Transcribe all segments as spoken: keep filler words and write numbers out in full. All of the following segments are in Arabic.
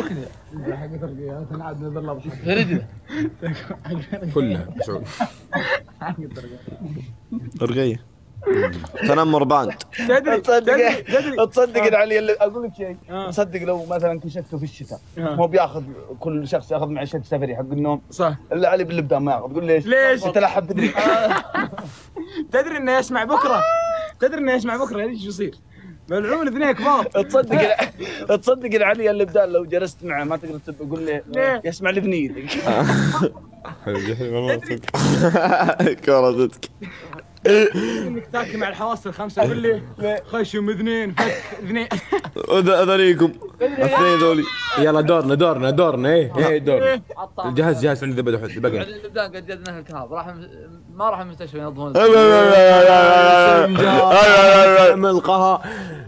حق ترقية انا عاد نذر له بحق رجله كلها مسعود رقية تنمر باند. تدري تصدق تصدق ان علي اللي اقول لك شيء، تصدق لو مثلا كشفته في الشتاء هو بياخذ كل شخص ياخذ معي شت سفري حق النوم صح، الا علي بالابدان ما ياخذ. تقول ليش؟ ليش؟ تلحب تدري تدري انه يسمع بكره، تدري انه يسمع بكره ايش يصير؟ ملعون اثنين كبار. تصدق تصدق ان علي الابدان لو جلست معه ما تقدر تقول له يسمع لي بنيتك. كرتك انك تاكل مع الحواس الخمسه يقول لي خشم اثنين فك اثنين اذنيكم الاثنين ذولي. يلا دورنا دورنا دورنا ايه ايه دورنا. الجهاز جهاز عندي ذبح بقى. الابدان قد جدنا الكهاب راح ما راح المستشفى ينظمون ملقها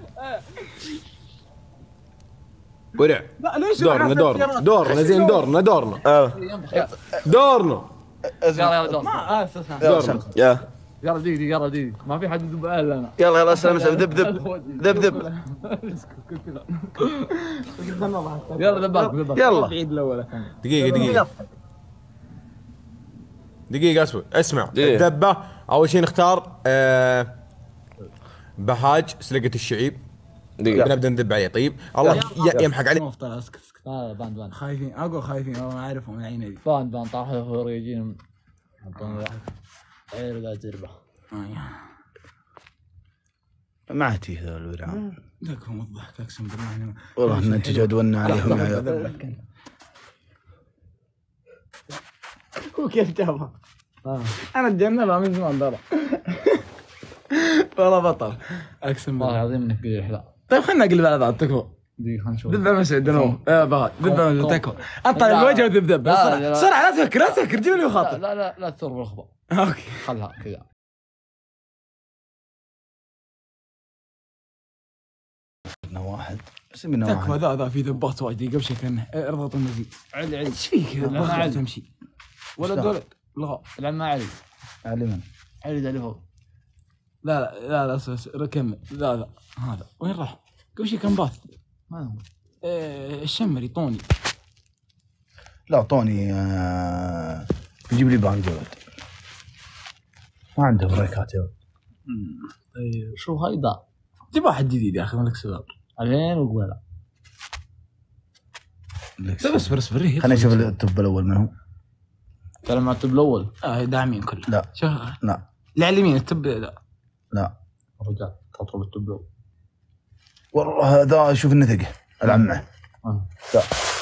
ورع. لا ليش دورنا دورنا دورنا زين دورنا دورنا دورنا يلا يلا دور ما دورنا. يا يلا دقيقة يلا دقيقة ما في حد يدب الا انا. يلا يلا اسلم اسلم ذب ذب ذب ذب يلا ذبالكم ذبالكم يلا بعيد الاول. دقيقة دقيقة دقيقة اسود اسمع. دقيقة. الذبة أول شيء نختار آه بهاج سلقة الشعيب. دقيقة بنبدأ ندب عليه. طيب الله ي- يمحق عليه. مفترض اسكت اسكت. لا باند باند خايفين اقول خايفين والله ما اعرفهم من عيني. باند باند طاحوا خريجين حطون واحد عير ذا تربة ما تيه ذا الورع. لكم الضحك اقسم بالله. والله ان انت جدولنا عليهم يا عيال. هو كيف جابها؟ انا اتجنبها من زمان ترى. والله بطل اقسم والله بالله. العظيم انك قريح لا طيب خلنا نقلب على بعض تكفى. دقيقة خلنا نشوف ذبه مسعود انا يا بعد ذبه مسعود تكفى. اطلع لا. الوجه وذب ذب لا، بسرعه لا، لا. بسرعه لا تفكر لا تفكر جيب لي لا خاطر. لا لا لا تثور بالخبر اوكي خلها كذا. واحد سمينا تكفى واحد. ذا ذا في ذبات وايد قبل شيء كانه اضغط المزيد. علي علي ايش فيك لا، ما علي. تمشي ولد ولد لغة. العب مع علي علي من؟ علي ذا اللي فوق لا لا لا لا أساس كمل. لا لا هذا وين راح؟ قبل شيء كان باث. ما هو إيه الشمري طوني. لا طوني آه... يجيب لي باند ولد ما عنده بريكات يا ولد. طيب شو هيدا جيب واحد جديد يا اخي مالك سبب. الحين وقبله طيب اصبر اصبر. خلينا نشوف التوب الاول من هو. كلام مع التب الاول اه داعمين كله. لا شوف لا اللي على اليمين التب لا. لا رجال تطلب التب الاول والله هذا شوف النثقه العب معه. لا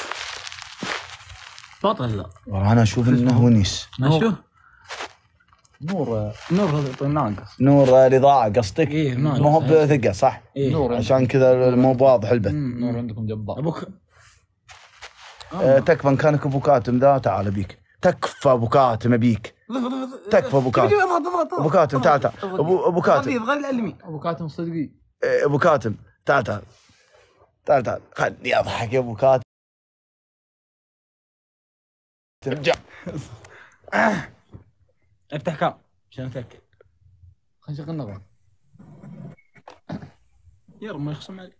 بطل لا. والله انا اشوف انه ونيس. ما شو نور نور هذا ناقص. نور الاضاءه قصدك؟ إيه، ناقص. ما هو بثقه صح؟ إيه. نور عشان كذا مو بواضح البث. نور عندكم جبار ابوك آه تكفى ان كانك ابو كاتم ذا تعال ابيك. تكفى ابو كاتم ابيك. تكفى ابو كاتم. ابو كاتم تعال تعال ابو ابو كاتم. غليظ غير اليمين. ابو كاتم صدقي إيه، ابو كاتم تعال تعال تعال تعال خلني اضحك يا ابو كاتم. ترجع افتح كام عشان اتاكد. خلينا نشغل نظر يا رب ما يخصم علي.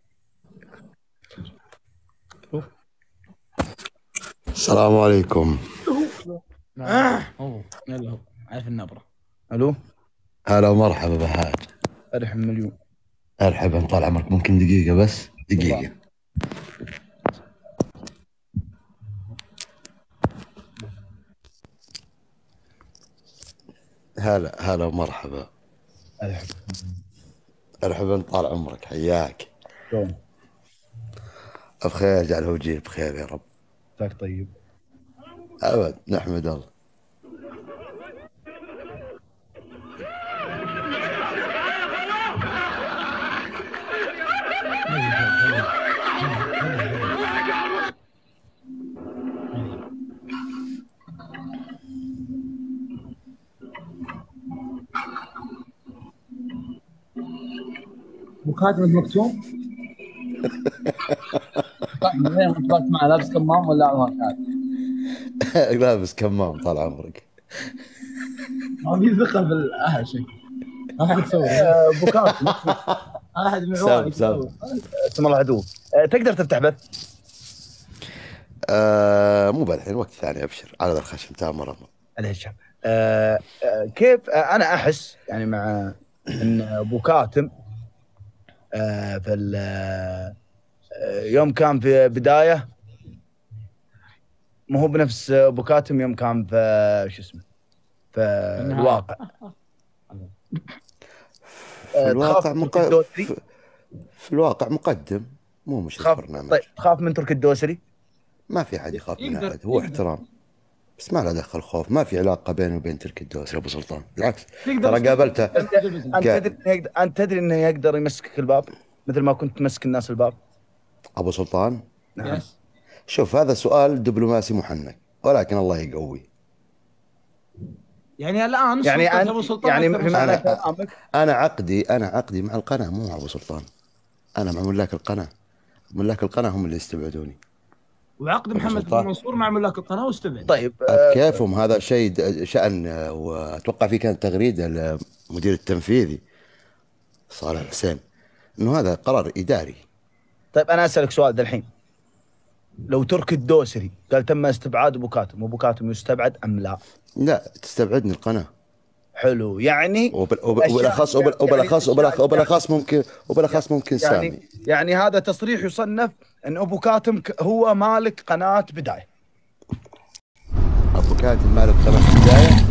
السلام عليكم. اوه يلا هو عارف النبره. الو هلا ومرحبا بهاج. ارحم مليون. مرحبا طال عمرك. ممكن دقيقة بس دقيقة. هلا هلا ومرحبا. ارحب مرحبا طال عمرك حياك. شلون؟ بخير جعله وجيه بخير يا رب. عساك طيب. أبد نحمد الله. مكاتب مكتوم من وين متبات معه لابس كمام ولا ما كان؟ لابس كمام طال عمرك. ما في ثقة بالأهل شيء. ما حد يسوي. بوكات أحد من سام سام اسم الله عدو. أه، تقدر تفتح بث؟ آه مو بالحين، وقت ثاني ابشر على ذا الخشم تامر. الهشام آه آه كيف آه انا احس يعني مع ان ابو كاتم آه في آه يوم كان في بدايه ما هو بنفس ابو كاتم يوم كان في شو اسمه في الواقع. في الواقع مق... الدوسري في... في الواقع مقدم مو مش تخاف. برنامج. طيب تخاف من ترك الدوسري؟ ما في احد يخاف من يقدر- احد، هو يقدر. احترام بس ما له دخل خوف. ما في علاقه بينه وبين تركي الدوسري ابو سلطان، بالعكس تقدر ترى قابلته. انت قا- تدري إنه يقدر انت تدري انه يقدر يمسكك الباب مثل ما كنت تمسك الناس الباب. ابو سلطان يس. شوف هذا سؤال دبلوماسي محنك، ولكن الله يقوي. يعني الان يعني سلطة أنت- ابو سلطان يعني أكثر من بمعنى سلطة. كلامك انا عقدي انا عقدي مع القناه مو مع ابو سلطان. انا مع ملاك القناه، ملاك القناه هم اللي يستبعدوني. وعقد محمد سلطان. بن منصور مع ملاك القناه واستبعد. طيب آه، كيفهم هذا شيء د- شأن. آه، واتوقع في كانت تغريده للمدير التنفيذي صالح حسين انه هذا قرار اداري. طيب انا اسالك سؤال ذا الحين، لو ترك الدوسري قال تم استبعاد ابو كاتم، ابو كاتم يستبعد ام لا؟ لا تستبعدني القناه. حلو يعني وبال- وب- أشياء- وبالاخص وبال- يعني وبالاخص أشياء- وبالاخ- وبالاخص ممكن وبالاخص ممكن سامي. يعني يعني هذا تصريح يصنف ان ابو كاتم ك- هو مالك قناه بدايه. ابو كاتب مالك قناه في البدايه.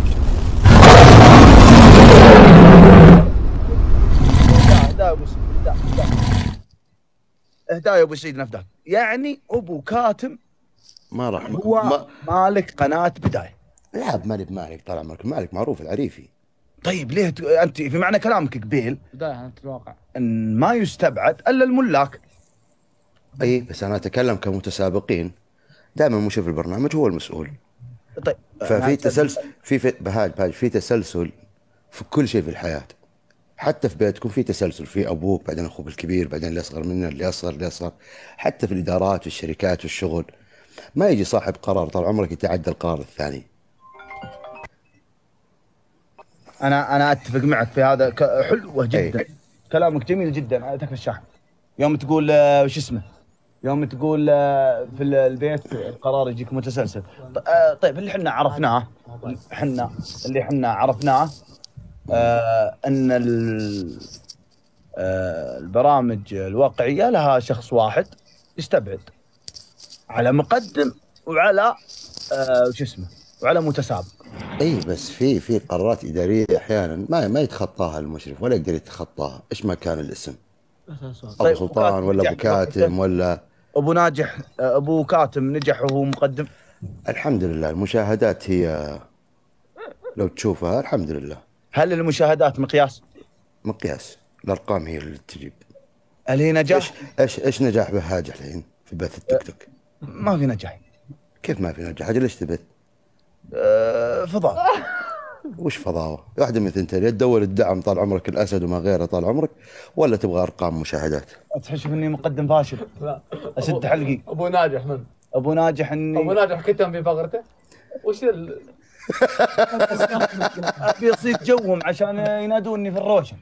اهداء ابو سيد اهداء اهداء. اهداء يا ابو سيد نفداك، يعني ابو كاتم ما راح هو ما مالك قناه بدايه. لا بمالك مالك طال عمرك، مالك معروف العريفي. طيب ليه ت... انت في معنى كلامك قبيل بدايه انت الواقع. ان ما يستبعد الا الملاك. اي بس انا اتكلم كمتسابقين، دائما مشرف البرنامج هو المسؤول. طيب ففي أنا- تسلسل في في بهاج بهاج في تسلسل في كل شيء في الحياه. حتى في بيتكم في تسلسل، في ابوك بعدين اخوك الكبير بعدين اللي اصغر منه اللي اصغر اللي اصغر. حتى في الادارات والشركات والشغل ما يجي صاحب قرار طال عمرك يتعدى القرار الثاني. انا انا اتفق معك في هذا ك... حلوه جدا. أي. كلامك جميل جدا. تكفى الشحن يوم تقول آه، وش اسمه يوم تقول آه، في ال- البيت القرار يجيك متسلسل. ط- آه، طيب اللي احنا عرفناه احنا اللي احنا عرفناه آه، ان ال- آه، البرامج الواقعيه لها شخص واحد يستبعد على مقدم وعلى آه، وش اسمه وعلى متسابق. اي بس في في قرارات اداريه احيانا ما ما يتخطاها المشرف ولا يقدر يتخطاها، ايش ما كان الاسم. ابو طيب، سلطان أبو ولا ابو كاتم. كاتم ولا. ابو ناجح آه، ابو كاتم نجح وهو مقدم. الحمد لله المشاهدات هي لو تشوفها الحمد لله هل المشاهدات مقياس؟ مقياس، الارقام هي اللي تجيب. هل هي نجاح؟ ايش ايش ايش نجاح بهاج الحين في بث التيك توك؟ ما في نجاح. كيف ما في نجاح؟ اجل ايش تبث؟ أه فضاء. وش فضاوه؟ واحده من ثنتين، يا تدور الدعم طال عمرك الاسد وما غيره طال عمرك، ولا تبغى ارقام مشاهدات. تحس اني مقدم فاشل. لا اسد حلقي. ابو ناجح من ابو ناجح ابو اني ناجح كتم في فقرته. وش ال... ابي اصيد جوهم عشان ينادوني في الروشن.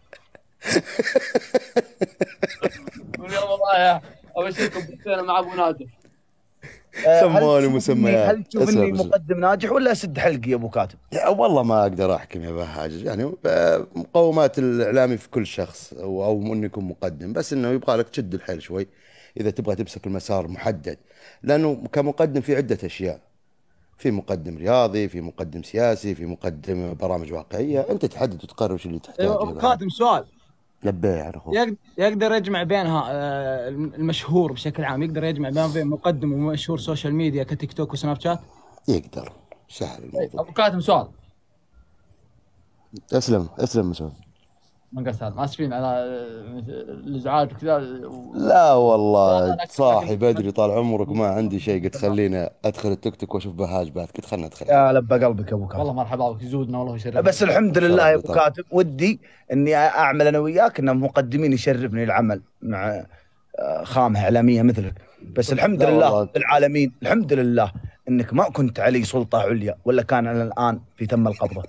يلا والله ابشركم بثنا مع ابو ناجح. أه، هل سموني تشوف مسميات. إني- هل تشوف اسلم، اني اسلم. مقدم ناجح ولا اسد حلقي يا ابو كاتب؟ لا والله ما اقدر احكم يا بهاج، يعني ب- مقومات الاعلامي في كل شخص او او انه يكون مقدم، بس انه يبغى لك تشد الحيل شوي اذا تبغى تمسك المسار محدد، لانه كمقدم في عده اشياء. في مقدم رياضي، في مقدم سياسي، في مقدم برامج واقعيه، انت تحدد وتقرر وش اللي تحتاجه. ايوه يا ابو بهاج. كاتم سؤال. لبيه يا اخوي. يقدر يقدر يجمع بينها آه، المشهور بشكل عام، يقدر يجمع بين بين مقدم ومشهور سوشيال ميديا كتيك توك وسناب شات. يقدر، سهل الموضوع. ابو كاتم سؤال. اسلم اسلم مسعود. من قصد اسفين على الازعاج وكذا. لا والله صاحي بدري طال عمرك وما عندي شيء، قلت خليني ادخل التيك توك واشوف بهاج بعد، قلت خلنا ادخل. يا لبى قلبك يا ابو كاتب. والله مرحبا بك يزودنا والله يشرفنا. بس الحمد لله يا ابو طبعاً. كاتب، ودي اني اعمل انا وياك انهم مقدمين يشرفني العمل مع آه، خامه اعلاميه مثلك. بس الحمد لا لله والله. العالمين، الحمد لله انك ما كنت علي سلطه عليا، ولا كان انا الان في تم القبضه.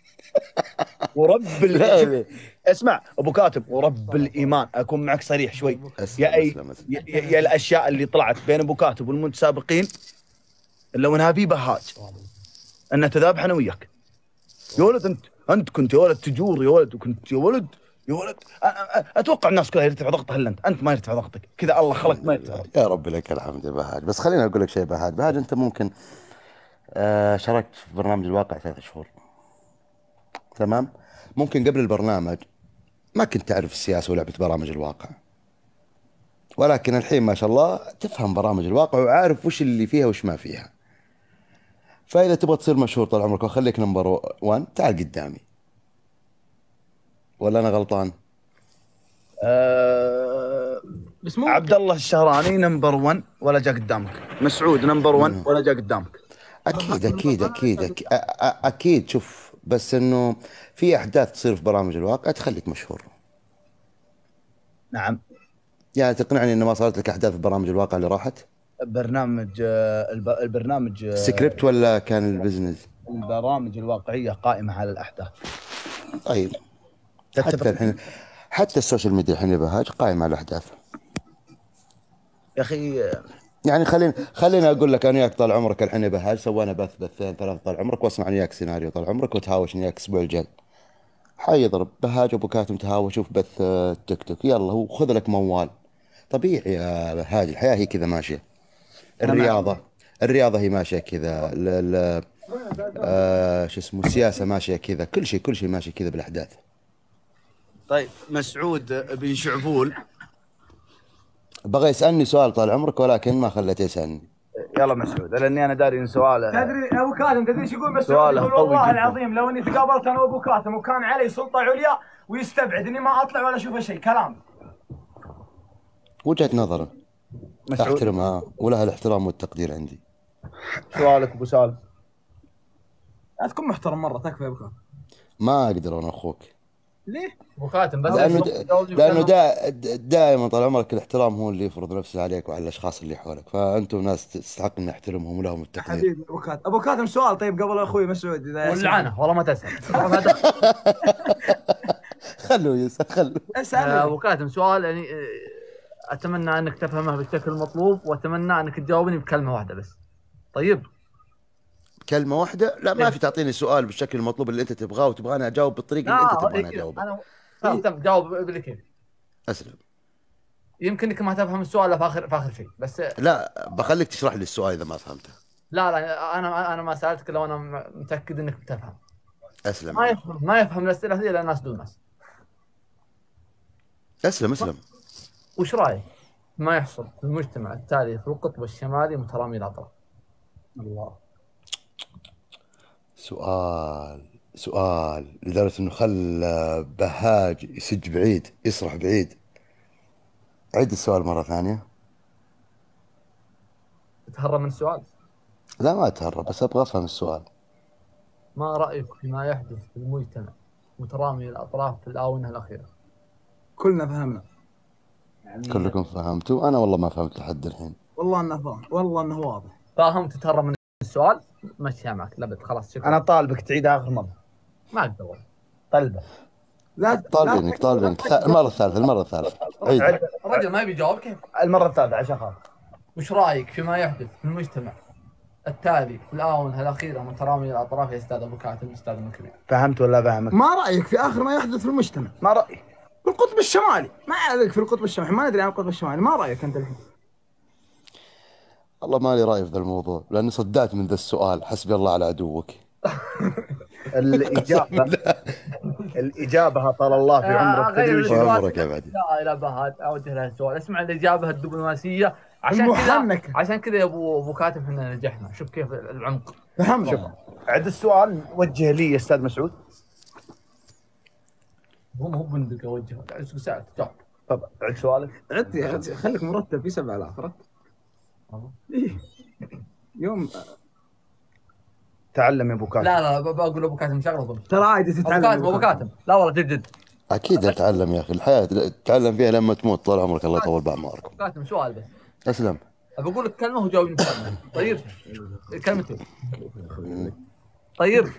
ورب لا، ال... لا. اسمع ابو كاتب، ورب الايمان اكون معك صريح شوي. أسلم، يا اي أسلم، أسلم. يا, يا الاشياء اللي طلعت بين ابو كاتب والمتسابقين الا وانها في بهاج ان تذابح انا وياك. يا ولد انت انت كنت يا ولد تجور يا ولد، وكنت يا ولد يا ولد أ- أ- اتوقع الناس كلها يرتفع ضغطها الا انت، انت ما يرتفع ضغطك كذا، الله خلق ما يرتفع. يا رب لك الحمد يا بهاج. بس خليني اقول لك شيء بهاج، بهاج انت ممكن آه شاركت في برنامج الواقع ثلاث شهور تمام، ممكن قبل البرنامج ما كنت تعرف السياسة ولعبة برامج الواقع، ولكن الحين ما شاء الله تفهم برامج الواقع وعارف وش اللي فيها وش ما فيها. فإذا تبغى تصير مشهور طال عمرك وخليك نمبر وان تعال قدامي، ولا أنا غلطان؟ أه بس مو عبد الله الشهراني نمبر واحد ولا جاء قدامك، مسعود نمبر واحد ولا جاء قدامك. أكيد أكيد أكيد أكيد, أ- أ- أكيد شوف، بس إنه في أحداث تصير في برامج الواقع تخليك مشهور. نعم. يعني تقنعني إنه ما صارت لك أحداث في برامج الواقع اللي راحت؟ برنامج آه، الب- البرنامج آه، سكريبت ولا كان البزنس؟ البرامج الواقعية قائمة على الأحداث. طيب تتفق؟ حتى الحين حتى السوشيال ميديا الحين يا بهاج قائمة على الأحداث. يا أخي آه، يعني خليني خليني اقول لك انا وياك طال عمرك الحين يا بهاج سوينا بث بثين ثلاث طال عمرك، واسمع أنا وياك سيناريو طال عمرك وتهاوش وياك الاسبوع الجاي. حيضرب بهاج وابو كاتم تهاوش شوف بث آه، تيك توك، يلا هو خذ لك موال. طبيعي يا بهاج، الحياه هي كذا ماشيه. الرياضه الرياضه هي ماشيه كذا، ال- ال- آه شو اسمه السياسه ماشيه كذا، كل شيء كل شيء ماشي كذا بالاحداث. طيب مسعود بن شعبول بغى يسالني سؤال طال عمرك ولكن ما خليته يسالني. يلا مسعود، لاني انا داري ان سؤاله تدري ابو كاظم تدري ايش يقول؟ بس سؤاله يقول قوي والله جداً. العظيم لو اني تقابلت انا وابو كاظم وكان علي سلطه عليا ويستبعد اني ما اطلع ولا اشوف شيء، كلام. وجهه نظره مسعود احترمها ولها الاحترام والتقدير عندي. سؤالك ابو سالم. لا تكون محترم مره، تكفى يا ابو كاظم. ما اقدر انا اخوك، ليه؟ وخاتم بس لانه جاوب- لانه دا دائما طال عمرك الاحترام هو اللي يفرض نفسه عليك وعلى الاشخاص اللي حولك، فانتم ناس تستحق ان نحترمهم ولهم التقدير. حبيبي ابو كاظم، ابو كاظم سؤال طيب قبل اخوي مسعود اذا واللعنه والله ما تسال. خلوه يسال خلوه. اسال. ابو كاتم سؤال يعني آه، اتمنى انك تفهمه بالشكل المطلوب، واتمنى انك تجاوبني بكلمه واحده بس. طيب كلمه واحده؟ لا ما في تعطيني سؤال بالشكل المطلوب اللي انت تبغاه وتبغاني اجاوب بالطريقه اللي انت تبغاني اجاوبها. انا خلاص تم- جاوب بالكيف. اسلم. يمكنك ما تفهم السؤال في اخر في اخر شيء بس. لا بخليك تشرح لي السؤال اذا ما فهمته. لا لا انا انا ما سالتك لو انا متاكد انك بتفهم. اسلم ما يفهم ما يفهم الاسئله هذه الا الناس دون ناس. اسلم اسلم. وش رايك ما يحصل في المجتمع التالي في القطب الشمالي مترامي الاطراف؟ الله. سؤال سؤال لدرجه انه خلى بهاج يسج بعيد يسرح بعيد. عيد السؤال مره ثانيه. تهرب من السؤال. لا ما اتهرب بس ابغى افهم السؤال. ما رايك فيما يحدث في المجتمع مترامي الاطراف في الاونه الاخيره؟ كلنا فهمنا. كلكم فهمتوا؟ انا والله ما فهمت لحد الحين. والله انه فاهم، والله انه واضح. فاهم تتهرب من السؤال مشيها معك لبد خلاص شكرا. انا طالبك تعيدها اخر مره. ما اقدر والله. طلبه لا طالبينك طالبينك ث- المره الثالثه المره الثالثه عيد. عد الرجل ما يبي يجاوب كيف؟ المره الثالثه عشان خاطر. وش رايك فيما يحدث في المجتمع التالي في الاونه الاخيره مترامي الاطراف يا استاذ ابو كاتب استاذ مكرم؟ فهمت ولا فهمك؟ ما رايك في اخر ما يحدث في المجتمع ما رايي. في القطب الشمالي؟ ما عليك في القطب الشمالي، ما ندري عن القطب الشمالي، ما رايك انت الحين؟ والله ما لي راي في ذا الموضوع لاني صدعت من ذا السؤال. حسبي الله على عدوك. الاجابه الاجابه طال الله في آه، عمرك. غير تدري وش السؤال. عمرك يا بعدي. لا الى بهاد اوجه له السؤال، اسمع الاجابه الدبلوماسيه عشان كذا المحنكة. عشان كذا يا ابو ابو كاتب احنا نجحنا. شوف كيف العمق. فهمنا. عد السؤال وجه لي يا استاذ مسعود. هو مو بندق اوجهه ساعه جاوب. طب عد سؤالك. عد يا عد، خليك مرتب في سبعة آلاف عرفت؟ إيه. يوم تعلم يا ابو كاتب. لا لا ب- بقول ابو كاتب شغله ضبط. ترى عادي ابو تتعلم. كاتب ابو كاتب لا والله جد جد. اكيد اتعلم يا اخي، الحياه تتعلم فيها لما تموت طال عمرك الله يطول باعماركم. ابو كاتب سؤال بس. اسلم. ابى اقول لك كلمه وجاوبني بكلمه. طيب كلمتين. طيب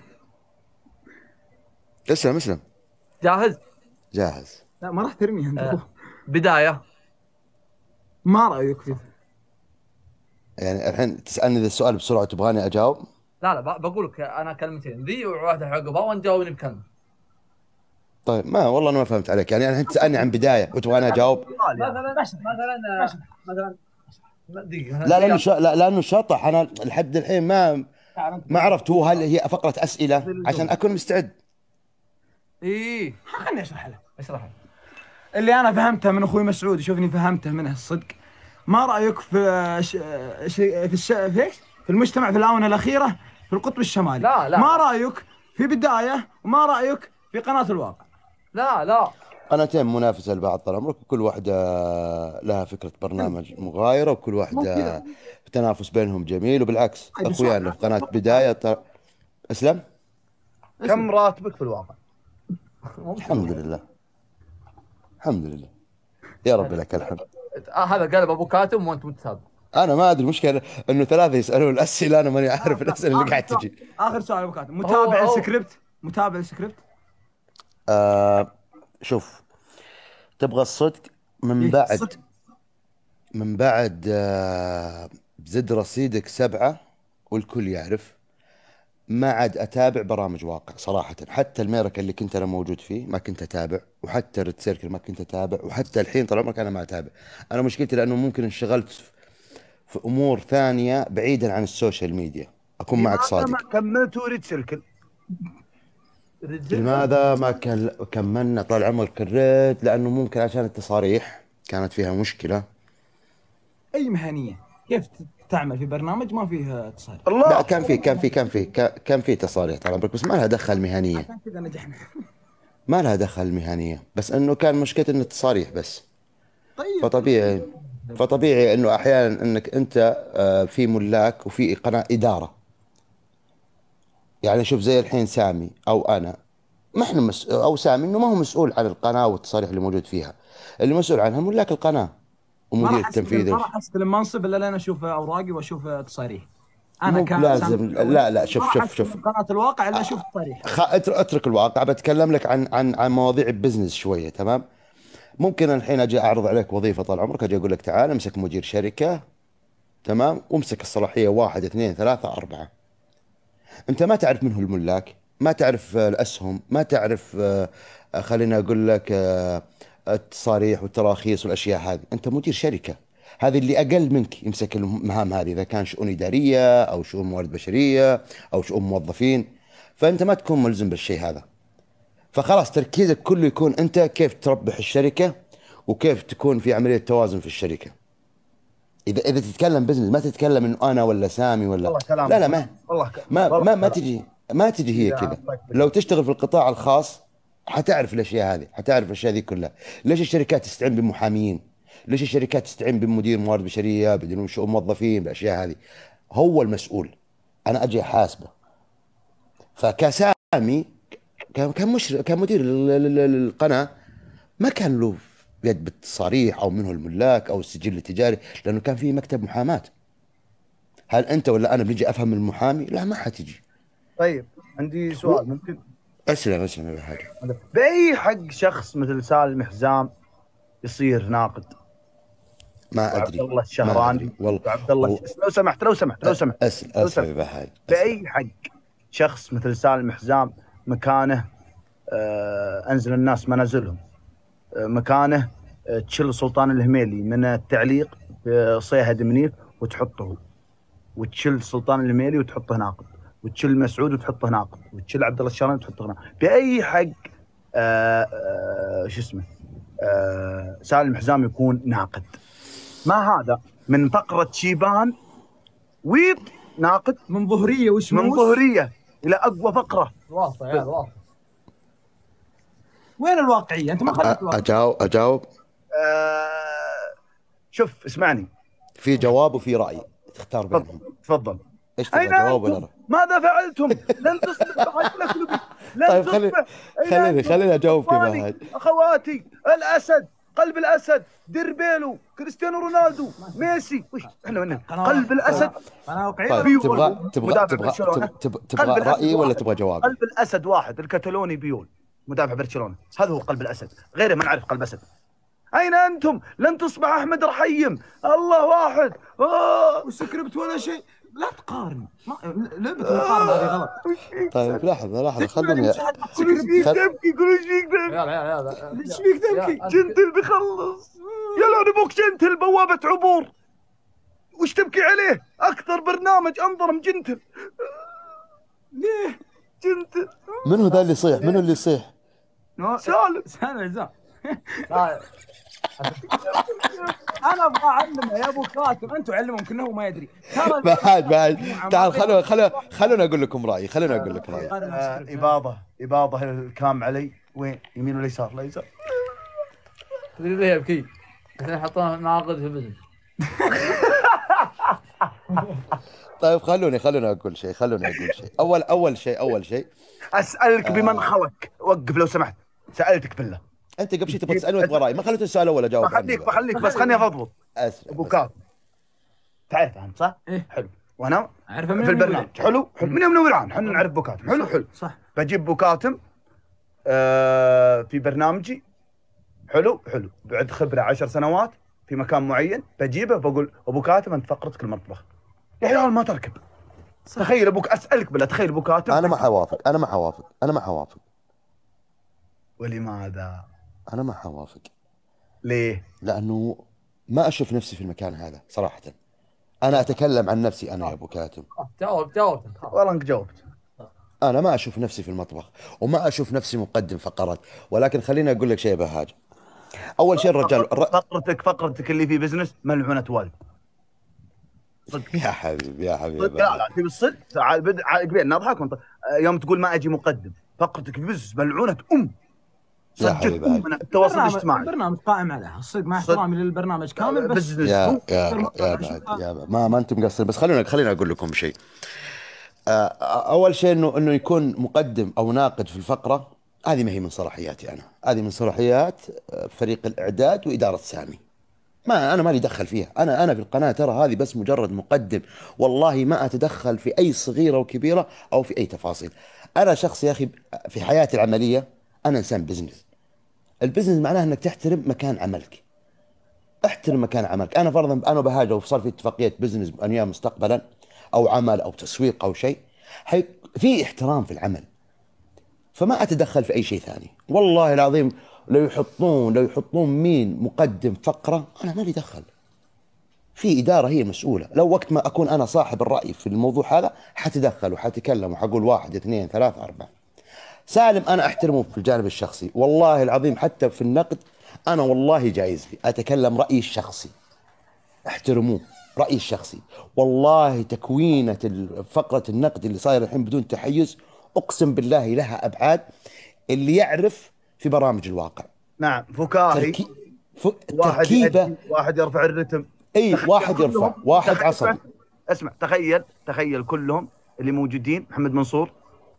اسلم اسلم. جاهز؟ جاهز. لا ما راح ترميها انت. آه. بدايه ما رايك فيه؟ يعني الحين تسالني ذا السؤال بسرعه تبغاني اجاوب؟ لا لا ب- بقول لك انا كلمتين ذي وواحده عقبها وانت جاوبني بكلمه. طيب ما والله انا ما فهمت عليك، يعني الحين تسالني عن بدايه وتبغاني اجاوب؟ مثلا مثلا مثلا دقيقه لا لانه شا... لا لانه شطح، انا لحد الحين ما ما عرفت هو هل هي فقره اسئله عشان اكون مستعد. ايه خليني اشرح لك. اشرح لي. اللي انا فهمته من اخوي مسعود، شوفني فهمته منه الصدق. ما رايك في ش... ش... في الش... في ايش؟ في المجتمع في الاونه الاخيره في القطب الشمالي؟ لا لا ما رايك في بدايه، وما رايك في قناه الواقع؟ لا لا قناتين منافسه لبعض طال عمرك، وكل واحده لها فكره برنامج مغايره، وكل واحده تنافس بينهم جميل، وبالعكس اخويانا في قناه بدايه ترى. اسلم. كم راتبك في الواقع؟ الحمد لله الحمد لله يا رب لك الحمد. آه هذا قلب ابو كاتم وانت متسابق. انا ما ادري المشكله انه ثلاثه يسالون الاسئله، انا ماني عارف الاسئله اللي آخر قاعد سؤال- تجي. اخر سؤال ابو كاتب، متابع هو- السكريبت؟ متابع السكريبت؟ آه شوف، تبغى الصدق من إيه، بعد صدق. من بعد آه زد رصيدك سبعة والكل يعرف، ما عاد اتابع برامج واقع صراحة. حتى الميركا اللي كنت انا موجود فيه ما كنت اتابع، وحتى ريد سيركل ما كنت اتابع، وحتى الحين طال عمرك انا ما اتابع. انا مشكلتي لانه ممكن انشغلت في- في امور ثانية بعيدا عن السوشيال ميديا، اكون معك لماذا ما صادق. كملتوا ريد سيركل؟ لماذا ما كل... كملنا طال عمرك الريد؟ لانه ممكن عشان التصاريح كانت فيها مشكلة. اي مهنيه كيف تعمل في برنامج ما فيه تصاريح؟ لا الله. كان في كان في كان في كان كان في تصاريح طال عمرك، بس ما لها دخل مهنية. عشان كذا نجحنا. ما لها دخل مهنية، بس انه كان مشكلة انه التصاريح بس. طيب فطبيعي فطبيعي انه احيانا انك انت آه، في ملاك وفي قناة ادارة. يعني شوف زي الحين سامي او انا، ما احنا مس... او سامي انه ما هو مسؤول عن القناة والتصاريح اللي موجود فيها، اللي مسؤول عنها ملاك القناة ما ومدير راح استلم التنفيذي. ما راح استلم منصب الا لين اشوف اوراقي واشوف تصاريح. انا مو كان لازم. سامي لا لا ما شوف راح شوف أستلم شوف قناه الواقع الا اشوف تصاريح. خ... اترك اترك الواقع، بتكلم لك عن عن عن مواضيع البزنس شوية. تمام. ممكن الحين اجي اعرض عليك وظيفة طال عمرك، اجي اقول لك تعال امسك مدير شركة، تمام، وامسك الصلاحية واحد اثنين ثلاثة أربعة. أنت ما تعرف من هو الملاك، ما تعرف آه، الأسهم، ما تعرف آه، آه، خليني أقول لك آه، التصاريح والتراخيص والأشياء هذه. أنت مدير شركة، هذه اللي أقل منك يمسك المهام هذه، إذا كان شؤون إدارية أو شؤون موارد بشرية أو شؤون موظفين، فأنت ما تكون ملزم بالشيء هذا. فخلاص تركيزك كله يكون أنت كيف تربح الشركة وكيف تكون في عملية توازن في الشركة. اذا اذا تتكلم بزنس ما تتكلم انه انا ولا سامي ولا والله كلام. لا لا ما والله ك... ما والله ما, ما كلام. تجي ما تجي هي يا كذا. الله يكفيك. لو تشتغل في القطاع الخاص حتعرف الاشياء هذه، حتعرف الاشياء ذي كلها. ليش الشركات تستعين بمحامين؟ ليش الشركات تستعين بمدير موارد بشريه، بدون شؤون موظفين، بالاشياء هذه؟ هو المسؤول، انا اجي احاسبه. فكسامي كان كان مشرف، كان مدير ال- ال- ال- القناه، ما كان له يد بالتصاريح او منه الملاك او السجل التجاري، لانه كان في مكتب محاماه. هل انت ولا انا بنجي افهم المحامي؟ لا ما حتجي. طيب عندي سؤال ممكن؟ اسلم اسلم يا حاجه. باي حق شخص مثل سالم حزام يصير ناقد؟ ما وعبد ادري الله ما الشهراني ادري والله. وعبد الله هو- الش- لو سمحت لو سمحت لو سمحت اسل لو اسلم سمحت. يا حاج. باي حق شخص مثل سالم حزام مكانه آه انزل الناس منازلهم، آه مكانه آه تشيل سلطان الهميلي من التعليق بصيهد منيف وتحطه، وتشيل سلطان الهميلي وتحطه ناقد، وتشيل مسعود وتحطه ناقد، وتشيل عبد الله الشهراني وتحطه ناقد. باي حق آه آه شو اسمه آه سالم حزام يكون ناقد؟ ما هذا من فقرة شيبان ويط ناقد، من ظهريه وشموس، من ظهرية إلى أقوى فقرة. واضح يا عيال واضح. وين الواقعيه؟ انت ما خليت أ- الواقع. اجاوب اجاوب آه شوف اسمعني، في جواب وفي راي، تختار بينهم. تفضل تفضل. ايش تبغى، أين جواب ولا أنتم؟ راي؟ ماذا فعلتم؟ لن تصبح بحجلة قلوبي، لن طيب خلي- تصبح. أين خليني- أنتم؟ خليني أجاوبك يا إخواني، بعد. أخواتي، الأسد، قلب الأسد، ديربيلو، كريستيانو رونالدو، ميسي، وش احنا من قلب الأسد. انا واقعيه. طيب بيول، تبغى تبغى مدافع تبغى برشلونة. تبغى, تبغى, قلب تبغى الأسد رايي ولا واحد. تبغى جواب؟ قلب الأسد واحد، الكتالوني بيول مدافع برشلونة، هذا هو قلب الأسد، غيره ما نعرف قلب أسد. اين انتم؟ لن تصبح احمد رحيم. الله واحد. آه. وسكربت ولا شيء. لا تقارن ما... لعبة المقارنة هذه غلط. طيب لحظه لحظه خلوني كل شيء خل- تبكي، كل شيء تبكي. يلا يلا يلا ايش فيك تبكي؟ يا- جنتل بيخلص. يلا نبوك جنتل بوابة عبور. وش تبكي عليه؟ اكثر برنامج انظر جنتل. ليه؟ جنتل. منو ذا اللي يصيح؟ منو اللي يصيح؟ سالم. سالم عزام. لا، انا ابغى اعلمه يا ابو كاتب، انتم علموا يمكن هو ما يدري. ترى بعد بعد تعال خلونا خلونا خلونا اقول لكم رايي، خلونا اقول لك رايي. آه، إباضة إباضة الكام علي. وين؟ يمين ولا يسار؟ لا يسار. تدري ليه يبكي؟ عشان يحطون ناقد في البزنس. طيب خلوني خلوني اقول شيء، خلوني اقول شيء. اول اول شيء اول شيء أسألك بمن خلق. وقف لو سمحت. سألتك بالله. انت قبل شيء تبغى تسالني وتبغى رايي، ما خليت السؤال الاول اجاوب عنه. بخليك بخليك بس خليني أفضفض. اسرع أبو بس. كاتب تعرفه أنت صح؟ إيه. حلو. وأنا اعرفه من في البرنامج. حلو حلو. من يوم نوران احنا نعرف أبو كاتب. حلو حلو. صح. بجيب أبو كاتب آه في برنامجي. حلو حلو. بعد خبرة عشر سنوات في مكان معين بجيبه بقول أبو كاتب أنت فقرتك المطبخ. يا عيال ما تركب. تخيل أبوك أسألك بالله تخيل أبو كاتب. انا ما حوافق، انا ما حوافق، انا ما حوافق، ولماذا؟ انا ما حوافق. ليه؟ لانه ما اشوف نفسي في المكان هذا صراحه. انا اتكلم عن نفسي انا يا ابو كاتب. جاوب جاوب. والله انك جاوبت. انا ما اشوف نفسي في المطبخ وما اشوف نفسي مقدم فقرات، ولكن خليني اقول لك شيء يا بهاج. اول شيء الرجال الر... فقرتك فقرتك اللي في بزنس ملعونة والد. يا حبيبي يا حبيبي صدق لا لا تبي الصدق تعال بد قبل نضحك وانت يوم تقول ما اجي مقدم. فقرتك في بزنس ملعونة ام. يا صدق حبيبي ام من التواصل برنامج- الاجتماعي. البرنامج قائم عليها الصدق، مع صدق. احترامي للبرنامج كامل بس بزنس يا هو. يا يا بعد يا بعد. ما ما انتم مقصرين، بس خلونا خليني اقول لكم شيء. آه، اول شيء انه انه يكون مقدم او ناقد في الفقره، هذه ما هي من صلاحياتي انا، هذه من صلاحيات آه، فريق الاعداد واداره سامي. ما انا مالي دخل فيها، انا انا في القناه ترى هذه بس مجرد مقدم، والله ما اتدخل في اي صغيره وكبيره او في اي تفاصيل. انا شخص يا اخي في حياتي العمليه انا انسان بزنس. البزنس معناه انك تحترم مكان عملك. احترم مكان عملك. انا فرضا انا وبهاج لو صار في اتفاقيه بزنس ايام مستقبلا او عمل او تسويق او شيء، حي... في احترام في العمل. فما اتدخل في اي شيء ثاني، والله العظيم. لو يحطون لو يحطون مين مقدم فقره انا ما لي دخل. في اداره هي مسؤوله، لو وقت ما اكون انا صاحب الراي في الموضوع هذا حتدخل وحتكلم وحقول واحد اثنين ثلاثة أربعة. سالم أنا أحترمه في الجانب الشخصي، والله العظيم حتى في النقد أنا والله جايز لي أتكلم رأيي الشخصي. احترموه رأيي الشخصي. والله تكوينة فقرة النقد اللي صاير الحين بدون تحيز أقسم بالله لها أبعاد اللي يعرف في برامج الواقع. نعم فكاهي. تركي... ف... واحد تركيبة. يأدي، واحد يرفع الرتم. اي تخيل واحد يرفع كلهم- واحد تخيل- عصبي. اسمع تخيل تخيل كلهم اللي موجودين محمد منصور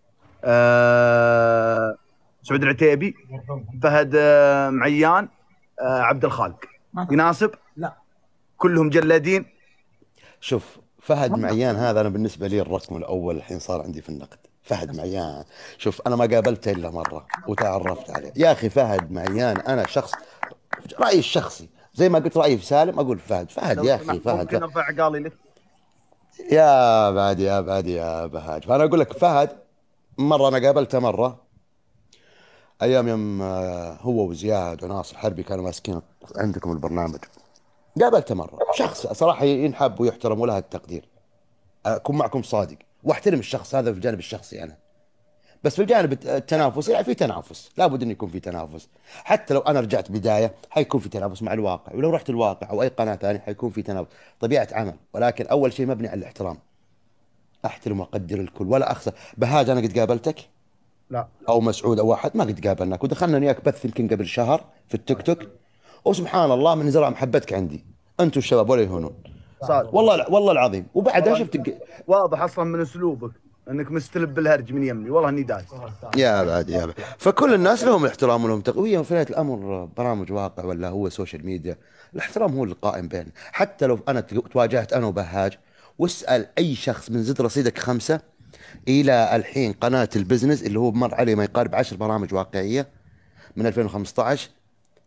آه، سعود العتيبي فهد آه، معيان آه، عبد الخالق ما في. يناسب لا كلهم جلادين. شوف فهد معيان هذا انا بالنسبه لي الرقم الاول الحين صار عندي في النقد. فهد معيان شوف انا ما قابلته الا مره وتعرفت عليه يا اخي. فهد معيان انا شخص رايي الشخصي زي ما قلت رايي في سالم اقول فهد. فهد يا اخي فهد, ممكن فهد. ارفع عقالي لك. يا بعد يا بعد يا بهاج. فانا اقول لك فهد مره انا قابلته مره ايام يوم آه، هو وزياد وناصر حربي كانوا ماسكين عندكم البرنامج. قابلته مره شخص صراحه ينحب ويحترم وله التقدير. اكون معكم صادق واحترم الشخص هذا في الجانب الشخصي انا. بس في الجانب التنافسي يعني في تنافس، لابد انه يكون في تنافس. حتى لو انا رجعت بدايه حيكون في تنافس مع الواقع، ولو رحت الواقع او اي قناه ثانيه حيكون في تنافس، طبيعه عمل. ولكن اول شيء مبني على الاحترام. احترم واقدر الكل ولا اخسر. بهاج انا قد قابلتك؟ لا او مسعود او واحد ما قد قابلناك، ودخلنا انا وياك بث يمكن قبل شهر في التيك توك، وسبحان الله من زرع محبتك عندي انتم الشباب ولا يهونون. صادق. والله والله العظيم. وبعدها شفت واضح اصلا من اسلوبك انك مستلب بالهرج من يمني. والله اني دايس. يا بعد يا بعد. فكل الناس لهم احترام ولهم تقويه. وفي نهايه الامر برامج واقع ولا هو سوشيال ميديا، الاحترام هو اللي قائم بيننا. حتى لو انا تواجهت انا وبهاج، واسال اي شخص من زد رصيدك خمسه الى الحين قناه البزنس اللي هو مر عليه ما يقارب عشر برامج واقعيه من ألفين وخمسة عشر،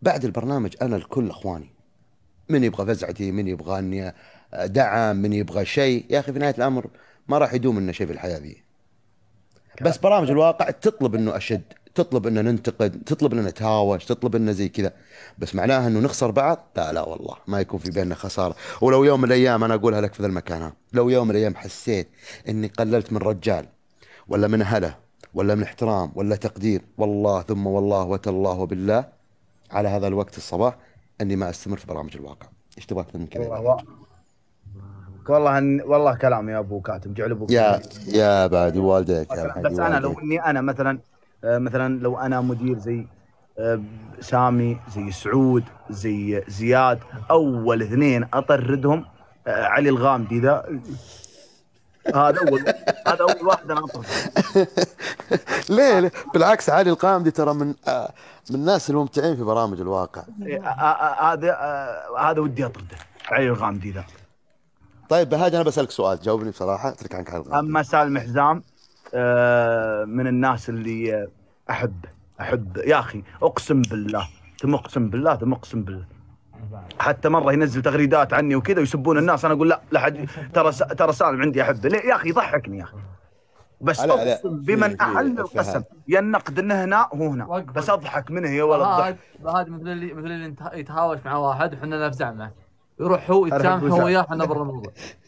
بعد البرنامج انا الكل اخواني، من يبغى فزعتي، من يبغى اني دعم، من يبغى شيء، يا اخي في نهايه الامر ما راح يدوم لنا شيء في الحياه ذي. بس برامج الواقع تطلب انه اشد، تطلب انه ننتقد، تطلب انه نتهاوش، تطلب انه زي كذا، بس معناها انه نخسر بعض؟ لا لا والله ما يكون في بيننا خساره. ولو يوم من الايام انا اقولها لك في ذا المكان ها، لو يوم من الايام حسيت اني قللت من رجال ولا من اهله ولا من احترام ولا تقدير، والله ثم والله وتالله وبالله على هذا الوقت الصباح اني ما استمر في برامج الواقع. ايش تبغى اكثر من كذا؟ والله والله هن... والله كلام يا ابو كاتب، جعل ابوك يا يا بعد والديك يا بعد بس انا لو والديك. اني انا مثلا آه، مثلا لو انا مدير زي آه، سامي، زي سعود، زي زياد، اول اثنين اطردهم آه، علي الغامدي ذا، هذا اول هذا اول واحد انا اطرده. ليه ليه؟ بالعكس علي القامدي ترى من آه من الناس الممتعين في برامج الواقع. إيه، آه، آه، هذا آه، هذا ودي اطرده، علي الغامدي ذا. طيب بهاج انا بسألك سؤال، جاوبني بصراحة، اترك عنك على الغامدي. اما سالم حزام آه، من الناس اللي آه، احبه احب يا اخي، اقسم بالله ثم اقسم بالله ثم اقسم بالله. حتى مره ينزل تغريدات عني وكذا ويسبون الناس، انا اقول لا لا حد، ترى س- ترى سالم عندي احبه. ليه يا اخي؟ يضحكني يا اخي. بس لا، لا، اقسم في- بمن في احل إفيهات. القسم، يا النقد انه هنا هو هنا، وقف. بس اضحك منه يا ولد هذا ضحك. هذا مثل اللي مثل اللي ينت- يتهاوش مع واحد وحنا نفزع معه، يروح هو يتسامح هو وياه احنا برا الموضوع.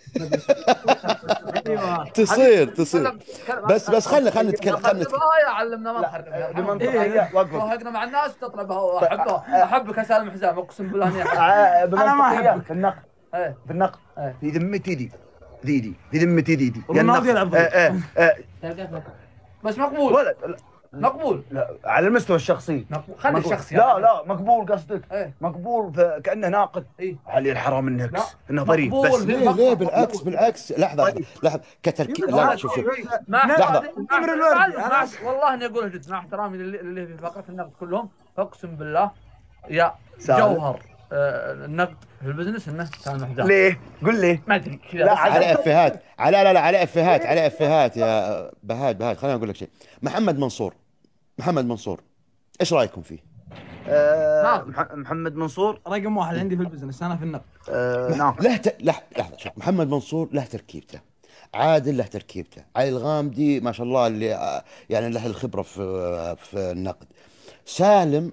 ايوه تصير تصير بس بس خلنا خلنا نتكلم خلنا نتكلم. يا علمنا ما نخرب بمنطقية وقف. وهقنا مع الناس تطلع بها احبه احبك يا سالم حزام، اقسم بالله اني احبك. آه، أنا ما بمنطقية أحبك. في النقد، ايه في النقد إيه. في ذمتي دي ذي دي في ذمتي دي دي يا رونالدو النقد. يلعب ضد. آه، آه، آه، بس مقبول ولد لا، مقبول لا، على المستوى الشخصي مقبول. خلي مقبول. الشخص لا لا مقبول قصدك. ايه مقبول ف- كانه ناقد ايه علي الحرام النكس، لا، انه ظريف مقبول. بس. ليه ليه بالعكس بالعكس، لحظة لحظة لحظة كتركيز. لا شوف شوف مع لحظة. مع- الوردي، مع- أنا مع- والله اني اقولها جد، مع احترامي للي اللي في فقره النقد كلهم، اقسم بالله يا سالم. جوهر آه، النقد في البزنس انه سالم حزام. ليه؟ قل ليه؟ ما ادري كذا لا، بس عاد- على افيهات، على لا لا على افيهات، على افيهات يا بهاج. بهاج خليني اقول لك شيء. محمد منصور، محمد منصور ايش رايكم فيه؟ آه نعم. مح- محمد منصور رقم واحد عندي في البزنس، انا في النقد. آه نعم. له ت... له لحظه شوف، محمد منصور له تركيبته، عادل له تركيبته، علي الغامدي ما شاء الله اللي آه، يعني له الخبره في آه، في النقد. سالم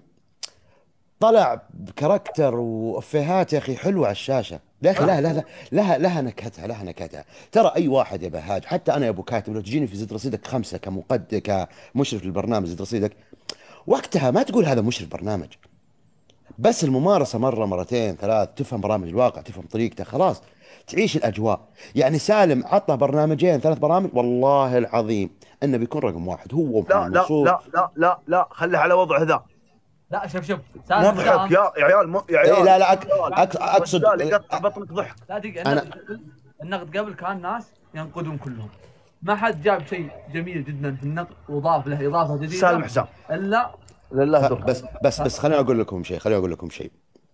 طلع بكاركتر وافيهات يا اخي حلوه على الشاشه، يا اخي لا لا لا لها لها نكهتها، لها نكهتها. ترى اي واحد يا بهاج، حتى انا يا ابو كاتب، لو تجيني في زد رصيدك خمسه كمقد كمشرف للبرنامج زد رصيدك، وقتها ما تقول هذا مشرف برنامج، بس الممارسه مره مرتين ثلاث، تفهم برامج الواقع، تفهم طريقته، خلاص تعيش الاجواء. يعني سالم عطى برنامجين ثلاث برامج، والله العظيم انه بيكون رقم واحد هو لا ومحمد لا منصور. لا لا لا لا خليه على وضعه ذا. لا شوف شوف سالم مضحك حزام يا يا عيال، م- يا عيال. إيه لا لا أك... أك... اقصد رجال يقطع بطنك ضحك. لا دقيقة، أنا- النقد قبل النقد قبل كان ناس ينقدون كلهم، ما حد جاب شيء جميل جدا في النقد وضاف له اضافه جديده سالم حسام الا لله ف- درهم. بس بس بس خليني اقول لكم شيء، خليني اقول لكم شيء.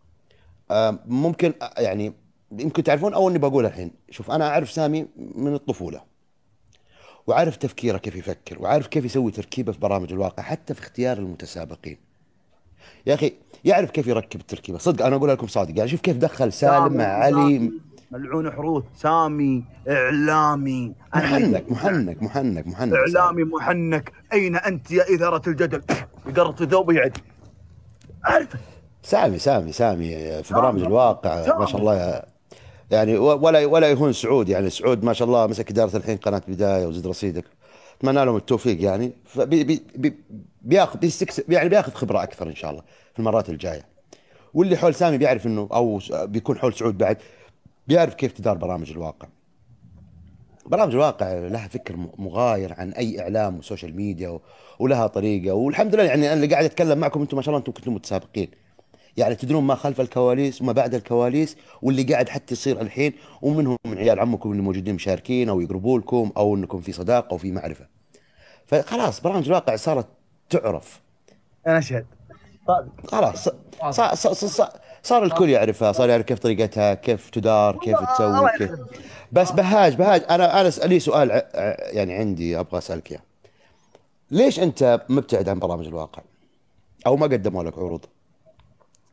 آه ممكن آه، يعني يمكن تعرفون او اني بقول الحين. شوف انا اعرف سامي من الطفوله، وعارف تفكيره كيف يفكر، وعارف كيف يسوي تركيبه في برامج الواقع، حتى في اختيار المتسابقين. يا اخي يعرف كيف يركب التركيبه، صدق انا اقول لكم صادق. يعني شوف كيف دخل سالم مع علي. ملعون حروث. سامي اعلامي، أنا محنك محنك محنك محنك اعلامي محنك. اين انت يا اثاره الجدل؟ يقرط ثوبه يعدي. عارفه سامي سامي سامي في برامج الواقع سامي. ما شاء الله يا- يعني و- ولا ولا يهون سعود. يعني سعود ما شاء الله مسك إدارة الحين قناة بداية وزد رصيدك، اتمنى لهم التوفيق. يعني فبي بي بي بياخذ بيستكسب، يعني بياخذ خبرة أكثر إن شاء الله في المرات الجاية. واللي حول سامي بيعرف إنه، أو س- بيكون حول سعود بعد، بيعرف كيف تدار برامج الواقع. برامج الواقع لها فكر م- مغاير عن أي إعلام وسوشيال ميديا و- ولها طريقة. والحمد لله يعني أنا اللي قاعد أتكلم معكم أنتم ما شاء الله أنتم كنتم متسابقين، يعني تدرون ما خلف الكواليس وما بعد الكواليس، واللي قاعد حتى يصير الحين، ومنهم من عيال عمكم اللي موجودين مشاركين او يقربوا لكم، او انكم في صداقه وفي معرفه. فخلاص برامج الواقع صارت تعرف، انا اشهد. خلاص صار, صار, صار, صار الكل يعرفها، صار يعرف كيف طريقتها، كيف تدار، كيف تسوي، كيف. بس بهاج بهاج انا انا لي سؤال ع- ع- يعني عندي ابغى اسالك اياه. ليش انت مبتعد عن برامج الواقع، او ما قدموا لك عروض؟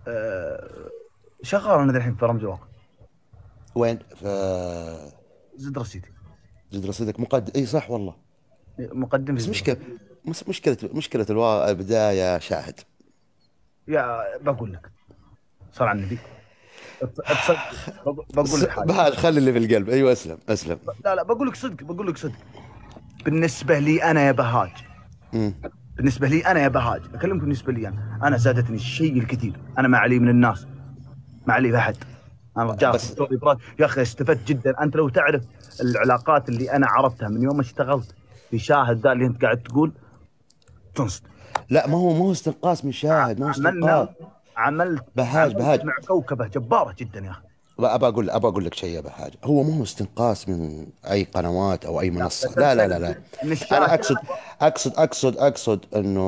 آه شغال انا الحين في برامج الواقع. وين؟ في زد رصيدي. زد رصيدك مقدم، اي صح والله. مقدم في بس زد مشكلة مس- مشكلة مشكلة الوا... البداية شاهد. يا بقول لك صار على النبي. اتصدق بقول لك حاجه. بهاج خلي اللي في القلب. ايوه اسلم اسلم. لا لا بقول لك صدق بقول لك صدق. بالنسبه لي انا يا بهاج، امم بالنسبه لي انا يا بهاج اكلمك بالنسبه لي انا، انا زادتني الشيء الكثير. انا ما علي من الناس، ما علي بأحد. انا رجال بس- يا اخي استفدت جدا. انت لو تعرف العلاقات اللي انا عرفتها من يوم ما اشتغلت في شاهد ذا اللي انت قاعد تقول تنصت. لا ما هو ما هو استنقاص من شاهد، ما هو استنقاص. عملنا عملت بهاج عملت بهاج مع كوكبه جباره جدا يا اخي. ابى اقول ابى اقول لك شيء يا بهاج، هو مو استنقاص من اي قنوات او اي منصه. لا لا لا لا انا اقصد اقصد اقصد اقصد انه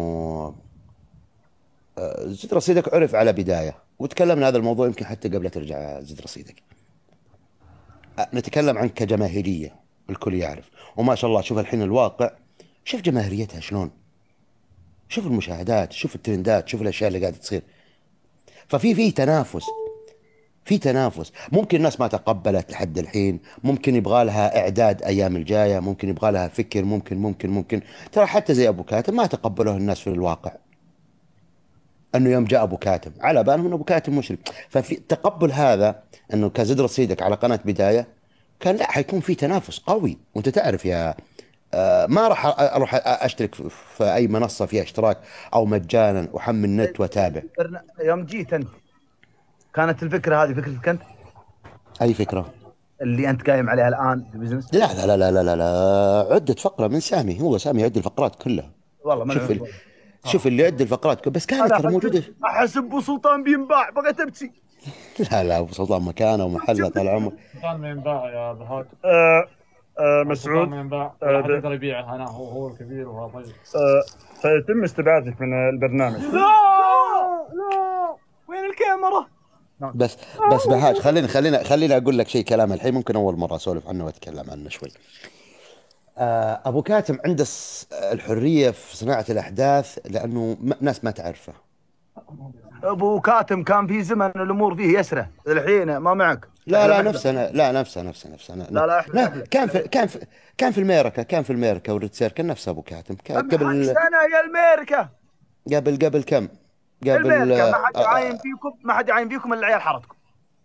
آه، زد رصيدك عرف على بدايه، وتكلمنا هذا الموضوع يمكن حتى قبل لا ترجع زد رصيدك. آه، نتكلم عن كجماهيريه الكل يعرف، وما شاء الله شوف الحين الواقع، شوف جماهيريتها شلون، شوف المشاهدات، شوف الترندات، شوف الاشياء اللي قاعده تصير. ففي في تنافس، في تنافس. ممكن الناس ما تقبلت لحد الحين، ممكن يبغى لها اعداد ايام الجايه، ممكن يبغى لها فكر، ممكن ممكن ممكن ترى حتى زي ابو كاتب ما تقبلوه الناس في الواقع، انه يوم جاء ابو كاتب على بالهم انه ابو كاتب مشرك. ففي تقبل هذا انه كزد رصيدك على قناه بدايه كان لا حيكون في تنافس قوي. وانت تعرف يا آه ما راح اروح اشترك في اي منصه فيها اشتراك او مجانا واحمل نت واتابع. يوم جيت انت كانت الفكره هذه فكرتك انت اي فكره اللي انت قايم عليها الان في البزنس؟ لا لا لا لا لا لا, لا. عدة فقرة من سامي، هو سامي يعد الفقرات كلها. والله ما شوف ال... شوف اللي يعد الفقرات كلها، بس كانت ترى موجودة. احس ابو سلطان بينباع بغيت ابكي. لا لا ابو سلطان مكانه ومحله طال عمره. سلطان ما ينباع يا بهاد. آه آه مسعود، ما ينباع، آه، ولا حد ب- يقدر يبيعه. انا هو هو الكبير وهو طيب. آه سيتم استبعادك من البرنامج. لا لا وين الكاميرا؟ بس بس بهاج خليني خليني خليني اقول لك شيء، كلام الحين ممكن اول مرة اسولف عنه واتكلم عنه شوي. آه ابو كاتم عنده الس- الحرية في صناعة الاحداث لانه م... ناس ما تعرفه. ابو كاتم كان في زمن الامور فيه يسره، الحين ما معك. لا لا نفسه لا نفسه نفسه نفسه لا لا احنا لا كان في كان في كان في الميركا كان في الميركا والريد سيركل نفسه ابو كاتم كان قبل قبل سنه يا الميركا. قبل قبل كم؟ قبل الميركا ما حد آه، يعاين فيكم، ما حد يعاين فيكم الا عيال حارتكم.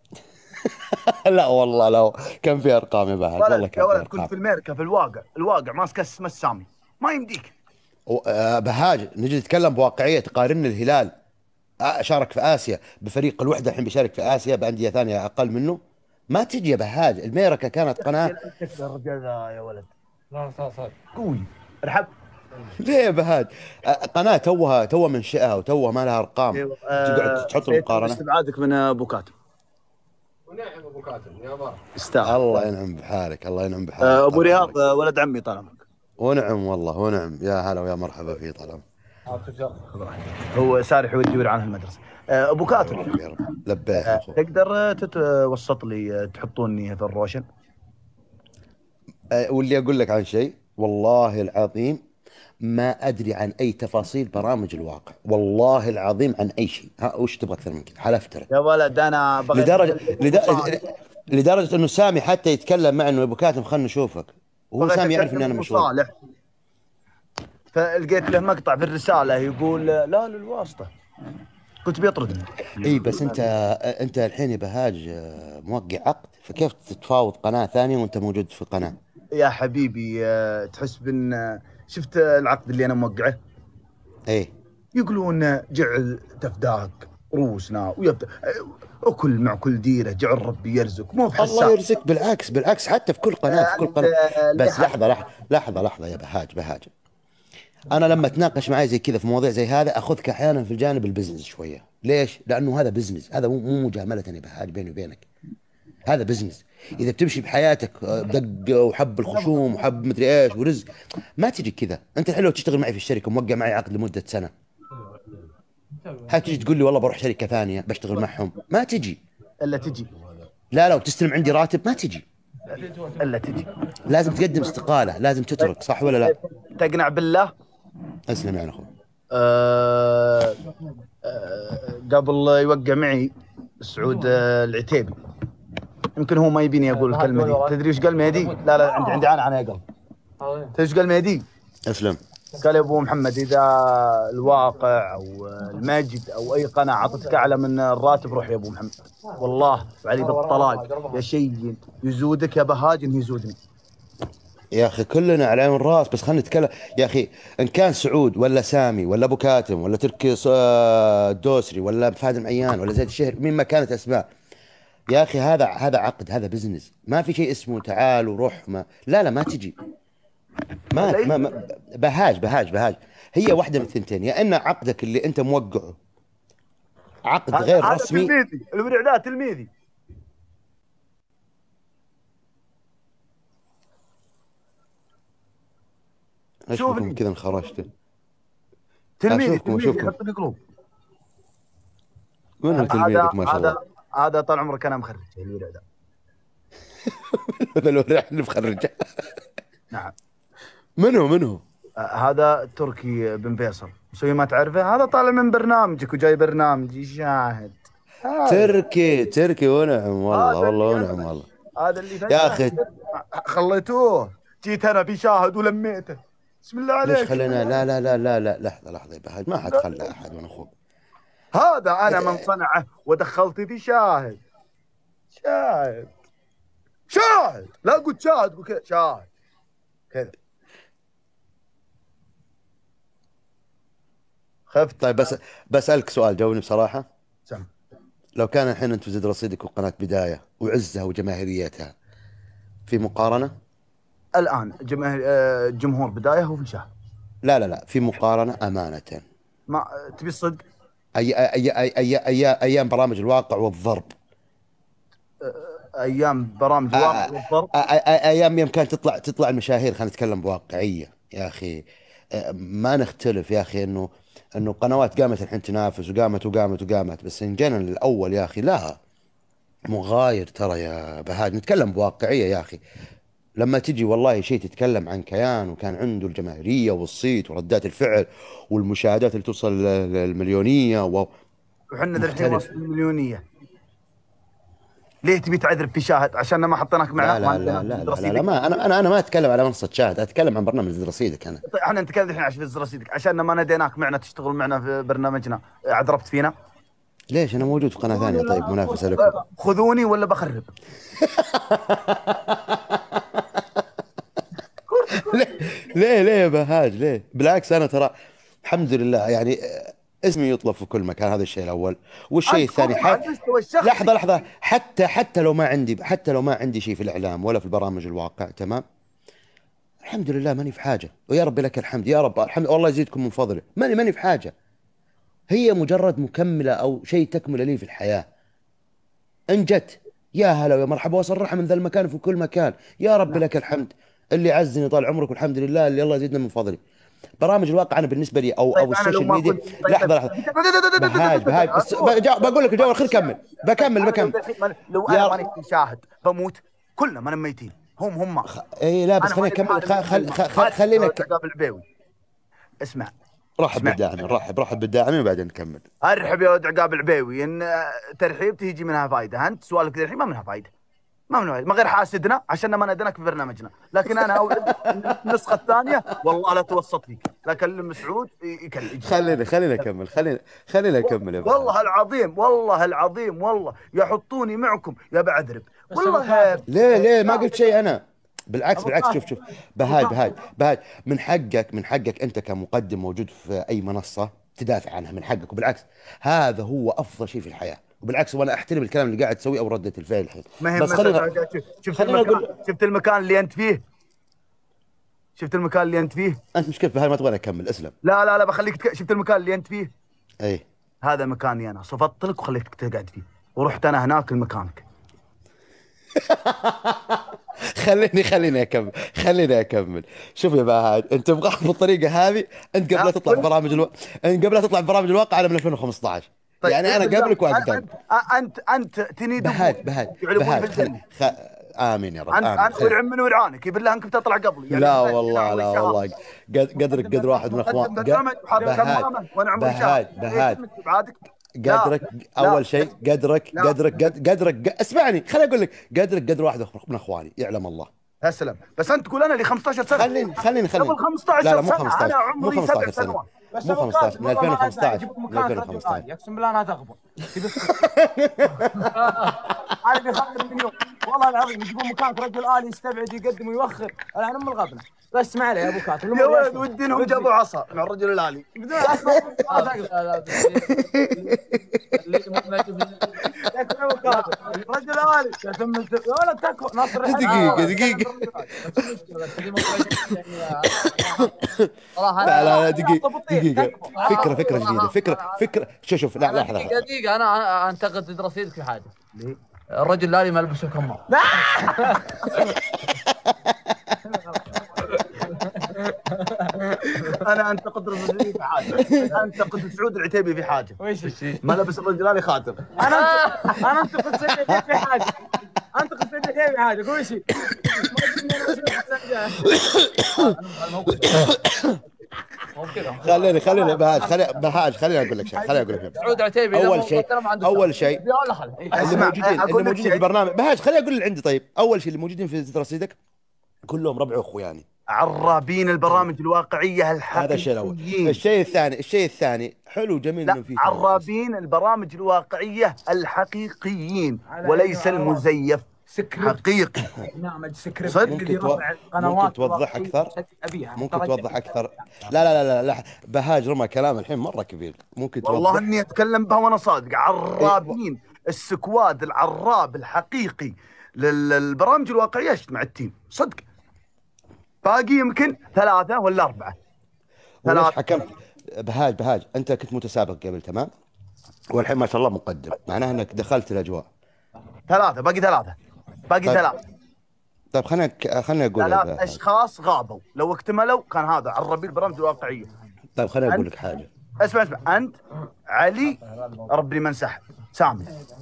لا والله لو كان في ارقام يا بهاج، والله ولد يا كان في ولد كنت ارقام. في الميركا في الواقع، الواقع ماسك اسم السامي ما يمديك. و- آه، بهاج نجي نتكلم بواقعيه، تقارن الهلال آه، شارك في اسيا بفريق الوحده، الحين بيشارك في اسيا بانديه ثانيه اقل منه، ما تجي يا بهاج. الميركا كانت قناه. تكبر الرجال ذا يا ولد، لا صار صار. قوي ارحب. ليه يا بهاج؟ آه، قناه توها توها منشئها وتوها ما لها ارقام، تقعد تحط المقارنه. استبعادك من ابو كاتم. ونعم ابو كاتب يا بارك. استاهل. الله ينعم بحالك، الله ينعم بحالك. آه، ابو طال رياض عمرك. آه، ولد عمي طال عمرك. ونعم والله ونعم، يا هلا ويا مرحبا فيه طال هو سارح يودي عن المدرسه. آه، ابو كاتم عمرك يا رب. لبيك آه، يا أخو. تقدر آه، تتوسط لي آه، تحطوني في الروشن؟ آه، واللي اقول لك عن شيء والله العظيم ما ادري عن اي تفاصيل برامج الواقع، والله العظيم عن اي شيء. ها وش تبغى اكثر من كذا؟ حلفت يا ولد انا بغيت لدرجه لدرجه لدرجه انه سامي حتى يتكلم معي انه ابو كاتم خلنا نشوفك، وهو بغيت سامي يعرف أكلم اني انا أبو مشغول. صالح. فلقيت له مقطع في الرساله يقول آه، لا للواسطه، كنت بيطردني. اي بس انت انت الحين يا بهاج آه، موقع عقد، فكيف تتفاوض قناه ثانيه وانت موجود في قناه؟ يا حبيبي آه، تحس بان آه، شفت العقد اللي انا موقعه؟ ايه يقولون آه، جعل تفداك رؤوسنا ويبدا آه، اكل مع كل ديره، جعل ربي يرزق، مو الله بحساب. يرزقك، بالعكس بالعكس، حتى في كل قناه في كل قناه. آه، بس لحظة. لحظه لحظه لحظه لحظه يا بهاج بهاج انا لما اتناقش معي زي كذا في مواضيع زي هذا اخذك احيانا في الجانب البزنس شويه. ليش؟ لانه هذا بزنس، هذا مو مو مجامله يا بهاج بيني وبينك، هذا بزنس. اذا بتمشي بحياتك آه، بدق وحب الخشوم وحب مدري ايش ورزق، ما تجي كذا. انت الحين لو تشتغل معي في الشركه موقع معي عقد لمده سنه، حتجي تقول لي والله بروح شركه ثانيه بشتغل معهم، ما تجي. الا تجي لا لو تستلم عندي راتب ما تجي، الا تجي لازم تقدم استقاله، لازم تترك، صح ولا لا؟ تقنع بالله. اسلم يا اخوي. أه آه، قبل يوقع معي سعود آه، العتيبي. يمكن هو ما يبيني اقول الكلمه دي. تدري وش قال مهدي؟ لا لا عندي عندي انا انا قال. تدري وش قال مهدي؟ اسلم. قال يا ابو محمد اذا الواقع او المجد او اي قناه عطتك اعلى من الراتب روح يا ابو محمد. والله وعلي بالطلاق يا شيء يزودك يا بهاج انه يزودني. يا اخي كلنا على عين الراس، بس خلينا نتكلم يا اخي. ان كان سعود ولا سامي ولا ابو كاتم ولا تركي ص- الدوسري ولا فهد المعيان ولا زيد الشهر، مين ما كانت اسماء، يا اخي هذا هذا عقد، هذا بزنس. ما في شيء اسمه تعال وروح. ما لا لا ما تجي. ما, ما, ما بهاج بهاج بهاج هي واحده من الثنتين، يا ان عقدك اللي انت موقعه عقد غير هذا رسمي. تلميذي الورع تلميذي. ايش شوفني. بكم كذا انخرجت؟ تلميذي أشوفكم- تلميذي أشوفكم. يحط لي قلوب. من هو هذا تلميذك ما شاء الله؟ هذا هذا طال عمرك انا مخرج الورع ذا. هذا الورع اللي مخرجه. نعم. منو منو؟ آه، هذا تركي بن فيصل مسوي ما تعرفه. هذا طالع من برنامجك وجاي برنامجي شاهد. هذا- تركي تركي ونعم والله هذا والله اللي ونعم أنا- والله. هذا اللي يا أخي. خليتوه. جيت انا بشاهد ولميته. بسم الله عليك. ليش خلينا؟ لا لا لا لا لا لحظة لحظة يا بهاج، ما حد خلى أحد وأنا أخوك. هذا انا من صنعه ودخلت في شاهد. شاهد شاهد لا قلت شاهد قول كذا شاهد كذا. خفت. طيب بس بسألك سؤال، جاوبني بصراحة. سم. لو كان الحين أنت وزيد رصيدك وقناة بداية وعزها وجماهيريتها، في مقارنة؟ الان جماهير آه، جمهور بدايه هو في شاهد. لا لا لا في مقارنة أمانة. ما تبي الصدق؟ أي أي أي أي أي أيام برامج الواقع والضرب. ايام برامج الواقع والضرب. أ- أ- أ- ايام يوم كانت تطلع تطلع المشاهير، خلينا نتكلم بواقعيه يا اخي. أ، ما نختلف يا اخي انه انه قنوات قامت الحين تنافس وقامت وقامت وقامت، بس ان جينا للاول يا اخي لا، مغاير ترى يا بهاج. نتكلم بواقعيه يا اخي. لما تجي والله شيء تتكلم عن كيان وكان عنده الجماهيريه والصيت وردات الفعل والمشاهدات اللي توصل للمليونيه و... وحنا ذا الحين مختلف. وصل المليونيه. ليه تبي تعذب في شاهد عشان ما حطيناك معنا؟ لا ما لا لا عندنا لا, لا, دراسيتك؟ لا, لا ما انا انا انا ما اتكلم على منصه شاهد، اتكلم عن برنامج زد رصيدك انا. طيب احنا نتكلم الحين عشان في رصيدك عشان ما ناديناك معنا تشتغل معنا في برنامجنا عذربت فينا. ليش انا موجود في قناه ثانيه طيب منافسه لكم. خذوني ولا بخرب. ليه ليه ليه يا بهاج ليه؟ بالعكس انا ترى الحمد لله يعني اسمي يطلب في كل مكان، هذا الشيء الاول. والشيء أنت الثاني على حت... المستوى الشخصي. لحظه لحظه حتى حتى لو ما عندي حتى لو ما عندي شيء في الاعلام ولا في البرامج الواقع، تمام، الحمد لله ماني في حاجه، ويا رب لك الحمد يا رب الحمد، والله يزيدكم من فضله. ماني ماني في حاجه، هي مجرد مكمله او شيء تكمله لي في الحياه. ان جت يا هلا ويا مرحبا، وصرحها من ذا المكان في كل مكان، يا رب لك الحمد اللي عزني طال عمرك، والحمد لله اللي الله يزيدنا من فضله. برامج الواقع انا بالنسبه لي او طيب او أنا لو السوشيال ما ميديا. كنت- طيب لحظه لحظه بهاج بهاج بس بجا- بقول لك الجواب، خليني اكمل بكمل أنا بكمل. لو الحين- لو يا- انا ماني شاهد بموت. كلنا ما ميتين. هم هم اي لا بس أنا خليني ماني اكمل بحاجة خل من خل الكلمة. خل خلينا هات ك- عقاب العبيوي. اسمع رحب اسمع. بالداعمين، رحب رحب بالداعمين وبعدين نكمل. ارحب يا ولد عقاب العبيوي. ان ترحيب تيجي منها فايده. انت سؤالك ذا الحين ما منها فايده. ما منها فايده، ما غير حاسدنا عشان ما نادناك في برنامجنا. لكن انا اوعد النسخه الثانيه والله لا توسط فيك، لا اكلم سعود يكلم. خلينا خلينا اكمل خلينا خلينا نكمل يا بهاج. والله العظيم والله العظيم والله يحطوني معكم يا بعذرب والله. ليه ليه ما قلت شيء انا؟ بالعكس بالعكس شوف شوف بهاج بهاج بهاج من حقك من حقك انت كمقدم موجود في اي منصه تدافع عنها، من حقك. وبالعكس هذا هو افضل شيء في الحياه، وبالعكس وانا احترم الكلام اللي قاعد تسويه او رده الفعل الحين. ما هي بس خلينا شفت خلينا المكان أقول- شفت المكان اللي انت فيه. شفت المكان اللي انت فيه. انت مشكلة بهاي ما تبغاني اكمل، اسلم. لا لا لا بخليك تك... شفت المكان اللي انت فيه. اي هذا مكاني انا، صفطت لك وخليتك تقعد فيه ورحت انا هناك لمكانك. خليني خليني اكمل خليني اكمل. شوف يا بهاج انت تبغى بالطريقه هذه، انت قبل لا تطلع برامج الو... انت قبل لا تطلع برامج الواقع انا من ألفين وخمسة عشر. يعني انا قبلك وقدام. انت انت انت تنيد بهاج بهاج يعلمون بهاج بالجنة. خل... خ... امين يا رب انت امين. انت ورع من ورعانك بالله انك بتطلع قبلي يعني لا أنت- والله أنا لا عمري والله قد- قدرك قدر واحد من اخوان مقدم برنامج وحاط بهاج كمامه وانا عمري شهر بهاج بهاج ليش بعادك؟ لا. قدرك لا. اول شيء قدرك لا. قدرك قد- قدرك ق- اسمعني خليني اقول لك قدرك قدر واحد من اخواني يعلم الله. يا سلام بس انت تقول انا لي خمسة عشر سنه خليني خليني خليني قبل خمسة عشر لا لا مو سنة، خمسة عشر أنا مو عمري خمسة عشر سبع سنة سنوات. بس مو أبو خمسة عشر قاسم من والله ما ألفين وخمسة عشر يجيبون من مكانك ألفين رجل وخمسة عشر. عالي اقسم بالله انا تغبر انا بيخبر مليون والله العظيم يجيبون مكانك رجل الي يستبعد يقدم ويوخر الان ام الغبنه. بس اسمع لي يا ابو كاتب يا ولد ودينهم جابوا عصا مع الرجل الالي بدون اصلا ما تقدر لا لا بس اللي ما يجيب يا ابو كاتب رجل الي يتم الت- يا ولد تكفى ناصر دقيقة دقيقة صراحه لا انا لا لا دقيقة دقيقة فكرة فكرة جديدة فكرة فكرة شوف شوف لا أنا لحظة دقيقه دقيقه انا أنا انتقد رصيدك في حاجه. الرجل لالي ما لبسه كمام. انا انتقد الرجل في حاجه انتقد سعود العتيبي في حاجه وش ما لبس الرجل الي خاتم انا انا انتقد سيد الحين في حاجه انتقد سيد الحين في حاجه قول شيء مو كذا. خليني خليني بهاج خليني بهاج خليني اقول لك شيء خليني اقول لك شيء. سعود عتيبي اول شيء اول شيء ولا خل اللي اسمع، موجودين اللي أقول لك موجودين في شيء. البرنامج بهاج خليني اقول اللي عندي. طيب اول شيء اللي موجودين في رصيدك كلهم ربع اخوياني. عرابين البرامج الواقعيه هذا الشيء الاول. الحقيقيين الشيء الثاني الشيء الثاني حلو جميل لا انه في عرابين البرامج الواقعيه الحقيقيين وليس المزيف سكريبت حقيقي برنامج سكريبت صدق. اللي ممكن تو- رفع القنوات ممكن توضح أكثر؟ ابيها ممكن ترجع. توضح اكثر. لا لا لا لا, لا. بهاج رمى كلام الحين مره كبير ممكن والله توضح. اني اتكلم بها وانا صادق عرابين السكواد العراب الحقيقي لل- للبرامج الواقعيه ايش مع التيم صدق باقي يمكن ثلاثه ولا اربعه وليش ثلاث. حكمت بهاج بهاج انت كنت متسابق قبل تمام والحين ما شاء الله مقدم معناها انك دخلت الاجواء. ثلاثه باقي ثلاثه باقي طيب. ثلاثه طيب خليني خليني اقول ثلاث لك- اشخاص غابوا لو اكتملوا كان هذا عرابين البرامج الواقعيه. طيب خليني اقول أنت- لك حاجه. اسمع اسمع انت علي ربي من سحب سامي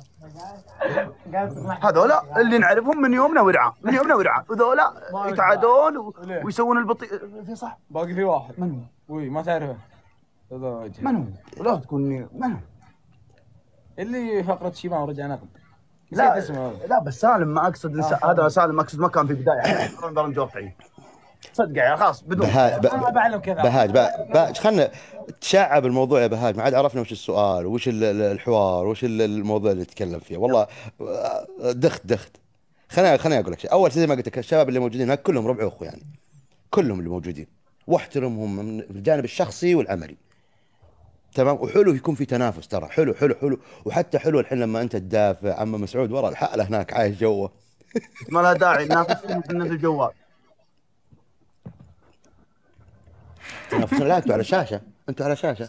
هذولا اللي نعرفهم من يومنا ورعان من يومنا ورعان وذولا يتعادون و- ويسوون البطيء في صح باقي في واحد من هو؟ وي ما تعرفه هذا وجه. من هو؟ ولا تكون من هو؟ اللي فقرة شيبان ورجع نقد لا نسيت اسمه هذا. لا بس سالم ما اقصد إنسان- هذا سالم اقصد ما كان في بدايه احنا برامج واقعيه صدق يعني خلاص بدون بهاج انا بعلم كذا بهاج بهاج- بهاج خلنا تشعب الموضوع يا بهاج ما عاد عرفنا وش السؤال وش ال- ال- الحوار وش ال- الموضوع اللي نتكلم فيه والله دخت دخت. خليني خليني اقول لك شيء. اول شيء زي ما قلت لك الشباب اللي موجودين هناك كلهم ربع اخو يعني كلهم اللي موجودين واحترمهم من الجانب الشخصي والعملي تمام. وحلو يكون في تنافس ترى حلو حلو حلو وحتى حلو الحين لما انت تدافع عم مسعود ورا الحاله هناك عايش جوه. ما له داعي نافسكم في الجوال تنافس لا انتوا على شاشه انتوا على شاشه.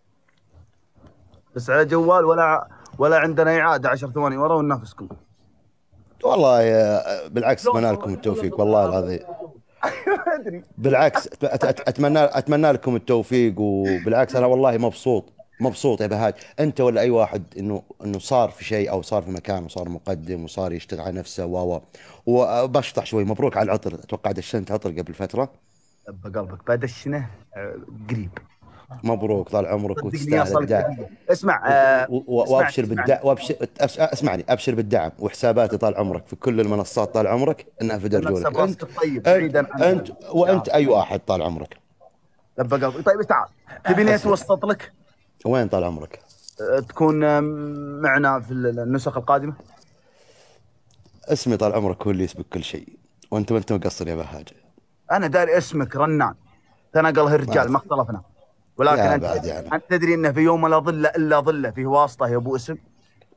بس على جوال ولا ولا عندنا اعاده عشر ثواني ورا وننافسكم. والله يا بالعكس اتمنى لكم التوفيق والله العظيم. بالعكس أت- أت- اتمنى اتمنى لكم التوفيق وبالعكس انا والله مبسوط مبسوط يا بهاج انت ولا اي واحد انه انه صار في شيء او صار في مكان وصار مقدم وصار يشتغل على نفسه و وبشطح شوي. مبروك على العطر اتوقع دشنت عطر قبل فتره. دب قلبك بدشنه آه، قريب مبروك طال عمرك صدقني وتستاهل اصل الدعم اسمع آه، و- و- اسمع- وابشر اسمع. بالدعم وابشر أس- اسمعني ابشر بالدعم وحساباتي طال عمرك في كل المنصات طال عمرك انها في درجولك نكسب راسك انت الطيب بعيدا انت, عن انت وانت اي واحد طال عمرك. دب قلبك طيب تعال تبيني اتوسط لك وين طال عمرك؟ آه، تكون آه، معنا في النسخ القادمه. اسمي طال عمرك هو اللي يسبق كل شيء وانت وانت مقصر يا بهاج. انا داري اسمك رنان تناقله الرجال ما اختلفنا ولكن يا انت بعد يعني. انت تدري انه في يوم لا ظل الا ظله فيه واسطه يا ابو اسم.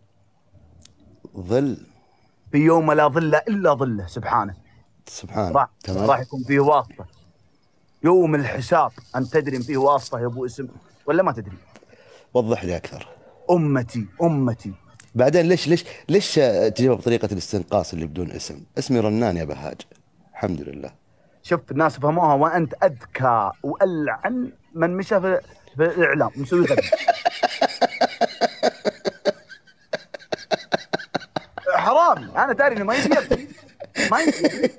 ظل في يوم لا ظل الا ظله سبحانه سبحان راح تمام. راح يكون فيه واسطه يوم الحساب. انت تدري ان فيه واسطه يا ابو اسم ولا ما تدري؟ وضح لي اكثر. امتي امتي بعدين ليش ليش ليش تجيبها بطريقه الاستنقاص اللي بدون اسم؟ اسمي رنان يا بهاج الحمد لله. شوف الناس فهموها وانت اذكى والعن من مشى في, في الاعلام مسوي غبي. حرامي انا داري انه ما يبي يبكي ما يمكن.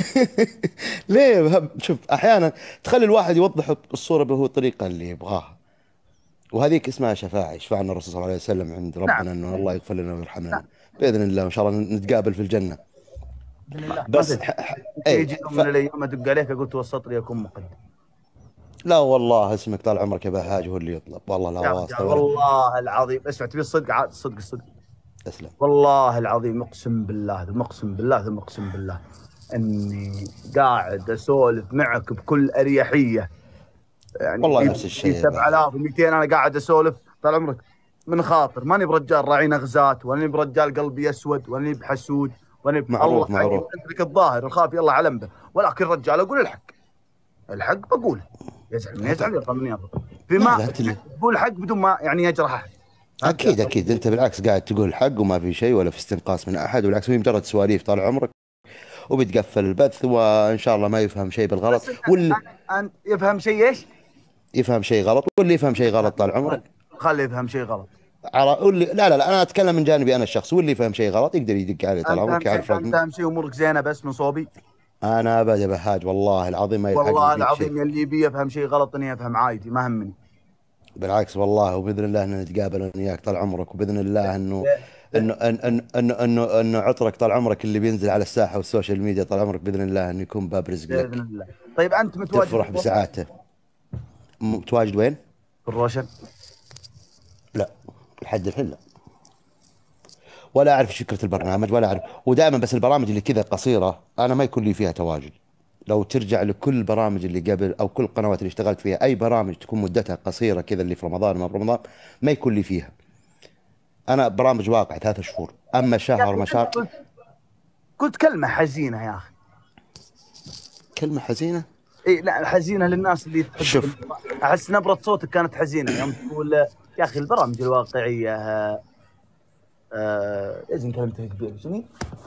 ليه بهم- شوف احيانا تخلي الواحد يوضح الصوره به الطريقه اللي يبغاها، وهذيك اسمها شفاعه، يشفعنا الرسول صلى الله عليه وسلم عند ربنا نعم. انه الله يغفر لنا ويرحمنا باذن الله، وان شاء الله نتقابل في الجنه. باذن الله. بس ما ح... ح... يجي اي يوم ف... من الايام ادق عليك اقول توسط لي اكون مقدم. لا والله اسمك طال عمرك يا بهاج هو اللي يطلب، والله لا يا واسطه رجال ولا. والله العظيم اسمع، تبي الصدق؟ عاد الصدق الصدق اسلم. والله العظيم، اقسم بالله ثم اقسم بالله ثم اقسم بالله اني قاعد اسولف معك بكل اريحيه. يعني والله في- نفس الشيء في يا سبعة آلاف ومئتين انا قاعد اسولف طال عمرك من خاطر، ماني برجال راعي نغزات، واني برجال قلبي اسود، واني بحسود، واني ب- معروف، الله معروف. اترك الظاهر الخافي الله علم به، ولكن رجال اقول الحق، الحق بقوله، يزعل من يزعل يرضى من يرضى، لا، لا، فيما تل- تقول الحق بدون ما يعني يجرح احد. اكيد اكيد انت بالعكس قاعد تقول الحق وما في شيء ولا في استنقاص من احد، والعكس هي مجرد سواليف طال عمرك وبتقفل البث، وان شاء الله ما يفهم شيء بالغلط، واللي أن يفهم شيء ايش؟ يفهم شيء غلط واللي يفهم شيء غلط طال عمرك خلي يفهم شيء غلط. على واللي لا لا لا انا اتكلم من جانبي انا الشخص، واللي يفهم شيء غلط يقدر يدق عليه طال انت عمرك، أهم يعرف شيء- انت رقم. اهم شيء امورك زينه بس من صوبي. انا ابد يا بهاج والله العظيم ما يلحقني والله فيك العظيم شيء. يلي يبي يفهم شيء غلط اني افهم عادي، ما همني. بالعكس والله، وباذن الله ان نتقابل انا وياك طال عمرك، وباذن الله انه انه انه انه انه انه عطرك طال عمرك اللي بينزل على الساحه والسوشيال ميديا طال عمرك باذن الله انه يكون باب رزق باذن لك الله. طيب انت متواجد تفرح بسعادته. م- متواجد وين؟ في الروشن؟ لا لحد الحين لا، ولا اعرف ايش فكره البرنامج ولا اعرف، ودائما بس البرامج اللي كذا قصيره انا ما يكون لي فيها تواجد. لو ترجع لكل البرامج اللي قبل او كل القنوات اللي اشتغلت فيها، اي برامج تكون مدتها قصيره كذا اللي في رمضان وما برمضان ما يكون لي فيها. انا برامج واقع ثلاثة شهور، اما شهر ما شهر. قلت قلت كلمه حزينه يا اخي. كلمه حزينه؟ اي لا، حزينه للناس اللي تحب. شوف. احس نبره صوتك كانت حزينه يوم تقول يا اخي البرامج الواقعيه آه آه لازم كلمتها كبيره شنو؟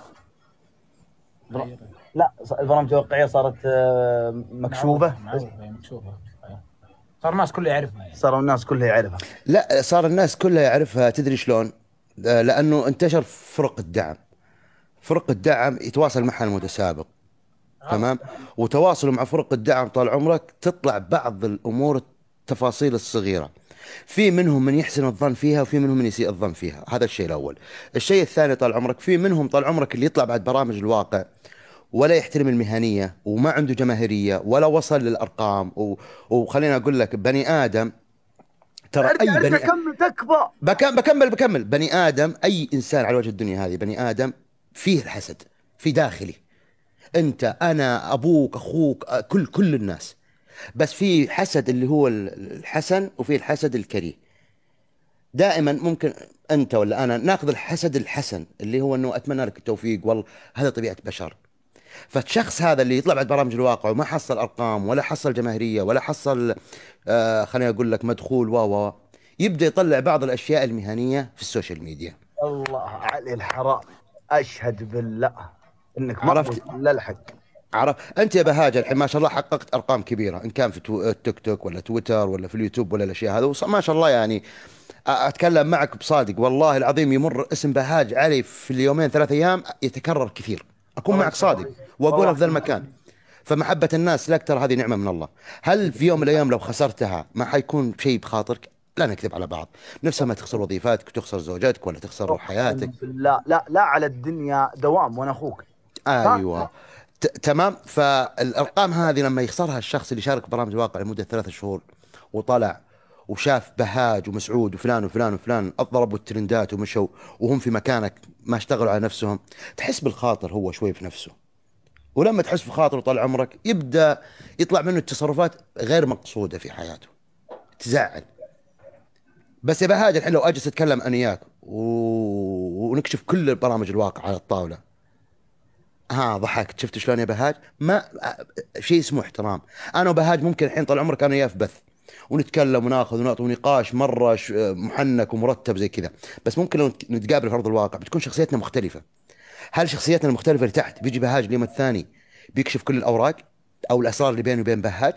بر- لا ص- البرامج الواقعيه صارت آه مكشوفه، معروفة هي مكشوفة. صار الناس كلها يعرفها يعني. صاروا الناس كلها يعرفها. لا صار الناس كلها يعرفها، تدري شلون؟ آه، لانه انتشر فرق الدعم. فرق الدعم يتواصل معها المتسابق، تمام؟ وتواصله مع فرق الدعم طال عمرك تطلع بعض الامور التفاصيل الصغيره، في منهم من يحسن الظن فيها وفي منهم من يسيء الظن فيها، هذا الشيء الاول. الشيء الثاني طال عمرك في منهم طال عمرك اللي يطلع بعد برامج الواقع ولا يحترم المهنيه وما عنده جماهيريه ولا وصل للارقام و... وخليني اقول لك بني ادم، ترى اي ارجع بني ارجع كمل تكفى. بكمل بكمل بكمل بني ادم، اي انسان على وجه الدنيا هذه بني ادم فيه الحسد في داخلي. انت انا ابوك اخوك أ- كل كل الناس، بس في حسد اللي هو ال- الحسن وفي الحسد الكريه. دائما ممكن انت ولا انا ناخذ الحسد الحسن اللي هو انه اتمنى لك التوفيق، والله هذا طبيعه بشر. فالشخص هذا اللي يطلع بعد برامج الواقع وما حصل ارقام ولا حصل جماهيريه ولا حصل آه خليني اقول لك مدخول و و يبدا يطلع بعض الاشياء المهنيه في السوشيال ميديا. الله علي الحرام، اشهد بالله انك ما عرفت؟ قلت الا الحق. عرف انت يا بهاجة الحين ما شاء الله حققت ارقام كبيره، ان كان في تو... تيك توك ولا تويتر ولا في اليوتيوب ولا الاشياء هذا، وص- ما شاء الله يعني أ- اتكلم معك بصادق والله العظيم يمر اسم بهاج علي في اليومين ثلاث ايام يتكرر كثير، اكون معك صادق واقولها في ذا المكان. فمحبه الناس لك ترى هذه نعمه من الله. هل في يوم من الايام لو خسرتها ما حيكون شيء بخاطرك؟ لا نكذب على بعض، نفس ما تخسر وظيفتك وتخسر زوجتك ولا تخسر حياتك. لا لا لا، على الدنيا دوام وانا اخوك. ايوه ت- تمام. فالارقام هذه لما يخسرها الشخص اللي شارك برامج الواقع لمده ثلاثة شهور وطلع وشاف بهاج ومسعود وفلان وفلان وفلان ضربوا الترندات ومشوا وهم في مكانك ما اشتغلوا على نفسهم، تحس بالخاطر هو شوي في نفسه. ولما تحس بخاطر طال عمرك يبدا يطلع منه التصرفات غير مقصوده في حياته تزعل. بس يا بهاج الحين لو اجلس اتكلم انا وياك و... ونكشف كل برامج الواقع على الطاوله، ها ضحكت شفت شلون يا بهاج؟ ما شيء اسمه احترام. انا وبهاج ممكن الحين طال عمرك انا وياه في بث ونتكلم وناخذ ونعطي ونقاش مره ش- محنك ومرتب زي كذا، بس ممكن لو نتقابل في ارض الواقع بتكون شخصيتنا مختلفه. هل شخصيتنا المختلفه اللي تحت بيجي بهاج اليوم الثاني بيكشف كل الاوراق او الاسرار اللي بيني وبين بهاج؟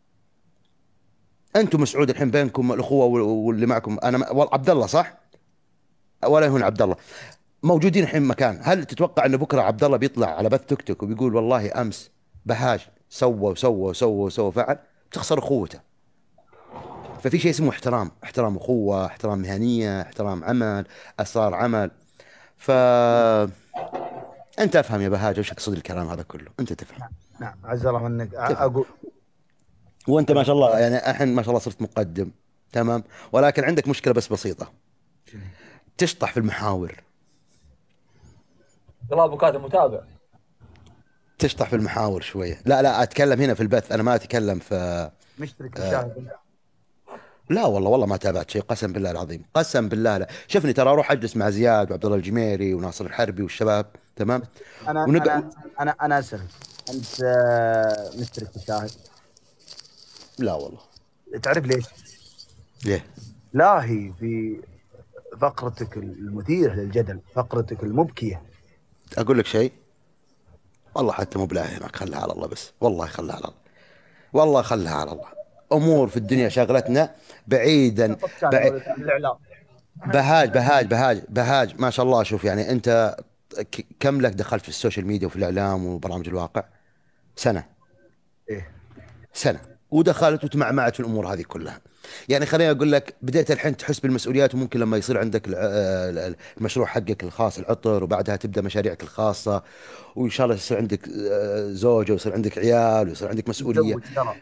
انتم مسعود الحين بينكم الاخوه وال- واللي معكم انا م- والله عبد الله صح؟ ولا هون عبد الله موجودين الحين مكان. هل تتوقع انه بكره عبد الله بيطلع على بث تيك توك وبيقول والله امس بهاج سوى وسوى وسوى وسوى فعل؟ بتخسر اخوته. ففي شيء اسمه احترام، احترام اخوه، احترام مهنيه، احترام عمل، اسرار عمل. ف انت افهم يا بهاج وش اقصد الكلام هذا كله، انت تفهم. نعم عز الله منك. اقول وانت ما شاء الله يعني الحين ما شاء الله صرت مقدم تمام، ولكن عندك مشكله بس بسيطه، تشطح في المحاور. والله ابو كاتب متابع. تشطح في المحاور شويه. لا لا اتكلم هنا في البث، انا ما اتكلم في مشترك آه مشاهد. لا والله والله ما تابعت شيء، قسم بالله العظيم، قسم بالله. لا شوفني ترى اروح اجلس مع زياد وعبد الله الجميري وناصر الحربي والشباب تمام. انا ونق... انا انا انا اسال، انت آه، مشترك مشاهد؟ لا والله. تعرف ليش؟ ليه؟ لاهي في فقرتك المثيرة للجدل، فقرتك المبكية. اقول لك شيء والله، حتى مو بلاهي معك، خلها على الله بس، والله خلها على الله، والله خلها على الله. امور في الدنيا شغلتنا بعيدا بعيد. بهاج بهاج بهاج بهاج ما شاء الله. شوف يعني انت ك- كم لك دخلت في السوشيال ميديا وفي الاعلام وبرامج الواقع؟ سنه. ايه سنه ودخلت وتمعمعت في الامور هذه كلها. يعني خليني اقول لك، بديت الحين تحس بالمسؤوليات، وممكن لما يصير عندك الع- المشروع حقك الخاص العطر، وبعدها تبدا مشاريعك الخاصه، وان شاء الله يصير عندك زوجه ويصير عندك عيال ويصير عندك مسؤوليه.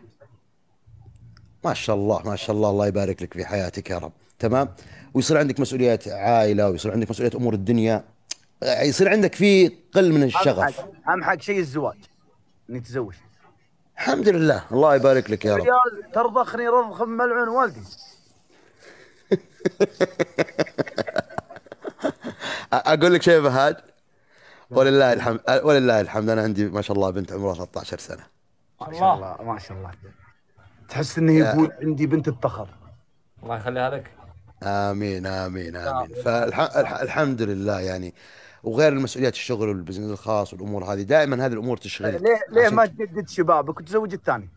ما شاء الله ما شاء الله، الله يبارك لك في حياتك يا رب تمام. ويصير عندك مسؤوليات عائله، ويصير عندك مسؤوليات امور الدنيا، يصير عندك في قل من الشغف. اهم حاجه شيء الزواج، اني تزوج. الحمد لله، الله يبارك لك يا رب. ريال ترضخني رضخ ملعون والدي. اقول لك شيء بهاج، ولله الحمد ولله الحمد، انا عندي ما شاء الله بنت عمرها ثلاثة عشر سنه. ما شاء الله ما شاء الله. تحس انه يقول عندي بنت الفخر. الله يخليها لك. امين امين امين. فالحمد لله يعني. وغير المسؤوليات الشغل والبزنس الخاص والامور هذه، دائما هذه الامور تشغل. ليه ليه ما تجدد شبابك وتزوج الثاني؟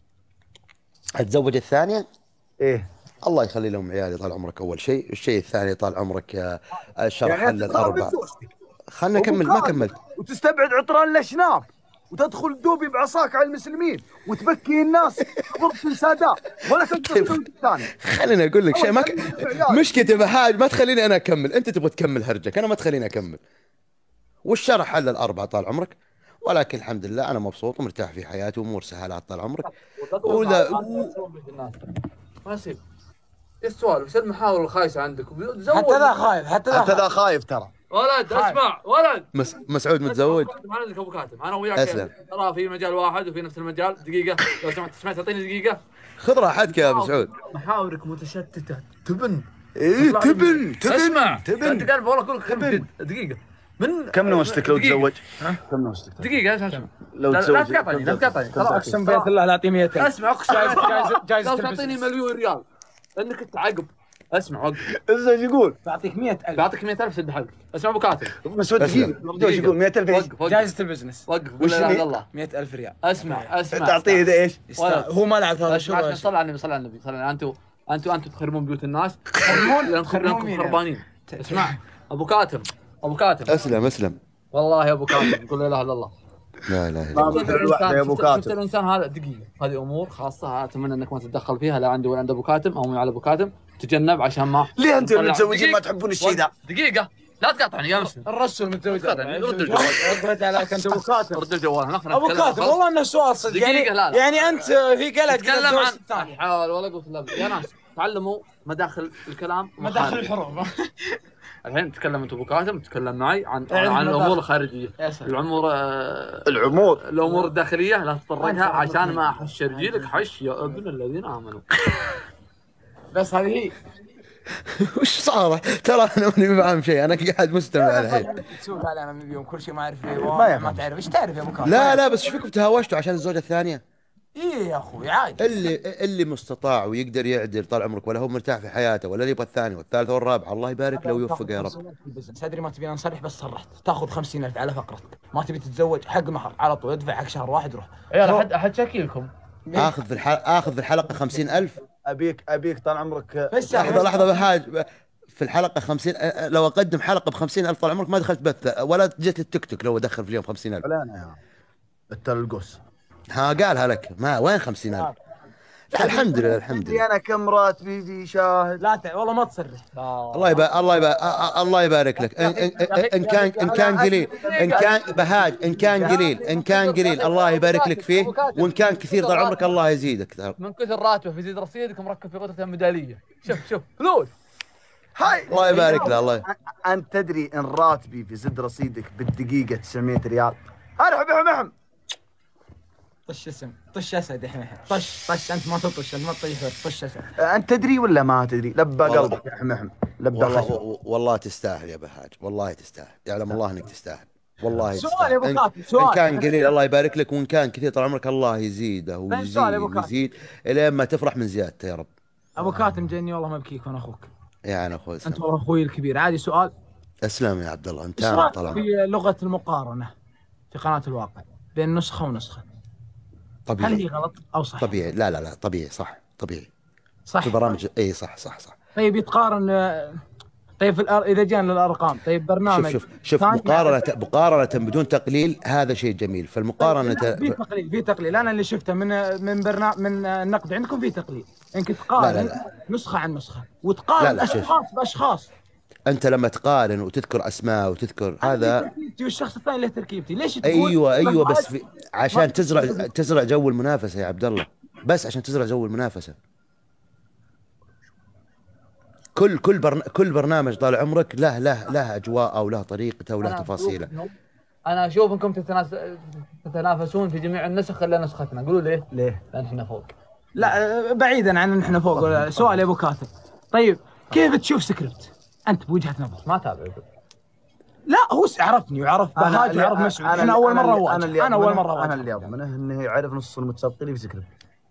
اتزوج الثانيه؟ ايه الله يخلي لهم عيالي طال عمرك اول شيء، والشيء الثاني طال عمرك آه، الشرح يعني حل الاربع. خلنا نكمل، ما كملت. وتستبعد عطران الاشناب وتدخل دوبي بعصاك على المسلمين وتبكي الناس غرفة السادات ولا تقدر تزوج الثاني. خليني اقول لك شيء، ما ك... مشكلتي بهاج ما تخليني انا اكمل، انت تبغى تكمل هرجك، انا ما تخليني اكمل. والشرح حل الاربع طال عمرك، ولكن الحمد لله انا مبسوط ومرتاح في حياتي وامور سهلات طال عمرك. ولا ما يصير. ايش السؤال؟ وش المحاور الخايسه عندك؟ حتى ذا خايف، حتى ذا حتى ذا خايف. خايف ترى. ولد اسمع ولد. مس... مسعود متزوج؟ ما عندك ابو كاتب، انا وياك أسلم. ترى في مجال واحد وفي نفس المجال. دقيقه لو سمحت سمعت تعطيني دقيقه. خذ راحتك يا مسعود. محاورك متشتته تبن. ايه تبن تبن اسمع تبن. انت قاعد والله اقول لك خل- دقيقه من كم نوستك لو دقيقة. تزوج؟ كم نوستك؟ دقيقه اسمع اسمع. لو لا- تزوج لا تقاطعني لا تقاطعني خلاص. اقسم بالله لا اعطيه مئة. اسمع اقسم جايزة- جايزة لو تعطيني البزنس. مليون ريال انك انت عقب. اسمع وقف. ايش يقول؟ بعطيك مئة ألف. بعطيك مئة ألف سد حقك. اسمع ابو كاتب. مسعود دقيقة ايش يقول؟ مئة ألف ايش؟ وقف وقف جايزة البزنس وقف وش وش لا اللي- الله. مئة ألف ريال. اسمع اسمع تعطيه ذا ايش؟ يستاهل. هو ما لعب هذا اسمع الشغل. عشان صل على النبي صل على النبي صل على انتم انتم انتم تخربون بيوت الناس. تخربون لانكم لانكم خربانين. اسمع ابو كاتب ابو كاتب اسلم اسلم. والله يا ابو كاتب قول لا اله الا الله. لا لا لا. ما شفت بدع الوحدة يا ابو الإنسان- شفت كاتب. الانسان هذا دقيقه، هذه امور خاصه اتمنى انك ما تتدخل فيها، لا عندي ولا عند ابو كاتب او مو على ابو كاتب. تجنب عشان ما ليه انتم طلع- المتزوجين ما دقيقة. تحبون الشيء ذا؟ دقيقه لا تقاطعني يا مسلم. الرسول متزوج. تقاطعني رد الجوال. رد عليك انت ابو كاتب. رد الجوال هناك ابو كاتب والله انه سؤال صدق. دقيقة، يعني لا، لا. يعني انت في قلق تكلم عن ثاني حاول ولا قلت لا يا ناس تعلموا مداخل الكلام مداخل ومخارج. الحروب. الحين تكلم انت ابو كاتب تكلم معي عن اعرف عن مداخل. الامور الخارجيه. يا سلام. الامور آه، العمود. الامور الداخليه لا تطرقها عشان ما احش رجيلك حش يا ابن الذين امنوا. بس هذه هي. وش صار؟ ترى انا ماني فاهم شيء، انا قاعد مستمع الحين. تسولف علي انا من اليوم كل شيء ما اعرف ليه. ما ما, يفهم. ما تعرف ايش تعرف يا ابو كاتب. لا لا بس ايش فيكم تهاوشتوا عشان الزوجة الثانية؟ ايه يا اخوي عادي. اللي اللي مستطاع ويقدر يعدل طال عمرك، ولا هو مرتاح في حياته، ولا اللي يبغى الثاني والثالث والرابع، الله يبارك له ويوفقه يا رب. ادري ما تبينا نصرح بس صرحت تاخذ خمسين ألف على فقرتك. ما تبي تتزوج حق مهر على طول ادفع حق شهر واحد روح. عيال احد احد شاكيلكم. اخذ في الحلقة اخذ في الحلقة خمسين ألف. ابيك ابيك طال عمرك. بس لحظة لحظة بهاج، في الحلقه خمسين، لو اقدم حلقه ب خمسين ألف طال عمرك ما دخلت بث ولا جت التيك توك لو ادخل في اليوم خمسين ألف. لا انا يا التلقص ها قالها لك ما وين خمسين ألف. لا الحمد لله الحمد لله. انا كم راتبي في شاهد. لا تع... والله ما تصرح. الله يبارك الله يبارك الله يبارك لك. ان, إن, إن كان ان كان قليل ان كان بهاج ان كان قليل ان كان قليل الله يبارك لك فيه، وان كان كثير طال عمرك الله يزيدك. من كثر راتبه في زيد رصيدك مركب في غرفه ميداليه. شوف شوف فلوس. هاي الله يبارك له الله. انت تدري ان راتبي في زد رصيدك بالدقيقه تسعمية ريال؟ ارحب يا محم. طش اسم طش اسد يا حمحم. طش طش انت ما تطش ما تطيح طش اسد. انت تدري ولا ما تدري؟ لبى قلبك يا حمحم لبى والله, خشم. والله تستاهل يا بهاج، والله تستاهل، يعلم الله انك تستاهل، والله سؤال يا ابو تستاهل. كاتب إن, سؤال. ان كان قليل الله يبارك لك، وان كان كثير طال عمرك الله يزيده ويزيد ويزيد الين ما تفرح من زيادته يا رب. ابو كاتم جاني والله ما ابكيك وانا اخوك. يا انا اخوي انت والله اخوي الكبير. عادي سؤال. اسلم يا عبد الله. انت ايش رايك طال عمرك في لغه المقارنه في قناه الواقع بين نسخه ونسخه؟ هل هي طبيعي غلط او صح؟ طبيعي لا لا لا طبيعي صح طبيعي صح. في برامج اي صح صح صح. طيب يتقارن. طيب في الأر... اذا جينا للارقام، طيب برنامج شوف شوف شوف ثاني مقارنة مقارنة بدون تقليل هذا شيء جميل. فالمقارنة في تقليل في تقليل انا اللي شفته من من برنامج من النقد عندكم في تقليل انك تقارن لا لا لا. نسخه عن نسخه لا وتقارن لا، شوف. اشخاص باشخاص. انت لما تقارن وتذكر اسماء وتذكر هذا تركيبتي والشخص الثاني له تركيبتي. ليش تقول ايوه ايوه بس بهاج- في عشان تزرع تزرع جو المنافسة يا عبد الله، بس عشان تزرع جو المنافسة. كل كل برن... كل برنامج طال عمرك له له له اجواءه وله طريقته وله أنا تفاصيله. أشوف إنه- انا اشوف انكم تتناس... تتنافسون في جميع النسخ الا نسختنا. قولوا ليه؟ ليه؟ لان احنا فوق. لا بعيدا عن ان احنا فوق. سؤال يا ابو كاتب، طيب كيف تشوف سكريبت انت بوجهه نظر؟ ما تابع. لا هو س- عرفني وعرف بهاج وعرف مسعود. احنا اول مره انا انا, اللي أنا اول مره انا واجه. اللي اضمنه انه يعرف نص المتسابقين في سكريبت.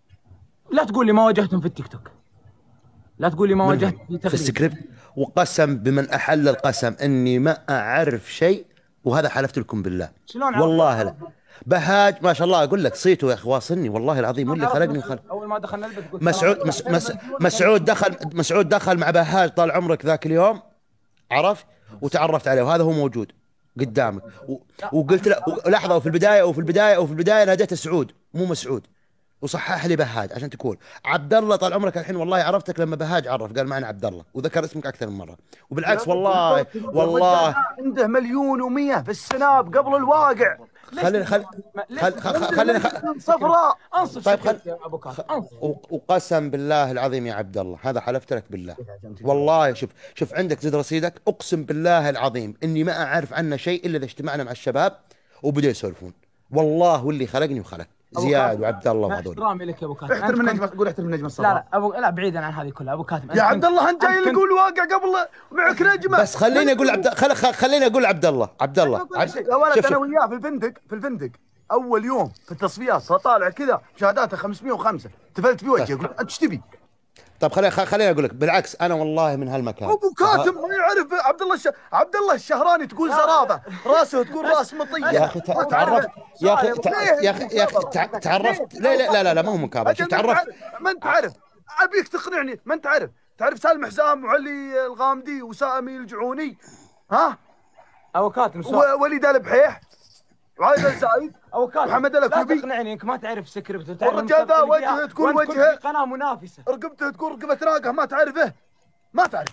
لا تقول لي ما واجهتهم في التيك توك. لا تقول لي ما واجهت في في تقليد. السكريبت. وقسم بمن احل القسم اني ما اعرف شيء، وهذا حلفت لكم بالله. شلون عرفت؟ والله لا بهاج ما شاء الله اقول لك صيته يا اخي واصلني والله العظيم، واللي عرفت خلقني مسعود؟ خلق. اول ما دخلنا البيت قلت مسعود مس مس مسعود دخل مسعود دخل مع بهاج طال عمرك ذاك اليوم، عرفت وتعرفت عليه، وهذا هو موجود قدامك. و... وقلت له و- لحظه، وفي البدايه وفي البدايه وفي البدايه ناديته سعود مو مسعود، وصحح لي بهاج عشان تكون عبد الله طال عمرك. الحين والله عرفتك لما بهاج عرف قال معنا عبد الله وذكر اسمك اكثر من مره، وبالعكس والله والله عنده مليون ومية في السناب قبل الواقع. خلينا خل خل خل- خلينا خل... صفراء. انصف طيب سكريبت خل- يا ابو كاتب انصف. و- وقسم بالله العظيم يا عبد الله هذا حلفت لك بالله والله. شوف شوف عندك زد رصيدك، اقسم بالله العظيم اني ما اعرف عنه شيء الا اذا اجتمعنا مع الشباب وبدأوا يسولفون. والله واللي خلقني وخلق زياد وعبد الله مع وهذول. احترامي لك يا ابو كاتب. احترم أنت النجم، كنت- قول احترم النجم لا الصفراء. لا ابو لا بعيدا عن هذه كلها ابو كاتب. يا عبد الله انت جاي أنت اللي كنت- يقول واقع قبل معك نجمه. بس خليني اقول عبد خل... خل... خليني اقول عبد الله عبد الله عبد... يا ولد شوف انا شوف. وياه في الفندق في الفندق اول يوم في التصفيات فطالع كذا مشاهداته خمسمية وخمسة تفلت في وجهه قلت انت ايش تبي؟ طب خليني خليني اقول لك بالعكس، انا والله من هالمكان ابو كاتب ما يعرف عبد الله الش... عبد الله الشهراني تقول زرابه راسه تقول راس مطيه. يا اخي تع- تعرفت يا اخي تع- يا اخي يا اخي تع- تعرفت لا لا لا لا ما هو مكابره. شوف أجل ما أنت تعرفت عارف- ما انت عارف ابيك تقنعني. ما انت عارف تعرف سالم حسام وعلي الغامدي وسامي الجعوني ها ابو كاتب سؤال. ووليد البحيح وعايد الزايد ابو كاتب محمد لا الأكوبي. تقنعني انك ما تعرف سكريبت وتعرف والرجال ذا المسابقين وجهه فيها، تقول وأنت كنت وجهه. في قناه منافسه. رقبته تقول رقبه راقه ما تعرفه ما تعرف.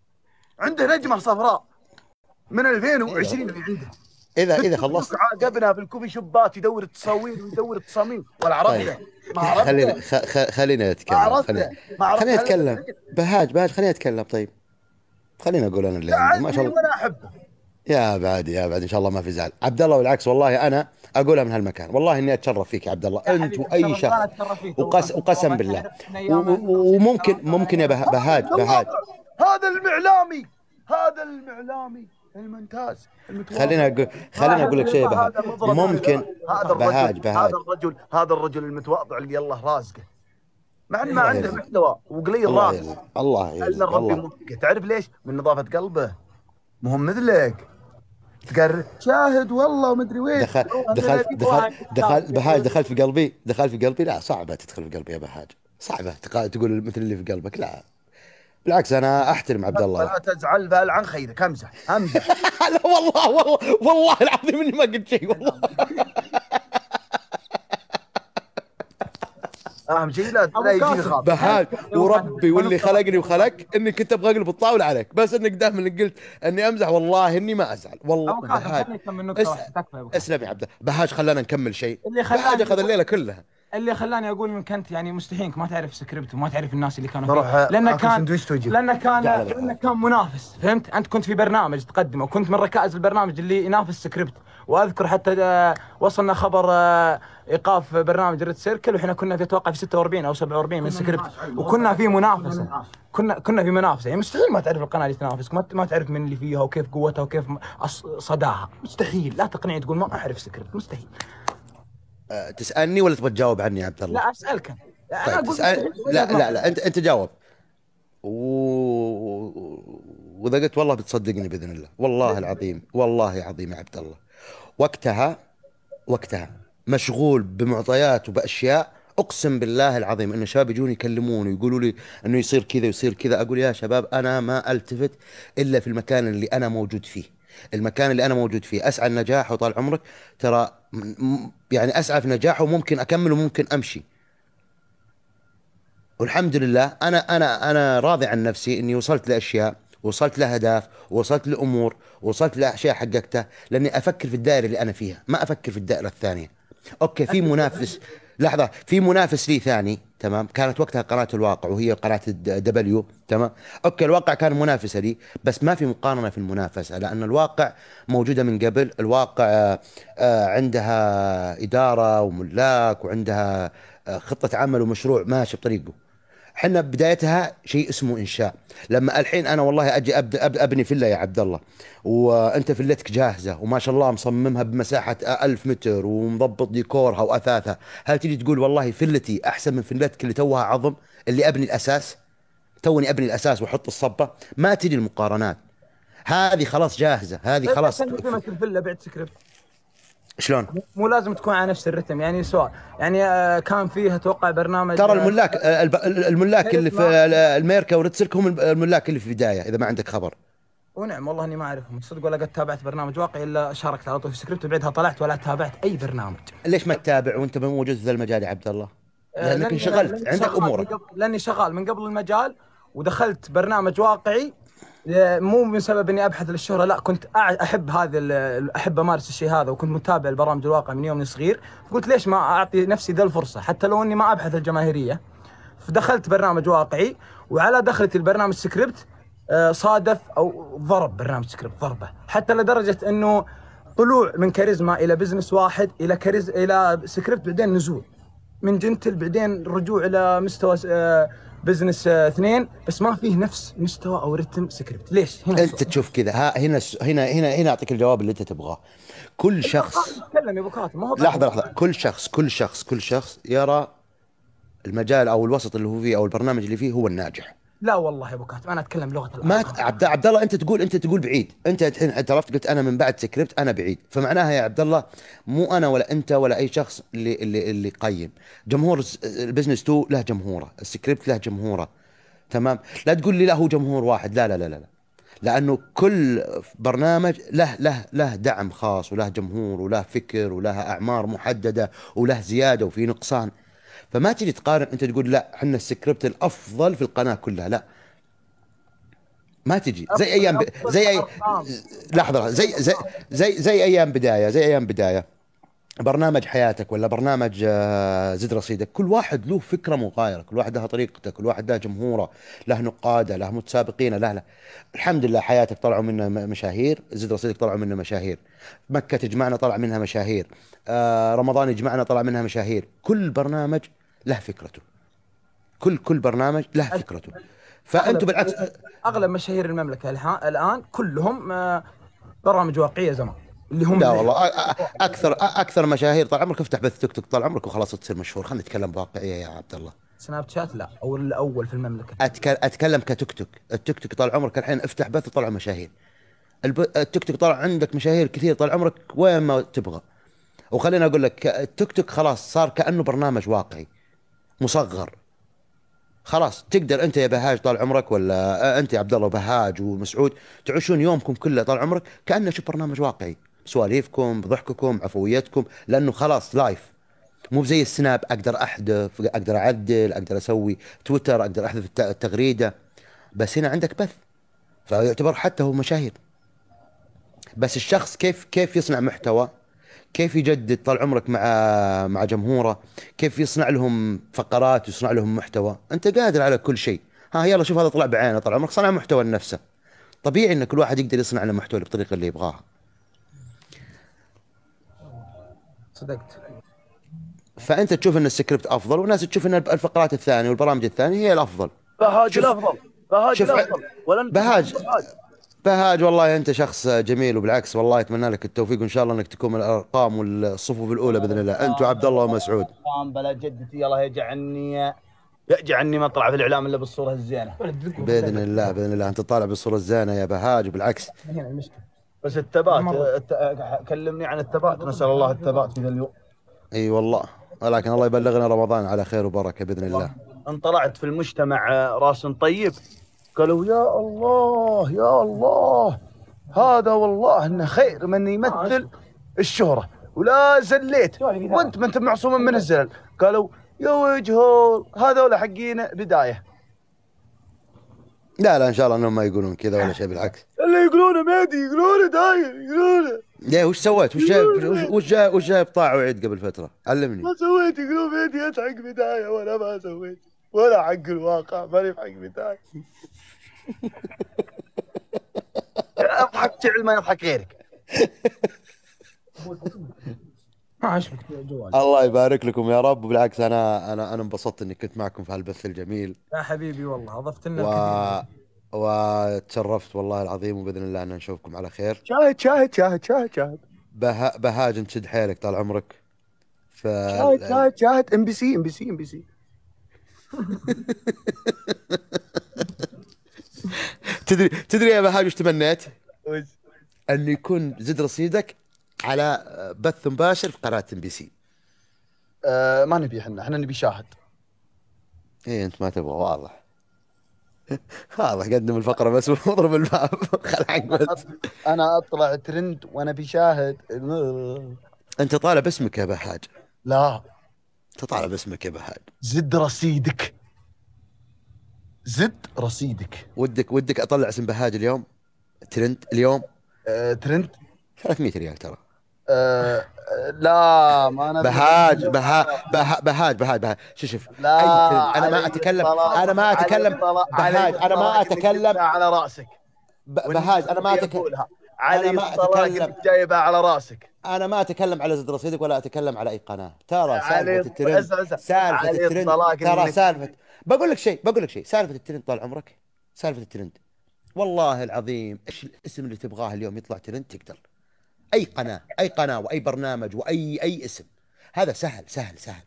عنده نجمه صفراء من ألفين وعشرين اللي عنده. اذا اذا خلصت عاقبنا في الكوفي شوبات يدور التصاوير ويدور التصاميم ولا عرفته ما عرفته. خلينا خ- خ- خلينا ما نتكلم عرفته خلينا ما عرفته. خلينا نتكلم بهاج بهاج خلينا نتكلم. طيب خلينا اقول انا اللي عندي ما شاء الله. وانا احبه. يا بعد يا بعد ان شاء الله ما في زعل عبد الله. والعكس والله انا اقولها من هالمكان، والله اني اتشرف فيك يا عبد الله يا انت حبيبي، واي أتشرف، شخص. أنا أتشرف فيك. وقس وقسم والله بالله تعرف إن و- أيام و- وممكن ممكن يا به- بهاج بهاج هذا المعلامي هذا المعلامي الممتاز المتواضع. خلينا اقول خليني اقول لك شيء يا بهاج. هذا مضرب. ممكن هذا الرجل بهاج بهاج هذا الرجل هذا الرجل المتواضع اللي الله رازقه مع انه ما عنده محتوى وقليل الله راس. يعزك الله الا يعزك ربي الله. موفقه. تعرف ليش؟ من نظافه قلبه. مو هم مثلك تقرر شاهد والله ومدري وين. دخل دخلت دخل دخل بهاج دخلت في قلبي دخلت في قلبي. لا صعبه تدخل في قلبي يا بهاج، صعبه تقا- تقول مثل اللي في قلبك. لا بالعكس انا احترم عبد الله. لا تزعل بل عن خيرك، امزح امزح. لا والله والله والله العظيم اني ما قلت شيء والله. اهم شيء لا لا يجيني خاطر. بهاج وربي واللي خلقني وخلق اني كنت ابغى اقلب الطاوله عليك، بس انك دائما قلت اني امزح، والله اني ما ازعل والله. بهاج اسلم يا عبد الله. بهاج خلانا نكمل شيء. اللي خلاني بهاج اخذ الليله كلها. اللي خلاني اقول انك انت يعني مستحيل انك ما تعرف سكريبت وما تعرف الناس اللي كانوا بروح فيه، لانه كان سندويشت وجهي. لانه كان لانه كان منافس، فهمت؟ انت كنت في برنامج تقدمه وكنت من ركائز البرنامج اللي ينافس سكريبت، واذكر حتى آه، وصلنا خبر آه، ايقاف برنامج ريد سيركل، واحنا كنا في اتوقع في ستة وأربعين او سبعة وأربعين من سكريبت، وكنا في منافسه، كنا كنا في منافسه، يعني مستحيل ما تعرف القناه اللي تنافسك، ما ما تعرف من اللي فيها وكيف قوتها وكيف صداها، مستحيل. لا تقنعني تقول ما اعرف سكريبت، مستحيل. أه تسالني ولا تبغى تجاوب عني يا عبد الله؟ لا اسالك انا. طيب تسأل... لا لا لا انت انت جاوب و... واذا قلت والله بتصدقني باذن الله، والله العظيم والله عظيم يا عبد الله. وقتها وقتها مشغول بمعطيات وباشياء، اقسم بالله العظيم ان الشباب يجوني يكلموني ويقولوا لي انه يصير كذا ويصير كذا، اقول يا شباب انا ما التفت الا في المكان اللي انا موجود فيه، المكان اللي انا موجود فيه اسعى النجاح، وطال عمرك ترى يعني اسعى في نجاح وممكن اكمل وممكن امشي. والحمد لله انا انا انا راضي عن نفسي اني وصلت لاشياء، وصلت لاهداف، وصلت لامور، وصلت لاشياء حققتها، لاني افكر في الدائره اللي انا فيها، ما افكر في الدائره الثانيه. اوكي في منافس، لحظه، في منافس لي ثاني، تمام، كانت وقتها قناه الواقع وهي قناه الدبليو، تمام، اوكي الواقع كان منافسه لي، بس ما في مقارنه في المنافسه، لان الواقع موجوده من قبل، الواقع آه، آه، عندها اداره وملاك وعندها آه، خطه عمل ومشروع ماشي بطريقه. حنا بدايتها شيء اسمه انشاء. لما الحين انا والله اجي ابدا أب ابني فيلا يا عبد الله، وانت فيلتك جاهزه وما شاء الله مصممها بمساحه ألف متر ومضبط ديكورها واثاثها، هل تجي تقول والله فيلتي احسن من فيلتك اللي توها عظم، اللي ابني الاساس، توني ابني الاساس واحط الصبه؟ ما تجي المقارنات هذه، خلاص جاهزه، هذه خلاص. الفيلا بعد سكريبت شلون؟ مو لازم تكون على نفس الرتم، يعني سؤال، يعني آه كان فيه اتوقع برنامج، ترى الملاك آه الملاك اللي في الميركا وريتسلك هم الملاك اللي في البدايه، اذا ما عندك خبر. ونعم والله اني ما اعرفهم صدق، ولا قد تابعت برنامج واقعي الا شاركت على طول في سكريبت، وبعدها طلعت ولا تابعت اي برنامج. ليش ما تتابع وانت موجود في ذا المجال يا عبد الله؟ لانك انشغلت، عندك امورك. لاني شغال من قبل المجال، ودخلت برنامج واقعي مو من سبب اني ابحث للشهره، لا كنت احب هذا، احب امارس الشيء هذا، وكنت متابع البرامج الواقع من يومي صغير، فقلت ليش ما اعطي نفسي ذا الفرصه حتى لو اني ما ابحث الجماهيريه. فدخلت برنامج واقعي، وعلى دخلتي البرنامج سكريبت صادف او ضرب برنامج سكريبت ضربه، حتى لدرجه انه طلوع من كاريزما الى بزنس واحد الى كاريز الى سكريبت، بعدين نزول من جنتل، بعدين رجوع الى مستوى بزنس اثنين، بس ما فيه نفس مستوى او رتم سكريبت. ليش؟ هنا انت تشوف كذا، ها هنا هنا هنا هنا اعطيك الجواب اللي انت تبغاه. كل شخص تكلم يا ابو كاتب، ما هو لحظه لحظه، كل شخص كل شخص كل شخص يرى المجال او الوسط اللي هو فيه او البرنامج اللي فيه هو الناجح. لا والله يا ابو كاتب انا اتكلم لغه الارقام. ما عبد عبد الله انت تقول انت تقول بعيد، انت الحين اعترفت قلت انا من بعد سكريبت انا بعيد، فمعناها يا عبد الله مو انا ولا انت ولا اي شخص اللي اللي اللي قيم. جمهور البزنس تو له جمهوره، السكريبت له جمهوره، تمام؟ لا تقول لي لا هو جمهور واحد، لا لا لا لا، لانه كل برنامج له له له دعم خاص وله جمهور وله فكر وله اعمار محدده وله زياده وفي نقصان. فما تجي تقارن انت تقول لا احنا السكريبت الافضل في القناه كلها، لا ما تجي. زي ايام ب... زي اي لحظه زي زي زي زي ايام بدايه زي ايام بدايه برنامج حياتك ولا برنامج زد رصيدك، كل واحد له فكره مغايره، كل واحد له طريقته، كل واحد له جمهوره، له نقاده، له متسابقين، له له الحمد لله حياتك طلعوا منه مشاهير، زد رصيدك طلعوا منه مشاهير، مكه تجمعنا طلع منها مشاهير، آه رمضان يجمعنا طلع منها مشاهير. كل برنامج له فكرته، كل كل برنامج له فكرته. فانتم بالعكس اغلب مشاهير المملكه الان كلهم برامج واقعيه زمان اللي هم لا والله اكثر اكثر مشاهير طال عمرك افتح بث تيك توك طال عمرك وخلاص تصير مشهور. خلينا نتكلم بواقعيه يا عبد الله. سناب شات لا، او الاول في المملكه. اتكلم كتيك توك، التيك توك طال عمرك الحين افتح بث وطلع مشاهير، التيك توك طلع عندك مشاهير كثير طال عمرك وين ما تبغى. وخلينا اقول لك التيك توك خلاص صار كانه برنامج واقعي مصغر، خلاص تقدر انت يا بهاج طال عمرك، ولا انت يا عبد الله وبهاج ومسعود تعيشون يومكم كله طال عمرك كانه شوف برنامج واقعي، بسواليفكم بضحككم عفويتكم، لانه خلاص لايف. مو زي السناب اقدر احذف، اقدر اعدل، اقدر اسوي تويتر، اقدر احذف الت- التغريده. بس هنا عندك بث، فيعتبر حتى هو مشاهير. بس الشخص كيف كيف يصنع محتوى، كيف يجدد طال عمرك مع مع جمهوره، كيف يصنع لهم فقرات ويصنع لهم محتوى، انت قادر على كل شيء. ها يلا شوف هذا طلع بعينه طال عمرك صنع محتوى لنفسه. طبيعي ان كل واحد يقدر يصنع له محتوى بالطريقه اللي يبغاها. صدقت. فانت تشوف ان السكريبت افضل، وناس تشوف ان الفقرات الثانيه والبرامج الثانيه هي الافضل. بهاج شوف- الافضل، بهاج شوف الافضل، ولا انت بهاج بهاج. بهاج والله انت شخص جميل، وبالعكس والله اتمنى لك التوفيق، وان شاء الله انك تكون من الارقام والصفوف الاولى باذن الله، انت وعبد الله ومسعود. قام بلا جدتي الله يجعلني يجعلني ما اطلع في الاعلام الا بالصوره الزينه. باذن الله باذن الله انت طالع بالصوره الزينه يا بهاج، وبالعكس هنا المشكله. بس الثبات مرة. الت- كلمني عن الثبات، نسال الله الثبات في ذا اليوم. اي والله، ولكن الله يبلغنا رمضان على خير وبركه باذن الله. ان طلعت في المجتمع آه، راس طيب قالوا يا الله يا الله، هذا والله انه خير من يمثل الشهره، ولا زليت وانت ما انت معصوم من الزلل. قالوا يا وجهه هذول حقين بدايه. لا لا ان شاء الله انهم ما يقولون كذا ولا شيء، بالعكس. اللي يقولونه مهدي يقولونه داير يقولونه ليه وش سويت؟ وش جايب وش- وش جايب وش جايب طاع وعيد قبل فتره؟ علمني. ما سويت. يقولون مهدي يتحق بدايه وانا ما سويت ولا حق الواقع، ماني في حق بدايه. اضحك جعل ما يضحك غيرك. ما عجبك جوال. الله يبارك لكم يا رب، وبالعكس انا انا انا انبسطت اني كنت معكم في هالبث الجميل، يا حبيبي والله اضفت لنا و الكثير. وتشرفت والله العظيم، وباذن الله ان نشوفكم على خير. شاهد شاهد شاهد شاهد شاهد بها بهاج انت شد حيلك طال عمرك. ف شاهد شاهد شاهد ام بي سي ام بي سي ام بي سي. تدري تدري يا بهاج وش تمنيت؟ وش؟ انه يكون زد رصيدك على بث مباشر في قناه ام بي سي. آه ما نبي احنا احنا نبي شاهد. ايه انت ما تبغى، واضح. واضح، قدم الفقره بس واضرب الباب خلعك بس. انا اطلع ترند وانا بشاهد. انت طالع باسمك يا بهاج، لا انت طالع باسمك يا بهاج. زد رصيدك، زد رصيدك. ودك ودك اطلع اسم بهاج اليوم ترند اليوم آه ترند. ثلاثمية ريال ترى. آه لا ما انا بهاج بها بها بهاج بهاج بهاج شوف شوف لا أي ترند. انا ما علي اتكلم الطلاق، انا ما اتكلم علي الطلاق، علي بهاج انا ما الطلاق اللي اتكلم جبتها على راسك. ب- بهاج انا ما اتكلم علي أنا ما الطلاق أتكلم. اللي جايبها على راسك. انا ما اتكلم على زد رصيدك ولا اتكلم على اي قناه. ترى علي سالفه الترند اسمع- اسمع. سالفه علي الترند الطلاق ترى اللي- سالفه. بقول لك شيء بقول لك شيء سالفه الترند طال عمرك، سالفه الترند والله العظيم ايش الاسم اللي تبغاه اليوم يطلع ترند تقدر. اي قناه اي قناه واي برنامج واي اي اسم، هذا سهل سهل سهل.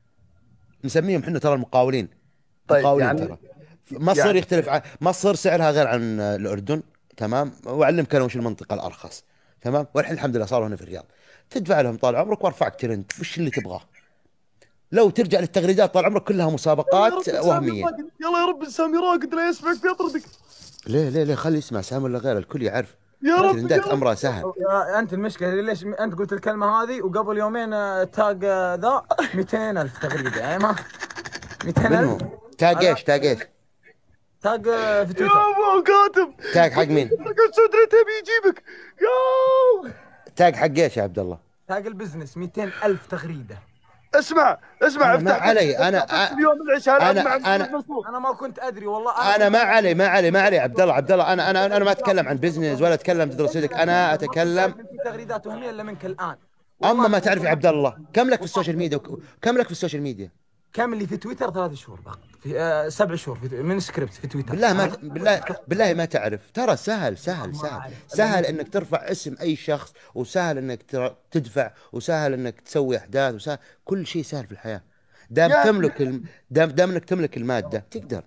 نسميهم احنا ترى المقاولين. طيب، مقاولين يعني- ترى. مصر يعني- يختلف عن مصر، سعرها غير عن الاردن، تمام. واعلمك انا وش المنطقه الارخص، تمام. والحين الحمد لله صاروا هنا في الرياض. تدفع لهم طال عمرك وارفعك ترند، وش اللي تبغاه؟ لو ترجع للتغريدات طال عمرك كلها مسابقات وهميه. يلا يا رب سامي راقد لا يسمعك بيطردك. ليه ليه ليه خلي يسمع سام ولا غيره، الكل يعرف. يا رب، الترندات يا رب. امرها سهل. يا انت المشكله ليش م- انت قلت الكلمه هذه وقبل يومين آه، تاج آه، ذا مئتين ألف تغريده يعني ما مئتين ألف منو؟ تاج ايش تاج ايش؟ تاج آه، في يا تويتر. ابو كاتب تاج حق مين؟ قلت صدري تبي يجيبك يا. تاج حق ايش يا عبد الله؟ تاج البزنس مئتين ألف تغريده. اسمع اسمع أنا ما افتح علي، أنا- افتح اليوم العشاء أنا- العب مع أنا- محمد منصور. انا ما كنت ادري والله. انا ما علي ما علي ما علي عبد الله عبد الله انا انا انا ما اتكلم عن بزنس ولا اتكلم تدرس رصيدك، انا اتكلم. في تغريدات وهميه الا منك الان. اما ما تعرف يا عبد الله كم لك في السوشيال ميديا وك- كم لك في السوشيال ميديا؟ كم اللي في تويتر ثلاث شهور بقى في آه سبع شهور في من سكريبت في تويتر. بالله ما ت- بالله بالله ما تعرف. ترى سهل سهل سهل سهل انك ترفع اسم اي شخص، وسهل انك تر- تدفع، وسهل انك تسوي احداث، وسهل كل شيء سهل في الحياه. دام يا- تملك الم... دام دام انك تملك الماده تقدر.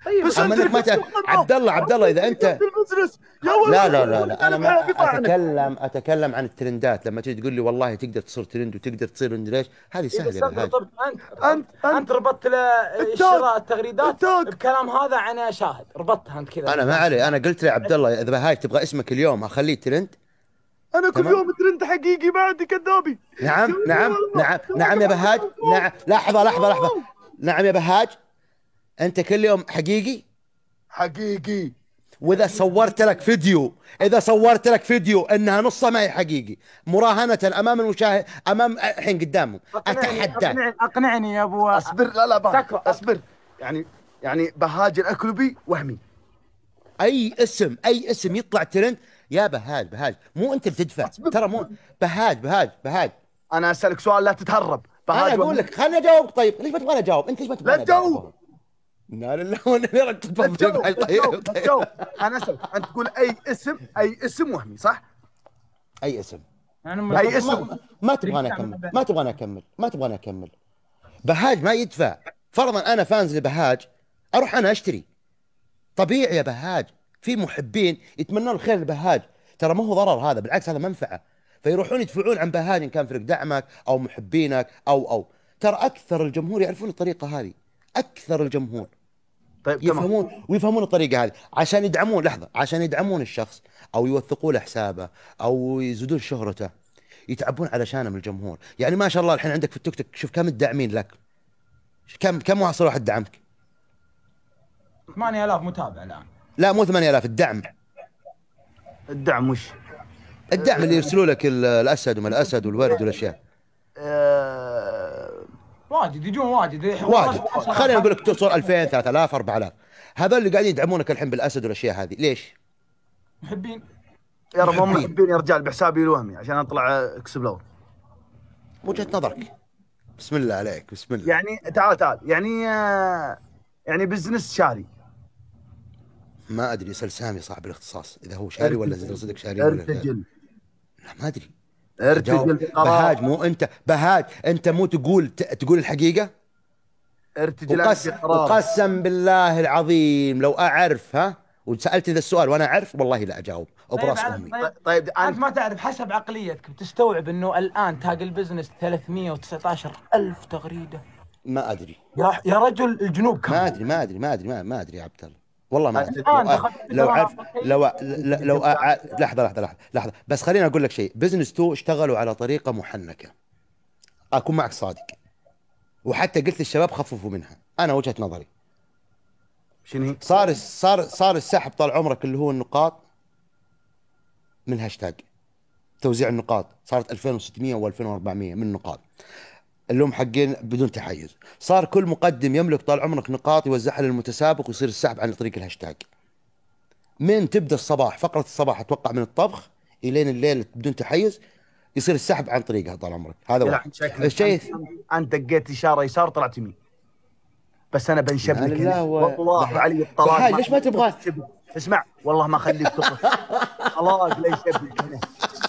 طيب بس انك ما ت... عبد الله عبد الله اذا انت لا لا لا لا انا ما اتكلم اتكلم عن الترندات. لما تيجي تقول لي والله تقدر تصير ترند وتقدر تصير ليش هذه سهله يا بهاج. انت انت انت ربطت شراء التغريدات بكلام هذا عن شاهد، ربطتها انت كذا. انا ما علي، انا قلت لعبد الله اذا بهاج تبغى اسمك اليوم اخليه ترند. انا كل يوم ترند حقيقي ما عندي كذابي. نعم نعم نعم نعم يا بهاج. نعم لحظه لحظه لحظه نعم يا بهاج، انت كل يوم حقيقي حقيقي. واذا صورت لك فيديو اذا صورت لك فيديو انها نصها ما هي حقيقي مراهنه امام المشاهد امام الحين قدامهم اتحداك. اقنعني اقنعني يا ابو اصبر. لا لا بهاج اصبر. يعني يعني بهاج الاكلبي وهمي. اي اسم اي اسم يطلع ترند يا بهاج. بهاج مو انت اللي تدفع ترى، مو بهاج بهاج بهاج. انا اسالك سؤال لا تتهرب. بهاج انا اقول لك خليني اجاوب. طيب ليش ما تبغاني اجاوب؟ انت ليش ما تبغاني اجاوب؟ لا تجاوب. لا لا وانا راك تفضل. طيب طيب انا اسال انت تقول اي اسم اي اسم وهمي صح؟ اي اسم يعني اي اسم ما تبغاني اكمل ما تبغاني اكمل ما تبغاني اكمل. بهاج ما يدفع. فرضا انا فانز لبهاج اروح انا اشتري. طبيعي يا بهاج، في محبين يتمنون الخير لبهاج، ترى ما هو ضرر هذا، بالعكس هذا منفعه، فيروحون يدفعون عن بهاج ان كان فريق دعمك او محبينك او او ترى اكثر الجمهور يعرفون الطريقه هذه، اكثر الجمهور طيب يفهمون تمام. ويفهمون الطريقه هذه عشان يدعمون لحظه عشان يدعمون الشخص او يوثقوا له حسابه او يزودون شهرته، يتعبون علشانه من الجمهور. يعني ما شاء الله الحين عندك في التيك توك شوف كم الداعمين لك، كم كم واصل واحد دعمك؟ ثمانية آلاف متابع الان. لا مو ثمانية آلاف، الدعم. الدعم وش؟ الدعم اللي يرسلوا لك الاسد وما الاسد والورد والاشياء. أه... واجد يجون واجد واجد. خلينا نقول لك توصل ألفين ثلاثة آلاف أربعة آلاف. هذول اللي قاعدين يدعمونك الحين بالاسد والاشياء هذه ليش؟ محبين. يا رب هم محبين يا رجال بحسابي الوهمي عشان اطلع اكسبلور. وجهة نظرك. بسم الله عليك بسم الله. يعني تعال تعال يعني يعني بزنس شاري. ما ادري اسال سامي صاحب الاختصاص اذا هو شاري ولا صدق شاري ولا ارتجل. لا ما ادري. ارتجل بهاج مو انت بهاج انت مو تقول تقول الحقيقه. ارتجل وقسم, وقسم بالله العظيم لو اعرف ها وسالت ذا السؤال وانا اعرف والله لا اجاوب براس امي. طيب, طيب انت ما تعرف حسب عقليتك بتستوعب انه الان تاج البزنس ثلاثمئة وتسعة عشر ألف تغريده. ما ادري يا يا رجل الجنوب كم؟ ما ادري ما ادري ما ادري ما, ما ادري يا عبد الله والله ما ادري. لو عرف لو لو لحظه لحظه لحظه لحظه بس خليني اقول لك شيء. بزنس تو اشتغلوا على طريقه محنكه، اكون معك صادق، وحتى قلت للشباب خففوا منها. انا وجهه نظري شنو صار صار صار السحب طال عمرك اللي هو النقاط من هاشتاج توزيع النقاط، صارت ألفين وستمئة وألفين وأربعمئة من النقاط اللي هم حقين بدون تحيز. صار كل مقدم يملك طال عمرك نقاط يوزعها للمتسابق ويصير السحب عن طريق الهاشتاج. من تبدا الصباح فقره الصباح اتوقع من الطبخ الين الليل بدون تحيز يصير السحب عن طريقها طال عمرك. هذا واحد. الشيء انت دقيت اشاره يسار طلعت يمين، بس انا بنشبك والله علي الطلاق. ليش ما تبغى؟ اسمع والله ما اخليك تطف. خلاص لا يشبك هنا.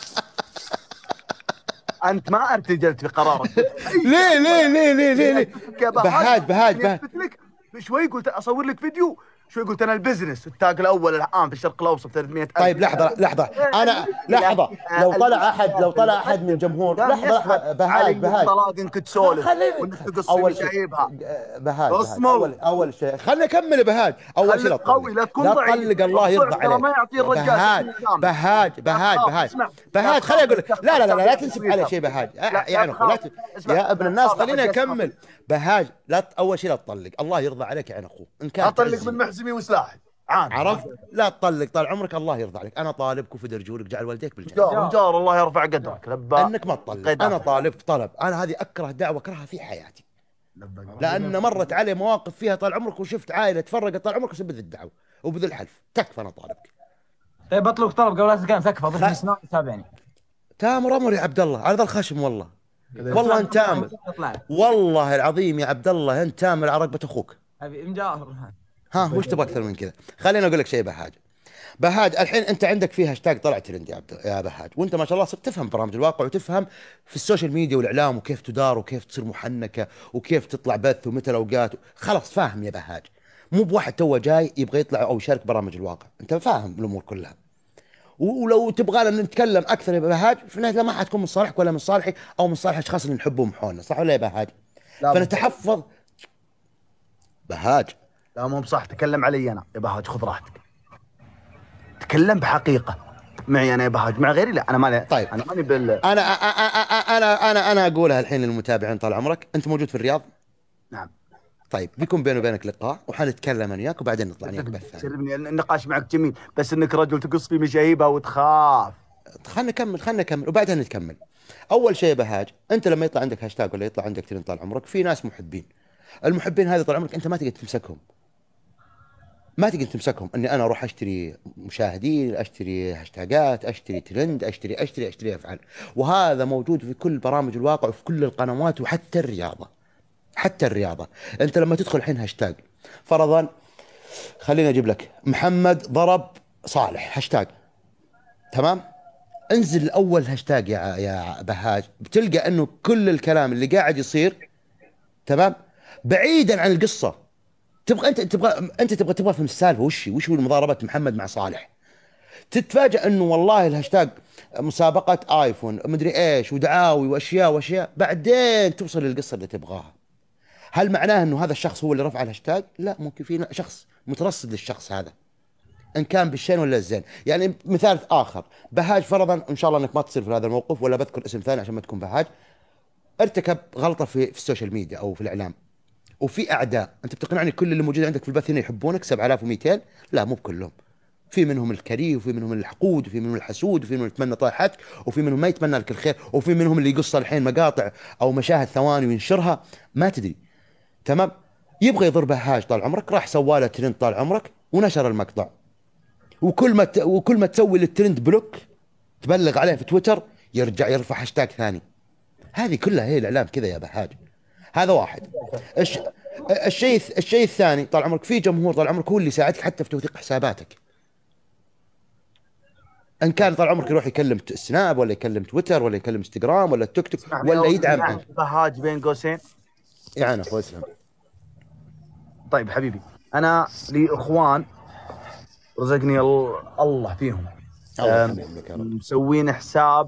انت ما ارتجلت بقرارك. ليه ليه ليه ليه ليه ليه بهاج بهاج بهاج شوي قلت اصور لك فيديو، شوي قلت انا البزنس التاج الاول الان في الشرق الاوسط ثلاثمئة ألف. طيب لحظه لحظه انا لحظه لو طلع احد لو طلع احد من الجمهور لحظه لحظه بهاج بهاج طلاق انك تسولف وانك تقص اول شايبها. بهاج اول اول شيء خليني اكمل. بهاج اول شيء لا قوي لا تكون ضعيف. لا تطلق الله يرضى عليك. ما يعطي الرجال. بهاج بهاج بهاج بهاج بهاج خليني اقول لك لا لا لا لا تنسب على شيء بهاج يعني لا يا ابن الناس خليني اكمل. بهاج لا اول شيء لا تطلق الله يرضى عليك يا عين اخوه. ان كان اطلق من محزمي وسلاحي عرفت؟ لا تطلق طال عمرك الله يرضى عليك. انا طالبك وفي رجولك جعل والديك بالجنه. جار جار الله يرفع قدرك. لبا انك ما تطلق. انا طالب طلب. انا هذه اكره دعوه اكرهها في حياتي لان مرت علي مواقف فيها طال عمرك وشفت عائله تفرقت طال عمرك بسبب الدعوه وبذل الحلف. تكفى انا طالبك. طيب اطلق طلب قبل لا تتكلم. تكفى ضيف لي سناب تابعني. تامر امر يا عبد الله على ذا الخشم والله والله انت تامر والله العظيم يا عبد الله انت تامر على رقبه اخوك. ابي مجاهر. ها وش تبغى اكثر من كذا؟ خليني اقول لك شيء بهاج. بهاج الحين انت عندك فيه هاشتاج طلع ترند يا عبد يا بهاج، وانت ما شاء الله صرت تفهم برامج الواقع وتفهم في السوشيال ميديا والاعلام وكيف تدار وكيف تصير محنكه وكيف تطلع بث ومتى الاوقات. خلاص فاهم يا بهاج. مو بواحد تو جاي يبغى يطلع او يشارك برامج الواقع، انت فاهم الامور كلها. ولو تبغانا نتكلم اكثر يا بهاج، في النهايه ما حتكون من صالحك ولا من صالحي او من صالح اشخاص اللي نحبهم وحولنا، صح ولا يا بهاج؟ فنتحفظ. بهاج لا مو بصح، تكلم علي انا يا بهاج، خذ راحتك. تكلم بحقيقه معي انا يا بهاج، مع غيري لا. انا مالي. طيب انا ماني بال انا انا انا انا اقولها الحين للمتابعين طال عمرك، انت موجود في الرياض؟ نعم. طيب بيكون بيني وبينك لقاء وحنتكلم انا وياك وبعدين نطلع وياك بث ثاني. شرفني النقاش معك جميل، بس انك رجل تقص في مشايبها وتخاف. خلنا نكمل خلنا نكمل وبعدين نتكمل. اول شيء يا بهاج، انت لما يطلع عندك هاشتاج ولا يطلع عندك ترند طال عمرك، في ناس محبين. المحبين هذه طال عمرك انت ما تقدر تمسكهم. ما تقدر تمسكهم اني انا اروح اشتري مشاهدين، اشتري هاشتاجات، اشتري ترند، اشتري اشتري اشتري افعل. وهذا موجود في كل برامج الواقع وفي كل القنوات وحتى الرياضه. حتى الرياضه، انت لما تدخل الحين هاشتاج، فرضا خليني اجيب لك محمد ضرب صالح هاشتاج، تمام؟ انزل اول هاشتاج يا يا بهاج، بتلقى انه كل الكلام اللي قاعد يصير، تمام، بعيدا عن القصه. تبغى انت تبغى انت تبغى تبغى فهم السالفه وش وش هو مضاربه محمد مع صالح. تتفاجأ انه والله الهاشتاج مسابقه ايفون مدري ايش ودعاوي واشياء واشياء، بعدين توصل للقصه اللي تبغاها. هل معناه انه هذا الشخص هو اللي رفع الهاشتاج؟ لا، ممكن في شخص مترصد للشخص هذا ان كان بالشين ولا الزين. يعني مثال اخر، بهاج فرضا ان شاء الله انك ما تصير في هذا الموقف ولا بذكر اسم ثاني عشان ما تكون بهاج، ارتكب غلطه في, في السوشيال ميديا او في الاعلام وفي اعداء، انت بتقنعني كل اللي موجود عندك في البث هنا يحبونك سبعة آلاف ومئتين؟ لا مو بكلهم، في منهم الكريه وفي منهم الحقود وفي منهم الحسود وفي منهم يتمنى طايحتك وفي منهم ما يتمنى لك الخير وفي منهم اللي يقص الحين مقاطع او مشاهد ثواني وينشرها ما تدري، تمام؟ يبغى يضرب بهاج طال عمرك، راح سواله ترند طال عمرك ونشر المقطع، وكل ما ت... وكل ما تسوي للترند بلوك تبلغ عليه في تويتر يرجع يرفع هاشتاج ثاني. هذه كلها هي الاعلام كذا يا بهاج. هذا واحد. الش... الشيء الشيء الثاني طال عمرك، في جمهور طال عمرك هو اللي يساعدك حتى في توثيق حساباتك. ان كان طال عمرك يروح يكلم سناب ولا يكلم تويتر ولا يكلم انستغرام ولا تيك توك ولا يدعم عنك. بهاج بين قوسين يعني اخوي اسلم. طيب حبيبي، انا لي اخوان رزقني الله فيهم، مسوين حساب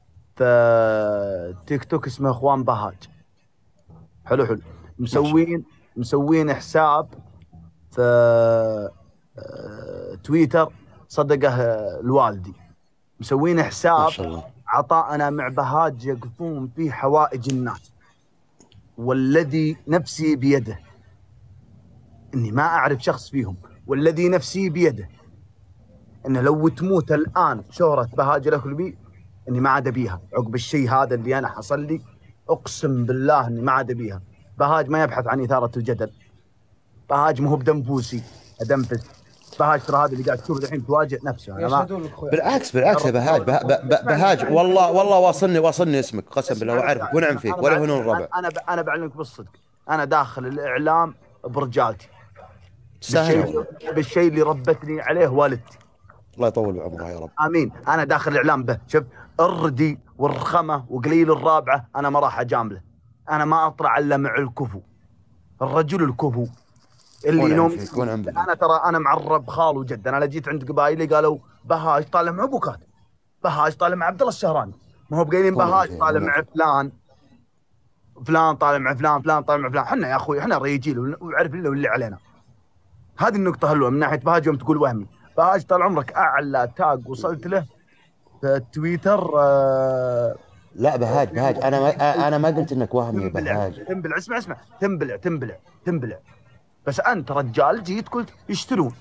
في تيك توك اسمه اخوان بهاج. حلو حلو. مسوين مسوين حساب في تويتر صدقه الوالدي. مسوين حساب عطاءنا مع بهاج يقفون فيه حوائج الناس، والذي نفسي بيده، اني ما اعرف شخص فيهم، والذي نفسي بيده انه لو تموت الان شهرة بهاج الاكلبي اني ما عاد ابيها عقب الشيء هذا اللي انا حصل لي. اقسم بالله اني ما عاد ابيها. بهاج ما يبحث عن اثارة الجدل. بهاج ما هو بدنفوسي ادنفس. بهاج ترى هذا اللي قاعد تشوفه الحين تواجه نفسه. انا ما بالعكس بالعكس يا بهاج. به به بهاج والله والله واصلني واصلني اسمك قسم بالله واعرفك ونعم فيك ولا هنون الربع. انا انا بعلمك بالصدق، انا داخل الاعلام برجالتي، بالشيء, بالشيء اللي ربتني عليه والدتي، الله يطول بعمرها يا رب. امين. انا داخل الاعلام به. شوف الردي والرخمه وقليل الرابعه انا ما راح اجامله. انا ما اطلع الا مع الكفو، الرجل الكفو اللي ينوم. انا ترى انا معرب خال وجد. انا جيت عند قبايلي قالوا بهاج طالع مع ابو كاتب، بهاج طالع مع عبد الله الشهراني، ما هو بقايلين بهاج طالع مع فلان فلان طالع مع فلان فلان طالع مع فلان. احنا يا اخوي احنا ريجيل وعرف اللي واللي علينا. هذه النقطه حلوه من ناحيه بهاج. يوم تقول وهمي بهاج طال عمرك اعلى تاج وصلت له في تويتر. آه لا بهاج بهاج انا ما انا ما قلت انك وهمي يا بهاج. تنبلع اسمع اسمع تنبلع تنبلع تنبلع بس انت رجال جيت قلت يشترون.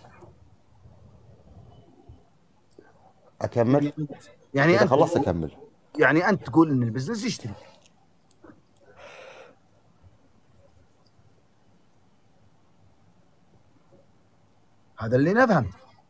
اكمل يعني اذا انت خلصت اكمل. يعني انت تقول ان البزنس يشتري. هذا اللي نفهم.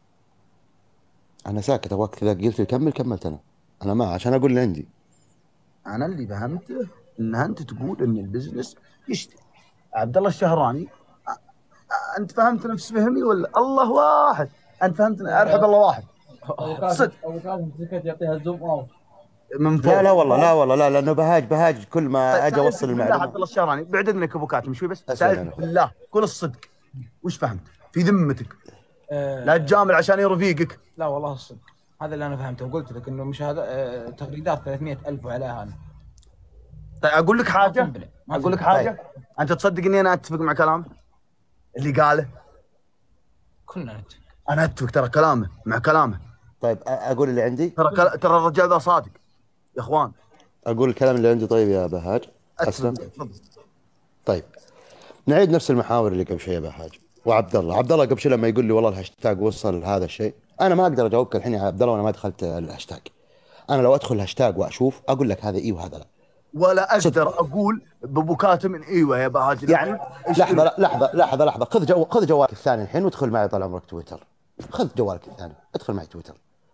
انا ساكت ابغاك كذا قلت لي كمل كملت انا. انا ما عشان اقول اللي عندي. انا اللي فهمته ان انت تقول ان البزنس يشتري. عبد الله الشهراني انت فهمت نفس فهمي ولا الله واحد؟ انت فهمت ارحب الله واحد. صدق ابو كاظم سكت يعطيها زوم اوت من فوق. لا لا والله لا والله لا لانه بهاج بهاج كل ما اجي اوصل المعلومه. عبد الله الشهراني بعد اذنك ابو كاتم شوي بس. سالت بالله قول الصدق وش فهمت؟ في ذمتك آه لا تجامل عشان رفيقك. لا والله الصدق، هذا اللي انا فهمته وقلت لك انه مشاهدة آه تغريدات ثلاثمئة ألف وعليها انا. طيب اقول لك حاجه، ما في ما في اقول لك بلع. حاجه، انت تصدق اني انا اتفق مع كلامه اللي قاله؟ كلنا نتفق. انا اتفق ترى كلامه مع كلامه. طيب أ- اقول اللي عندي. ترى كلا... ترى الرجال ذا صادق يا اخوان. اقول الكلام اللي عندي طيب يا بهاج. اسلم. تفضل. طيب نعيد نفس المحاور اللي قبل شوي يا بهاج. وعبد الله، عبد الله قبل شوي لما يقول لي والله الهاشتاج وصل هذا الشيء، انا ما اقدر اجاوبك الحين يا عبد الله وانا ما دخلت الهاشتاج. انا لو ادخل الهاشتاج واشوف اقول لك هذا اي وهذا لا. ولا اقدر اقول بابو كاتم من ايوه يا بهاج. يعني لحظه لحظه لحظه لحظه خذ جو خذ جوالك الثاني الحين وادخل معي طال عمرك تويتر. خذ جوالك الثاني ادخل معي تويتر.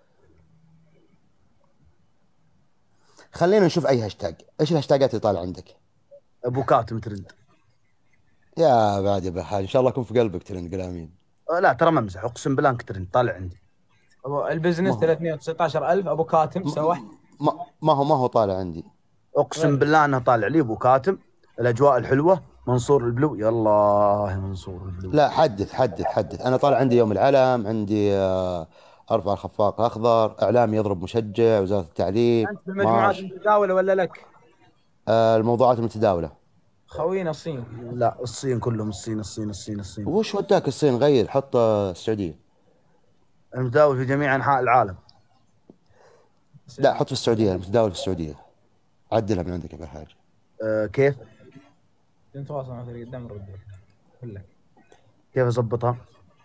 خلينا نشوف اي هاشتاج. ايش الهاشتاجات اللي طالع عندك؟ ابو كاتم ترند. يا بعد يا بحاج ان شاء الله يكون في قلبك ترند قول امين. أه لا ترى ما امزح، اقسم بالله انك ترند طالع عندي. أبو البزنس ثلاثمئة وتسعة عشر ألف، ابو كاتم سوح. ما, ما هو ما هو طالع عندي. اقسم بالله انه طالع لي ابو كاتم، الاجواء الحلوه، منصور البلو. يلا يا منصور البلو. لا حدث حدث حدث. انا طالع عندي يوم العلم، عندي آه، ارفع الخفاق الاخضر، اعلام يضرب مشجع، وزاره التعليم، انت بالمجموعات مارش. المتداوله ولا لك؟ آه، الموضوعات المتداوله. خوينا الصين. لا الصين كلهم الصين الصين الصين الصين. وش وداك الصين؟ غير حط آه، السعوديه. المتداول في جميع انحاء العالم. لا حط في السعوديه، المتداول في السعوديه. عدلها من عندك يا بحاج. أه كيف؟ نتواصل مع فريق الدم نرد لك. كيف اضبطها؟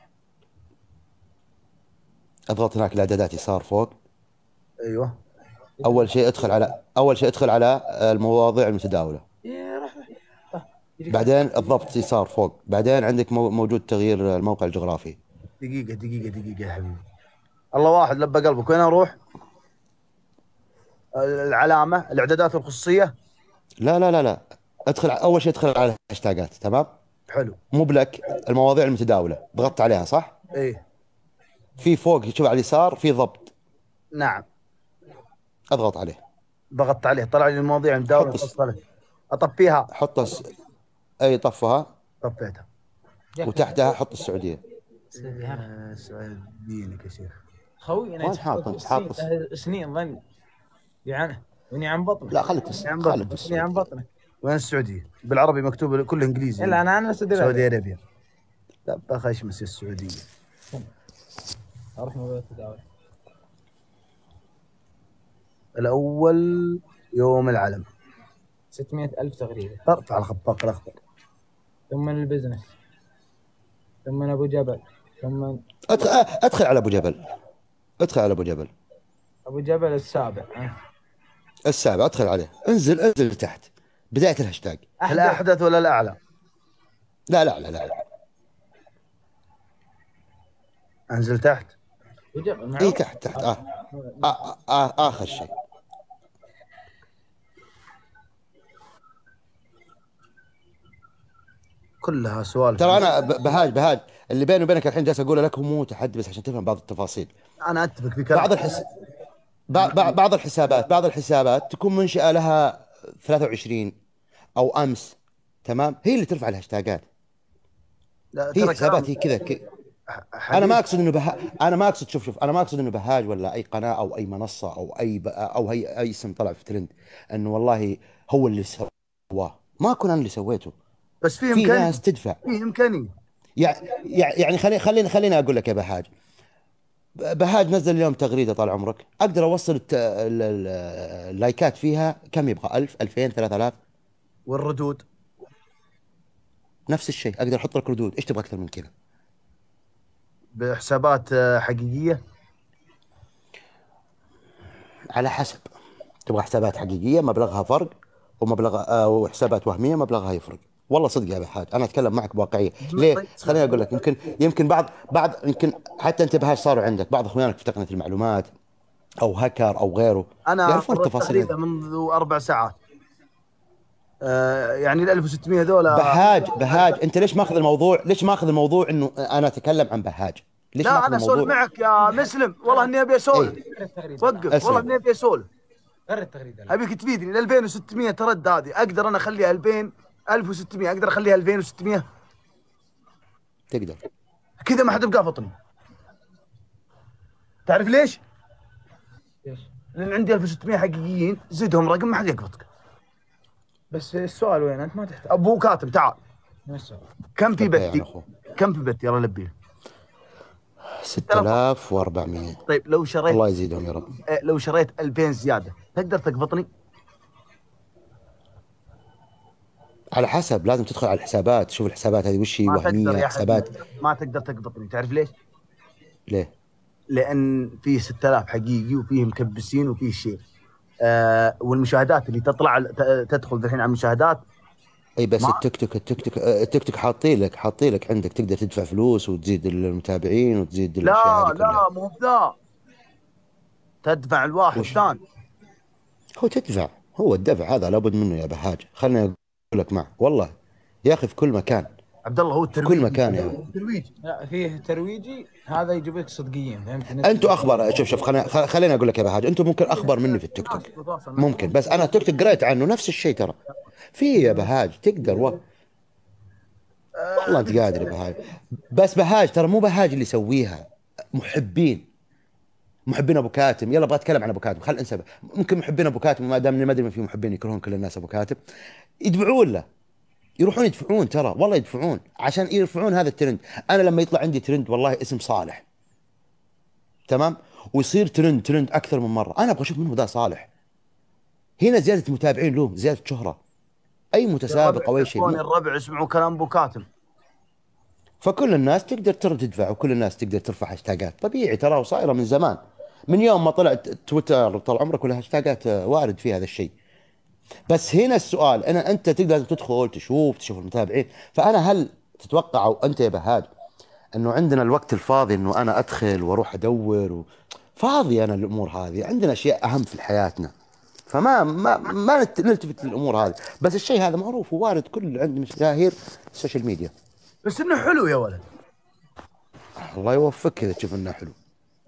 اضغط هناك الاعدادات يسار فوق. ايوه. اول شيء ادخل على اول شيء ادخل على المواضيع المتداوله. إيه، راح راح. بعدين الضبط يسار فوق. بعدين عندك مو- موجود تغيير الموقع الجغرافي. دقيقه دقيقه دقيقه يا حبيبي. الله واحد لبى قلبك. وين اروح؟ العلامه، الاعدادات الخصوصيه. لا لا لا لا ادخل اول شيء ادخل على الهاشتاجات. تمام. حلو. مو بلك المواضيع المتداوله ضغطت عليها صح؟ ايه في فوق شوف على اليسار في ضبط. نعم. اضغط عليه. ضغطت عليه طلع لي المواضيع المداوله. حط الس- فصلت. اطفيها. حط الس... اي طفها. طفيتها. وتحتها حط السعوديه. يا سعد دينك يا شيخ. خوينا وين حاط- حاط الص- سنين ظن يعني وني عن بطنك. لا خليك في الس- نعم، خليك في وني السعوديه. عن بطنك. وين السعوديه؟ بالعربي مكتوب كله انجليزي. الا انا انا سعودي سعودي ارابيا. لا بخشمس السعوديه. اروح موضوع التداول. الاول يوم العلم. ستمئة ألف تغريده. ارفع الخفاق الاخضر. ثم البزنس، ثم ابو جبل، ثم ادخل ادخل على ابو جبل. ادخل على ابو جبل ابو جبل السابع. أه. السابع. ادخل عليه. انزل انزل لتحت بدايه الهاشتاج. الاحدث ولا الاعلى؟ لا لا لا لا انزل تحت. أبو جبل اي معروف. تحت تحت آه. آه. آه. اخر شيء. كلها سوالف. ترى انا ب- بهاج بهاج اللي بيني وبينك الحين جالس اقوله لك هو مو تحدي بس عشان تفهم بعض التفاصيل. انا اتفق في كلام. بعض الحس بع- بع- بعض الحسابات بعض الحسابات تكون منشئه لها ثلاثة وعشرين او امس. تمام. هي اللي ترفع الهاشتاجات. لا هي ترى حسابات كلام هي كذا ك... حديث. انا ما اقصد انه بها... انا ما اقصد شوف شوف انا ما اقصد انه بهاج ولا اي قناه او اي منصه او اي ب... او هي اي اسم طلع في ترند انه والله هو اللي سواه. ما اكون انا اللي سويته. بس في في امكانيه. ناس تدفع. في امكانيه. يعني يعني خليني خليني خليني اقول لك يا بهاج. بهاج نزل اليوم تغريده طال عمرك اقدر اوصل الت... ال- ال- اللايكات فيها كم يبغى؟ ألف ألفين ثلاثة آلاف. والردود نفس الشيء اقدر احط لك ردود. ايش تبغى اكثر من كذا؟ بحسابات آه، حقيقيه. على حسب. تبغى حسابات حقيقيه مبلغها فرق ومبلغ آه وحسابات وهميه مبلغها يفرق. والله صدق يا بهاج انا اتكلم معك بواقعيه. ليه؟ خليني اقول لك يمكن يمكن بعض بعض يمكن حتى انت بهاج صاروا عندك بعض اخوانك في تقنيه المعلومات او هاكر او غيره انا يعرفون قرأت التفاصيل. تغريدة منذ اربع ساعات. آه يعني ال ألف وستمئة هذول. بهاج بهاج انت ليش ماخذ الموضوع ليش ماخذ الموضوع انه انا اتكلم عن بهاج؟ ليش لا ماخذ انا اسولف الموضوع؟ معك يا مسلم، والله اني ابي اسولف. التغريده. وقف أسلم. والله اني ابي اسولف. غير التغريده. ابيك تفيدني. ال ألفين وستمئة ترد هذه اقدر انا اخليها ألفين ألف وستمئة. اقدر اخليها ألفين وستمئة. تقدر. كذا ما حد بقافطني. تعرف ليش؟ ليش؟ لان عندي ألف وستمية حقيقيين، زدهم رقم ما حد يقبطك. بس السؤال وين؟ انت ما تحتاج. ابو كاتب تعال. وين السؤال؟ كم في لبي يا بتي؟ أخو. كم في بتي؟ يلا لبي. ستة آلاف وأربعمية. طيب لو شريت الله يزيدهم يا رب. آه، لو شريت ألفين زياده تقدر تقبطني؟ على حسب، لازم تدخل على الحسابات، تشوف الحسابات هذه وش هي، ما تقدر وهميه يا حسابات. حبيبي، ما تقدر تقبطني. تعرف ليش؟ ليه؟ لان في ستة آلاف حقيقي وفيه مكبسين وفيه شيء. آه والمشاهدات اللي تطلع ت- تدخل الحين على المشاهدات. اي بس ما- التيك توك التيك توك آه، التيك توك حاطين لك حاطين لك عندك تقدر تدفع فلوس وتزيد المتابعين وتزيد الاشياء لا هذه كلها. لا مو بذا، تدفع الواحد وش؟ ثاني. هو تدفع، هو الدفع هذا لابد منه يا بهاج. خليني اقول لك معه والله يا اخي في كل مكان، عبد الله هو في الترويج. كل مكان يا الترويج. لا فيه ترويجي، هذا يجيب لك صدقيين، فهمت؟ انتم اخبر. شوف شوف خليني خليني اقول لك يا بهاج، انتم ممكن اخبر مني في التيك توك ممكن، بس انا التيك توك قريت عنه نفس الشيء ترى. في يا بهاج تقدر و... والله انت قادر يا بهاج. بس بهاج ترى مو بهاج اللي يسويها، محبين محبين ابو كاتم. يلا ابغى اتكلم عن ابو كاتم، خل انسى. ممكن محبين ابو كاتم، ما دام ما ادري ما في محبين يكرهون كل الناس ابو كاتم، يدفعون له، يروحون يدفعون ترى والله يدفعون عشان يرفعون هذا الترند. انا لما يطلع عندي ترند والله اسم صالح تمام، ويصير ترند ترند اكثر من مره، انا ابغى اشوف منه ذا صالح. هنا زياده متابعين له، زياده شهره، اي متسابق او اي شيء. الربع يسمعوا كلام ابو كاتم. فكل الناس تقدر ترى تدفع، وكل الناس تقدر ترفع هاشتاجات طبيعي ترى، وصايره من زمان، من يوم ما طلعت تويتر طال عمرك ولا هاشتاجات وارد في هذا الشيء. بس هنا السؤال، انا انت تقدر تدخل تشوف تشوف المتابعين. فانا هل تتوقع او انت يا بهاج انه عندنا الوقت الفاضي انه انا ادخل واروح ادور و... فاضي انا الامور هذه، عندنا اشياء اهم في حياتنا، فما ما ما نت- نلتفت للامور هذه. بس الشيء هذا معروف ووارد، كل عند مشاهير السوشيال ميديا. بس انه حلو يا ولد. الله يوفقك اذا تشوف انه حلو.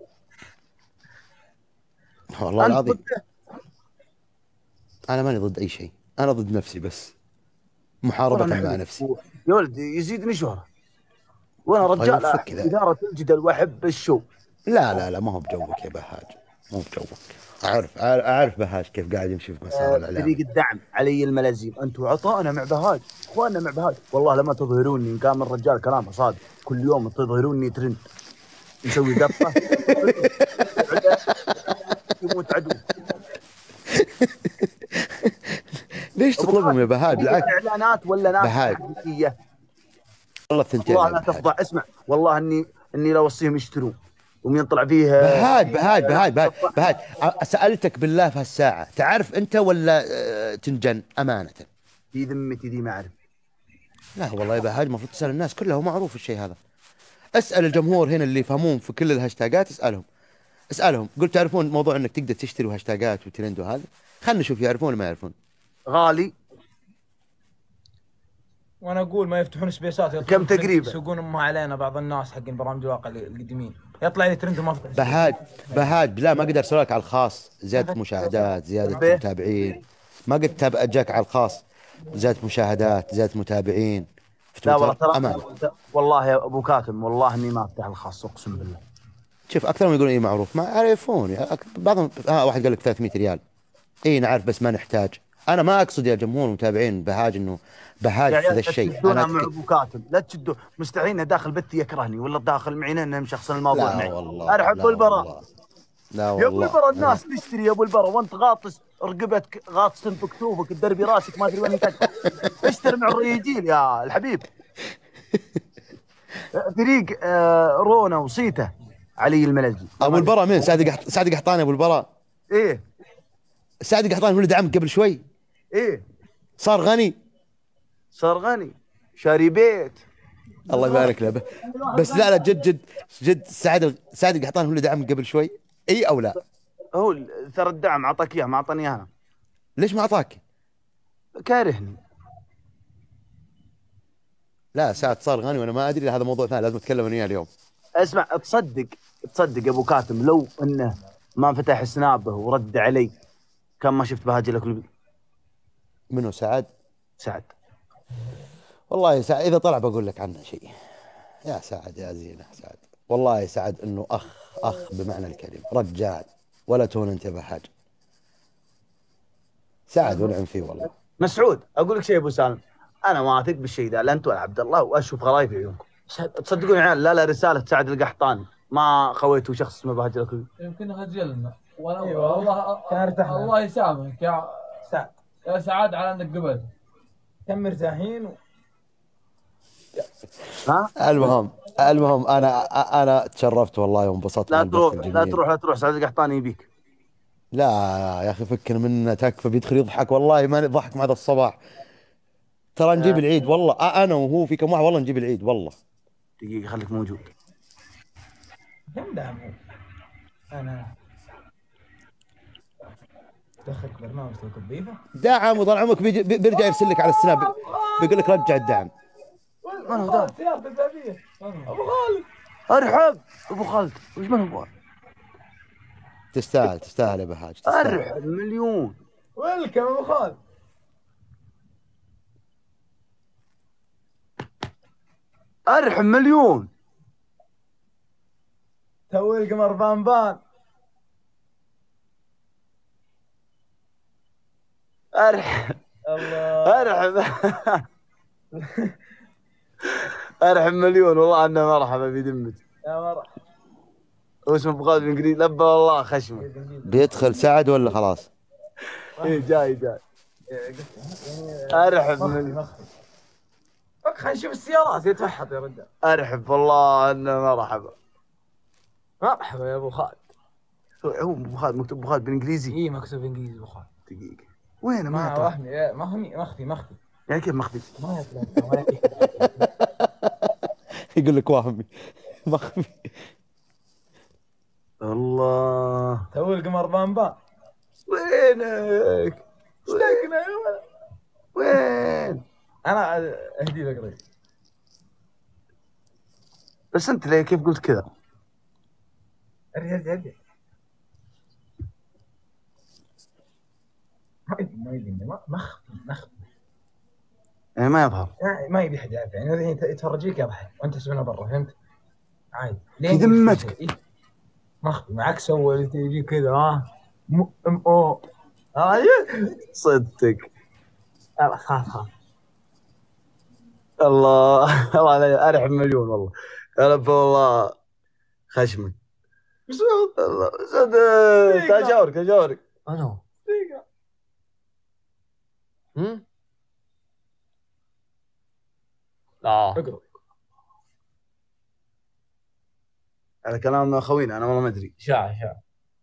والله أنت العظيم ضده؟ انا ماني ضد اي شيء، انا ضد نفسي بس، محاربة والله مع حلو. نفسي. يا ولد يزيدني شهرة، وانا الله رجال يوفقك ذا. اداره الجدل واحب الشو. لا لا لا ما هو بجوك يا بهاج، مو بجوك. اعرف اعرف بهاج كيف قاعد يمشي في مسار الاعلام. فريق الدعم علي الملازيم، انتم عطاءنا مع بهاج، اخواننا مع بهاج. والله لما تظهروني ان كان الرجال كلامه صادق، كل يوم تظهروني ترند، نسوي قطه يموت عدو. ليش تطلبهم يا بهاج؟ بالعكس اعلانات ولا ناس بهاج. حقيقيه. والله الثنتين والله يا لا بهاج. تفضح. اسمع والله اني اني لا اوصيهم يشترون ومن يطلع فيه. بهاج بهاج بهاج بهاج, بهاج. أ- سألتك بالله في هالساعة، تعرف أنت ولا آه، تنجن أمانة؟ في ذمتي ذي ما اعرف. لا والله يا بهاج المفروض تسأل الناس كلها، ومعروف الشيء هذا. اسأل الجمهور هنا اللي يفهمون في كل الهاشتاجات، اسألهم اسألهم قل تعرفون موضوع أنك تقدر تشتري هاشتاجات وترند وهذا؟ خلنا نشوف يعرفون ولا ما يعرفون. غالي. وانا اقول ما يفتحون سبيسات كم تقريبا؟ يسوقون امها علينا بعض الناس حقين برامج الواقع القديمين، يطلع لي ترند وما فتح. بهاج بهاج لا ما اقدر ارسل لك على الخاص زيادة مشاهدات، زيادة به. متابعين. ما قد تاب اجاك على الخاص زيادة مشاهدات، زيادة متابعين في لا والله تويتر. ترى أمانة والله يا ابو كاتم والله اني ما افتح الخاص اقسم بالله. شوف اكثرهم يقولون اي معروف، ما يعرفون. أك- بعضهم آه واحد قال لك ثلاثمية ريال، اي نعرف بس ما نحتاج. انا ما اقصد يا جمهور المتابعين بهاج انه بهاج في ذا الشيء. انا انا مع ابو كاتم لا تشدوا، مستحيل انه داخل بثي يكرهني ولا داخل معي انه مشخصن الموضوع لا معي. والله انا احب لا البراء. والله. لا يا ابو والله البراء الناس تشتري يا ابو البراء وانت غاطس رقبتك، غاطس في كتوفك تدربي راسك ما ادري وين انت. اشتري مع الريجيل يا الحبيب. فريق آه، رونا وصيته علي الملزي. ابو البراء مين؟ سعد قحط... سعد قحطاني ابو البراء. ايه سعد قحطاني هو اللي دعمك قبل شوي، ايه صار غني. صار غني شاري بيت. الله يبارك له. بس لا لا جد جد جد سعد سعد القحطاني هو اللي دعمك قبل شوي، اي او لا؟ هو ال- ترى الدعم اعطاك اياه ما اعطاني انا. ليش ما اعطاك؟ كارهني. لا سعد صار غني وانا ما ادري، هذا موضوع ثاني لازم اتكلم انا وياه اليوم. اسمع تصدق تصدق يا ابو كاتم لو انه ما فتح سنابه ورد علي كان ما شفت بهاجي لك منو سعد؟ سعد. والله سعد اذا طلع بقول لك عنه شيء، يا سعد يا زينه سعد، والله يا سعد انه اخ اخ بمعنى الكلمه، رجال ولا تهون انت بحاجه. سعد ونعم فيه والله. مسعود اقول لك شيء يا ابو سالم، انا ما اثق بالشيء ذا، لا انت ولا عبد الله، واشوف غرايب في عيونكم. تصدقون يا عيال، لا لا رساله سعد القحطاني ما خويته شخص اسمه بهجر الكوي. يمكن خجلنا وانا أيوة. والله كان ارتحنا. الله يسامحك يا سعد يا سعاد على انك قبلت. كم مرتاحين و... ها؟ المهم المهم انا انا تشرفت والله وانبسطت لا من تروح البث لا الجميل. تروح لا تروح سعد القحطاني يبيك. لا يا اخي فكنا منه تكفى، بيدخل يضحك والله ما ضحك مع هذا الصباح. ترى نجيب العيد والله، انا وهو في كم واحد والله نجيب العيد والله. دقيقه خليك موجود. كم دعم هو؟ انا دخلك برنامج توك بيفا. دعم وطال عمرك بيجي بي- بيرجع يرسل لك على السناب، بيقول لك رجع الدعم. من هو ذا؟ سيارة البابية ابو خالد. ارحب ابو خالد، وش من هو؟ تستاهل تستاهل يا بهاج تستاهل. ارحب مليون. ويلكم ابو خالد. ارحب مليون. تو القمر بان بان. ارحب الله. ارحب ارحب مليون والله انه مرحبا بدمتي. يا مرحبا. واسمه ابو خالد الانجليزي، لبى والله خشمه. بيدخل سعد ولا خلاص؟ ايه جاي جاي. ارحب مليون. مخفي. فك خلينا نشوف السيارات يتوحط يا رجال. ارحب والله انه مرحبا. مرحبا يا ابو خالد. هو ابو خالد مكتوب ابو خالد بالانجليزي. اي مكتوب انجليزي ابو خالد. دقيقه وين ما ما يطلع؟ وهمي ما هو مخفي مخفي. يعني كيف مخفي؟ ما يطلع ما يطلع. يقول لك وهمي مخفي. الله تو القمر بان بان. وينك؟ اشتقنا يا ولد. وين؟ انا اهدي لك قريب. بس انت ليه كيف قلت كذا؟ ارجع ارجع ارجع. ما يدري ما يدري ما- مخفي مخفي. يعني ما يظهر. يعني ما يبي احد يعرف، يعني الحين يتفرج لك يضحك وانت تسمعنا برا، فهمت؟ عادي. في ذمتك. إيه؟ مخفي معك سوى اللي تجي كذا ها م ام او. ايوه صدق. يلا خاف خاف. الله الله علي، ارحب مليون والله. يا رب والله خشمك. مسعود الله صدق. تعال جاورك جاورك. انا دقيقة. هم؟ لا اقرا. على كلام خوينا انا والله ما ادري. شاع شاع.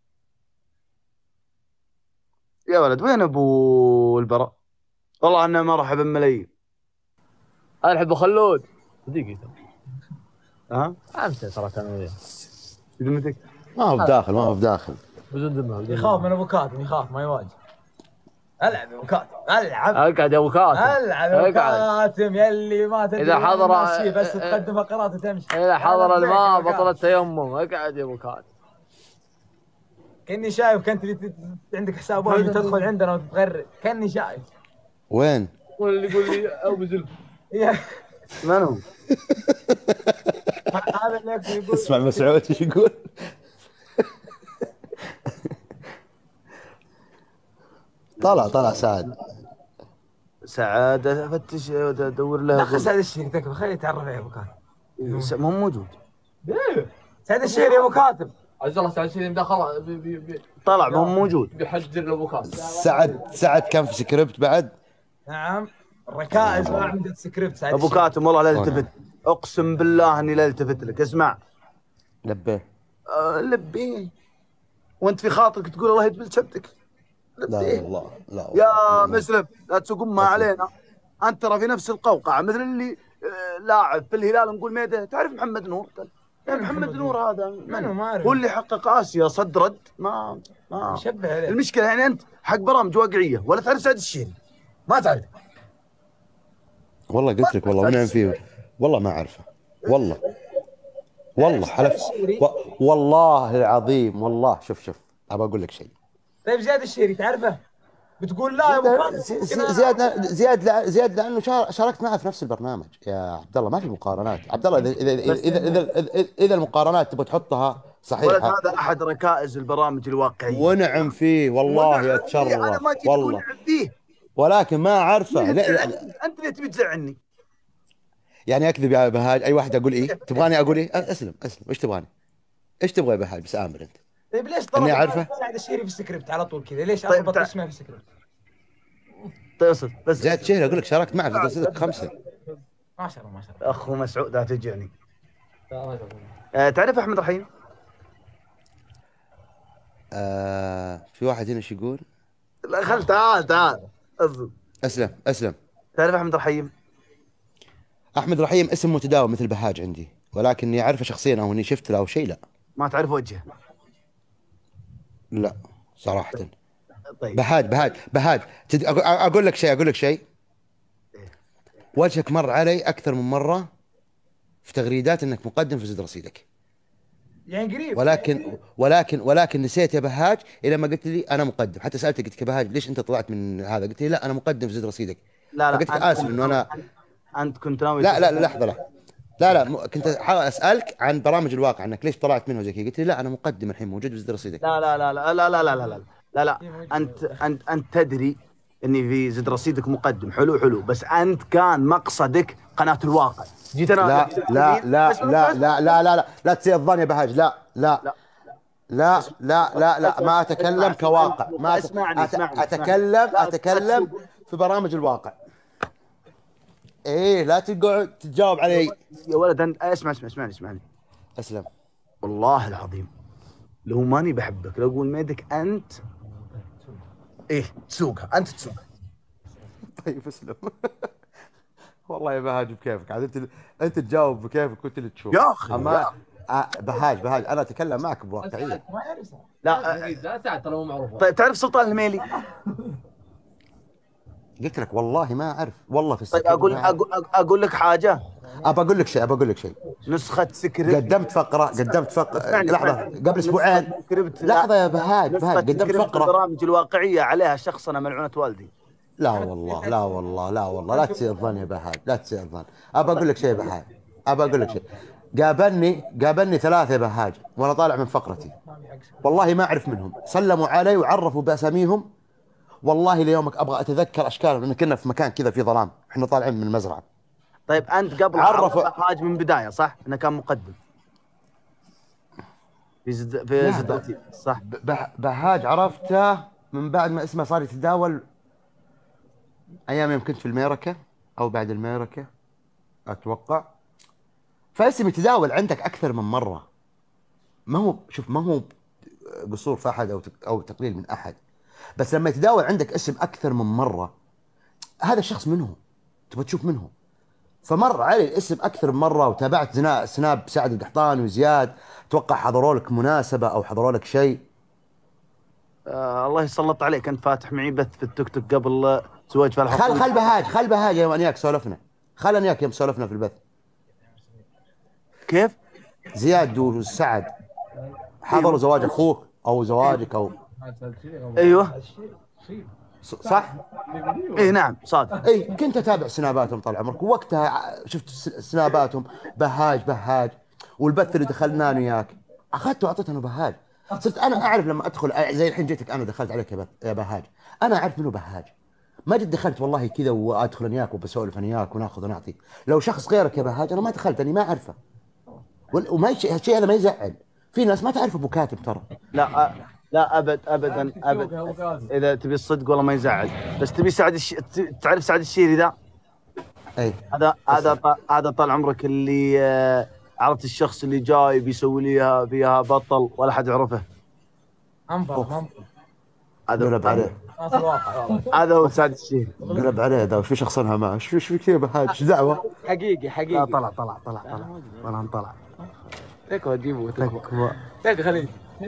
يا ولد وين ابو البراء؟ والله انه مرحبا ملايين. ارحب ابو خلود. دقيقة ها؟ امس ترى كان وياه بذمتك؟ ما هو بداخل ما هو بداخل. بدون دمها بدون يخاف من ابو كاتم، يخاف ما يواجه. العب يا ابو كاتم العب. اقعد يا ابو كاتم. العب يا ابو اقعد. كاتم يلي ما تدري إذا وين حضر- ماشي، بس تقدم فقرات وتمشي. اذا حضر أنا الماء بليك يا أبو بطل التيمم. اقعد يا ابو كاتم. كاني شايف كنت اللي ت- عندك حساب وهمي تدخل عندنا وتتغرد، كاني شايف. وين؟ واللي يقول لي ابو زلف. يا- من هو؟ هذا اللي يقول اسمع مسعود ايش يقول؟ طلع طلع سعد. سعاد افتش ادور له. دخل سعد الشهري تكفى، خليه يتعرف عليه ابو كاتم. س- مو موجود. سعد الشهري يا ابو كاتم. عز الله سعد شيرين دخل بي- بي- بي- طلع مو موجود. بيحجر ابو كاتم. سعد سعد كان في سكريبت بعد. نعم الركائز واعمده سكريبت سعد ابو الشهري. كاتم والله لا التفت. اقسم بالله اني لا التفت لك. اسمع لبيه. آه لبيه. وانت في خاطرك تقول الله يجبل شبتك. لا لبيه. والله لا يا والله. مسلم لا تسوق ما علينا. انت ترى في نفس القوقعه مثل اللي آه، لاعب في الهلال نقول ميده. تعرف محمد نور؟ يا محمد نور هذا منو ما أعرف. هو اللي حقق اسيا صد رد. ما ما شبه عليه. المشكله يعني انت حق برامج واقعيه ولا تعرف سعد الشهري؟ ما تعرف. والله قلت لك والله ونعم فيه، والله ما اعرفه والله والله حلف و... والله العظيم والله. شوف شوف ابى اقول لك شيء. طيب زياد الشهري تعرفه؟ بتقول لا يا ابو كاتب زي- زي- زياد زياد لع- زياد لانه شار- شاركت معه في نفس البرنامج يا عبد الله، ما في مقارنات عبد الله. اذا اذا اذا اذا, إذا, إذا المقارنات تبغى تحطها ولد صحيحه هذا احد ركائز البرامج الواقعيه. ونعم فيه والله ونعم فيه، يتشرف انا ما جيت اقول والله، نعم فيه. ولكن ما اعرفه. ليه لا- تزعلني؟ لا- انت اللي تبي تزعلني. يعني اكذب يا بهاج؟ اي واحد اقول ايه؟ تبغاني اقول ايه؟ أ- اسلم اسلم، ايش تبغاني؟ ايش تبغى يا بهاج؟ بس امر انت. طيب ليش إني طلب أعرفه؟ سعد الشهري في السكريبت على طول كذا؟ ليش طيب اربط تع- اسمه في السكريبت؟ تصل بس زياد شهري اقول لك شاركت معه في دراسة خمسه. ما شاء الله ما شاء الله. اخو مسعود لا تجعني. آه تعرف احمد رحيم؟ آه في واحد هنا ايش يقول؟ لا خل تعال تعال اصبر. اسلم اسلم. تعرف احمد رحيم؟ احمد رحيم اسم متداول مثل بهاج عندي، ولكني اعرفه شخصيا او اني شفت له او شيء لا. ما تعرف وجهه؟ لا صراحه. طيب بهاج بهاج بهاج تد... أقول- اقول لك شيء اقول لك شيء. وجهك مر علي اكثر من مره في تغريدات انك مقدم في زد رصيدك، يعني قريب. ولكن ولكن ولكن نسيت يا بهاج الى ما قلت لي انا مقدم. حتى سالتك قلت لك يا بهاج ليش انت طلعت من هذا؟ قلت لي لا انا مقدم في زد رصيدك. لا لا فقلت لك أنت- اسف انه انا انت كنت ناوي لا لا لا لحظه لا لا لا م- كنت احاول اسالك عن برامج الواقع انك ليش طلعت منه زي كذا. قلت لي لا انا مقدم الحين موجود في زد رصيدك. لا لا لا لا لا لا لا لا لا لا لا انت انت انت تدري اني في زد رصيدك مقدم حلو حلو، بس انت كان مقصدك قناه الواقع. جيت انا لا لا لا اسمع- لا اسمع. لا لا لا لا لا تسيء الظن يا بهاج. لا لا لا. لا لا لا لا ما اتكلم كواقع. ما أت- اسمعني- أت- اسمعني- اتكلم لا، اتكلم في برامج الواقع. ايه لا تقعد تجاوب علي. يا ولد انت اسمع اسمع اسمعني اسمعني اسلم. والله العظيم لو ماني بحبك لو اقول ميدك انت ايه تسوقها انت تسوقها. طيب اسلم. والله يا بهاج بكيفك عاد، انت انت تجاوب بكيفك وانت اللي تشوف. يا أخي، اما يا آه، بهاج بهاج انا اتكلم معك بواقعيه. لا آه، لا سعد ترى مو معروف. طيب تعرف سلطان الميلي؟ قلت لك والله ما اعرف والله في طيب السكريبت اقول ما أعرف. اقول, أقول لك حاجه. ابى اقول لك شيء ابى اقول لك شيء. نسخه سكريبت قدمت فقره قدمت فقره اسمعني، لحظه اسمعني. قبل اسبوعين. نسخة سكريبت- لحظه يا بهاج نسخه بهاج قدمت سكريبت فقره. البرامج الواقعيه عليها شخص انا ملعونه والدي. لا والله لا والله لا والله لا تسيء الظن يا بهاج لا تسيء الظن. ابى اقول لك شيء يا بهاج ابى اقول لك شيء. قابلني قابلني ثلاثه يا بهاج وانا طالع من فقرتي، والله ما اعرف منهم. سلموا علي وعرفوا باساميهم، والله ليومك ابغى اتذكر اشكالهم لان كنا في مكان كذا في ظلام احنا طالعين من المزرعه. طيب انت قبل عرف- عرف حاج من بدايه صح؟ انه كان مقدم في زد في لا، زد لا. رصيد، صح؟ ب- به- بهاج عرفته من بعد ما اسمه صار يتداول ايام يوم كنت في الميركه او بعد الميركه اتوقع. فاسم يتداول عندك اكثر من مره. ما هو شوف ما هو قصور في احد او تق- او تقليل من احد، بس لما يتداول عندك اسم اكثر من مره هذا الشخص منه تبغى تشوف منه. فمر علي الاسم اكثر من مره وتابعت زنا- سناب سعد القحطاني وزياد. اتوقع حضروا لك مناسبه او حضروا لك شيء. آه الله يسلط عليك، انت فاتح معي بث في التيك توك قبل آه، زواج في خل خل بهاج خل بهاج يوم انياك سولفنا. خل انياك يوم سولفنا في البث. كيف؟ زياد وسعد حضروا زواج اخوك او زواجك او ايوه ص- صح؟ اي نعم صادق. اي كنت اتابع سناباتهم طال عمرك، ووقتها ع- شفت س- سناباتهم بهاج بهاج، والبث اللي دخلنا انا وياك اخذته واعطيته انا بهاج. صرت انا اعرف لما ادخل أ- زي الحين جيتك انا دخلت عليك يا بث- يا بهاج، انا اعرف منه بهاج. ما جيت دخلت والله كذا وادخل انا وياك وبسولف انا وياك وناخذ ونعطي. لو شخص غيرك يا بهاج انا ما دخلت لاني ما اعرفه. وال- وما يش- الشيء هذا ما يزعل. في ناس ما تعرف ابو كاتب ترى. لا آه، لا ابد ابدا ابد. اذا تبي الصدق والله ما يزعل، بس تبي سعد الش... ت- تعرف سعد الشيري ذا؟ اي هذا هذا ط- هذا طال عمرك اللي آه، عرفت الشخص اللي جاي بيسوي ليها فيها بطل ولا حد يعرفه. انفر منفر قلب هذا عليه ما في الواقع والله. هذا هو سعد الشيري. قلب عليه ذا. وش في شخصنها معه؟ ايش في ايش في كذا بهاج؟ ايش دعوه؟ حقيقي لا حقيقي. طلع طلع طلع طلع والله طلع. تكفى تجيبه تكفى تكفى. تكفى خليه.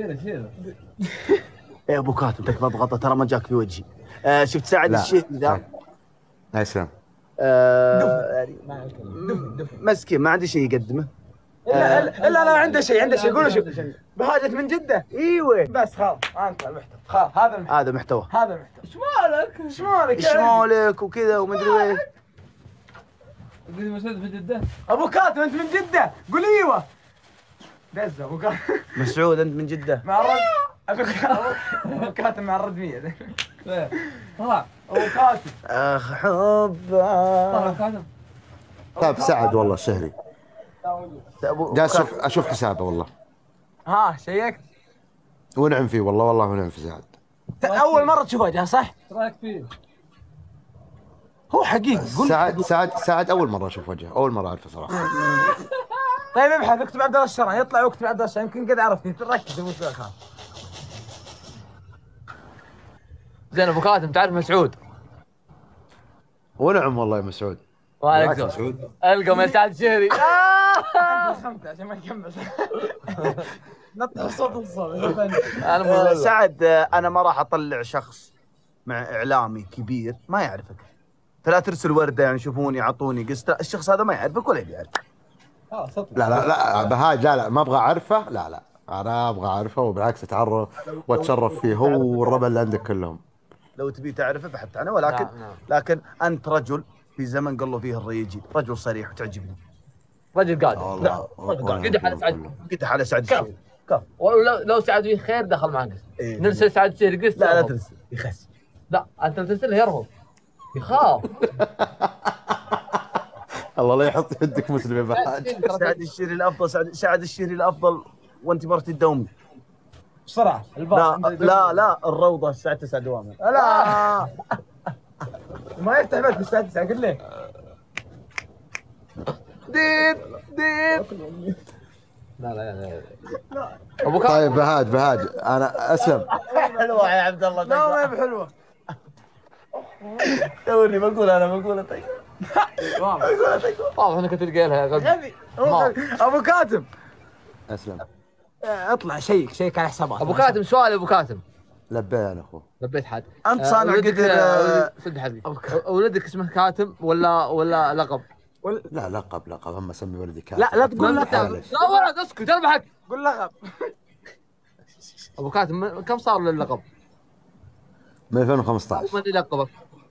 يا ابو كاتب تكفى بغطى ترى ما جاك في وجهي. آه شفت سعد لا. الشيري ذا؟ لا يسلم. آه يعني دفن دفن. مسكين ما عنده شيء يقدمه. الا الا الا انا عنده شيء عنده شيء قولوا شو بهاجة من جدة ايوه بس خلاص انت المحتوى خلاص هذا المحتوى هذا محتوى. هذا المحتوى ايش مالك ايش مالك ايش مالك وكذا ومدري وين. قلت مسعود في جدة. ابو كاتم انت من جدة قول ايوه دزه ابو كاتم مسعود انت من جده. مع الرد ابو كاتم ابو كاتم مع الرد مية طلع ابو كاتم اخ حب. طلع كاتب. طيب سعد والله الشهري أبو- جالس اشوف اشوف حسابه والله ها شيكت ونعم فيه والله والله ونعم في سعد. اول مرة تشوف وجهه صح؟ ايش رايك فيه؟ هو حقيقي قول سعد سعد سعد اول مره اشوف وجهه اول مره اعرفه صراحه. طيب ابحث اكتب عبد الله الشرعي يطلع واكتب عبد الله الشرعي يمكن قد عرفتني ركز ابو سليمان. زين ابو كاتم تعرف مسعود؟ ونعم والله يا مسعود. وعليك مسعود. القى من سعد الشهري. خمسة عشان ما نكمل نطلع صوت الصوت انا آه، سعد آه، انا ما راح اطلع شخص مع اعلامي كبير ما يعرفك. فلا ترسل ورده يعني شوفوني اعطوني قسط. الشخص هذا ما يعرفك ولا يبي يعرفك. لا لا لا بهاج لا لا ما ابغى اعرفه لا لا انا ابغى اعرفه وبالعكس اتعرف واتشرف فيه هو والربع اللي عندك كلهم. لو تبي تعرفه بحثت عنه ولكن نعم، نعم. لكن انت رجل في زمن قالوا فيه الريجي رجل صريح وتعجبني. رجل قادر. والله قد على سعد. قلت على سعد الشهري. كف. ولو لو سعد فيه خير دخل معك قسط. إيه. نرسل سعد الشهري قسط. لا لا يرفض. ترسل يخس. لا انت ترسله يرفض. يخاف. الله لا يحط يدك مسلم يا بهاج. سعد الشهري الافضل سعد سعد الشهري الافضل وانت مرتي تداومي. بسرعة لا لا لا الروضه الساعه تسعة دوامه. لا ما يفتح بس الساعة تسعة قل لي ديد ديد. لا لا لا لا ابو كاتم. طيب بهاج بهاج انا اسلم. حلوه يا عبد الله. لا ما هي بحلوة توني بقول انا بقول طيب. واضح انك تلقى لها يا غبي. غبي ابو كاتم اسلم. اطلع شيك شيك على حسابات ابو كاتم سؤال ابو كاتم. لبيه انا اخوه. لبيت حد. أنت صانع ولدك- قدر، آه، صدق حقي. ولدك اسمه كاتم ولا ولا لقب؟ لا لقب لقب هم اسمي ولدي كاتب. لا لا تقول ما لقب تعرف. لا ولد اسكت اربحك. قول لقب ابو كاتم من- كم صار للقب؟ من ألفين وخمسة عشر. من اللي لقبك؟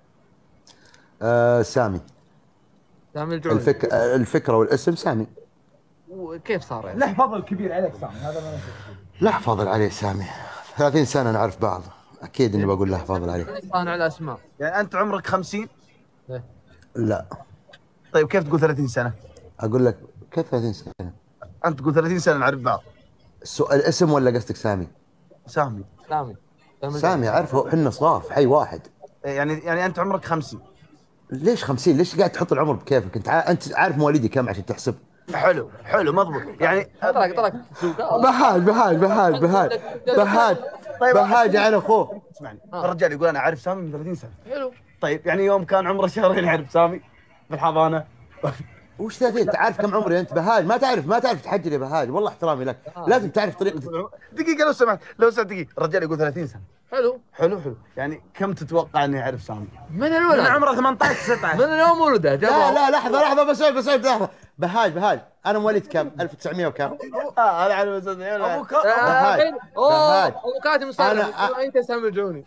آه سامي. سامي الجعودي. الفك... آه، الفكره والاسم سامي. وكيف صار يعني؟ له فضل كبير عليك سامي هذا ما لا فضل عليه سامي. ثلاثين سنه نعرف بعض اكيد اني بقول له فضل عليه. صانع الاسماء. يعني انت عمرك خمسين. لا طيب كيف تقول ثلاثين سنه؟ اقول لك كيف ثلاثين سنه؟ انت تقول ثلاثين سنه نعرف بعض. السؤال الاسم ولا قصدك سامي؟ سامي. سامي. سامي اعرفه احنا صراف حي واحد. يعني يعني انت عمرك خمسين. ليش خمسين؟ ليش قاعد تحط العمر بكيفك؟ انت ع... انت عارف مواليدي كم عشان تحسب؟ حلو حلو مضبوط يعني. تراك تراك سوق. بهاج بهاج بهاج بهاج بهاج بهاج على اخوه. اسمعني الرجال يقول انا اعرف سامي من ثلاثين سنه. حلو. طيب يعني يوم كان عمره شهرين يعرف سامي بالحضانه. وش ثلاثين؟ تعرف كم عمري انت بهاج؟ ما تعرف ما تعرف تحجر يا بهاج والله احترامي لك لازم تعرف طريقه. دقيقه لو سمحت لو سمحت دقيقه الرجال يقول ثلاثين سنه. حلو. حلو حلو يعني كم تتوقع انه يعرف سامي؟ من من الولد؟ عمره ثمانية عشر تسعة عشر من يوم ولده لا جابوه. لا لحظه لحظه بسوي بسوي لحظه. بهاج بهاج انا مواليد كم؟ ألف وتسعمية وكم؟ اه هذا على مسدس. ابو كاتم آه، بهاج. اوه بهاج. ابو كاتم صار أنا- انت سامي الجوني.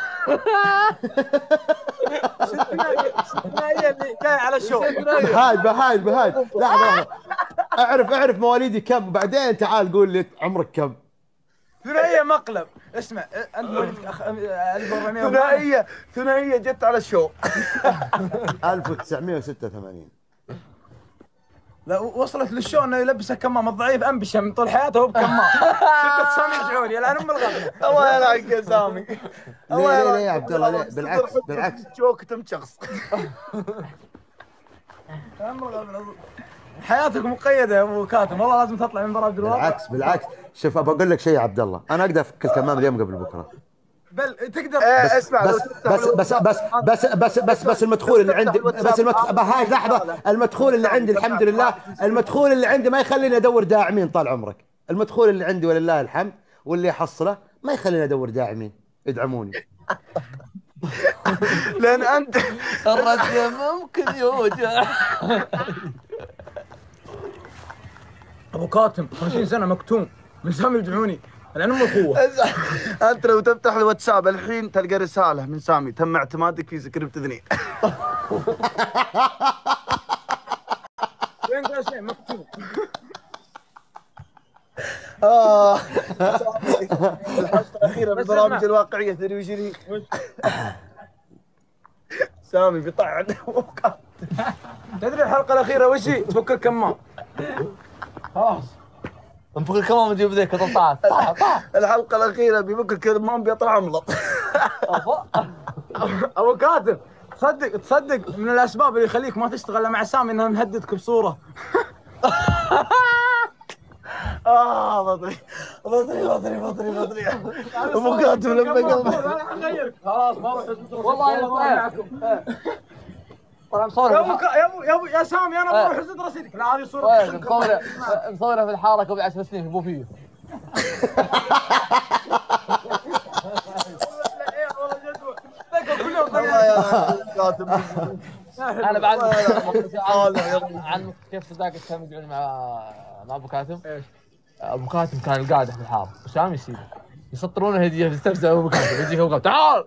اللي جاي على الشو بهاج بهاج بهاج لحظه لحظه. اعرف اعرف مواليدي كم وبعدين تعال قول لي عمرك كم. ثنائية مقلب اسمع انت مواليد أخ- ألف وأربعمية ثنائيه ثنائيه جت على الشو. ألف وتسعمية وستة وثمانين. لا وصلت للشو انه يلبسه كمام الضعيف انبشه من طول حياته هو بكمام شفت سامي الجعوري الان ام الغبنه الله يلعن يا سامي. ليه ليه ليه يا عبد الله ليه؟ بالعكس بالعكس شوك تم شخص. ام الغبنه حياتك مقيده يا ابو كاتم والله لازم تطلع من برامج الواقع بالعكس بالعكس. شوف بقول لك شيء يا عبد الله انا اقدر افك الكمام اليوم قبل بكره. بل تقدر إيه، اسمع لو بس تفتح بس بس بس بس بس بس بس المدخول اللي عندي بس المدخول بهاي لحظه المدخول اللي عندي الحمد لله المدخول اللي عندي ما يخليني ادور داعمين طال عمرك. المدخول اللي عندي ولله الحمد واللي احصله ما يخليني ادور داعمين ادعموني. لان انت الرجل ممكن يوجع. ابو كاتم خمسين سنه مكتوم من سامي الجعوني العلم والاخوه. انت لو تفتح الواتساب الحين تلقى رساله من سامي: تم اعتمادك في سكريبت اثنين. وين كل شيء مكتوم. اه الحلقه الاخيره من البرامج الواقعيه تدري وش هي؟ سامي بيطعن. تدري الحلقه الاخيره وش هي؟ تفك الكمام. خلاص انفخ الكمام وتجيب ذيك طلعت طاح طاح. الحلقه الاخيره بيفك الكمام بيطلع عملط. ابو كاتب تصدق تصدق من الاسباب اللي يخليك ما تشتغل مع سامي انه مهددك بصوره. اه بطري بطري بطري بطري بطري. ابو كاتب لما قال خلاص ما اروح والله يا طبعا مصورة يا ابو يا ابو يا ابو يا سامي انا بروح ازد رصيدك. لا هذه صوره مصورة مصورة في الحارة قبل عشر سنين في بوفيه. والله يا كاتب. انا بعد عن كيف صداقة سامي الجعوني مع مع ابو كاتم. ايش؟ ابو كاتم كان القاده في الحاره وسامي يسيبه يسطرونه هديه يستفزع ابو كاتم يجي ابو كاتم تعال.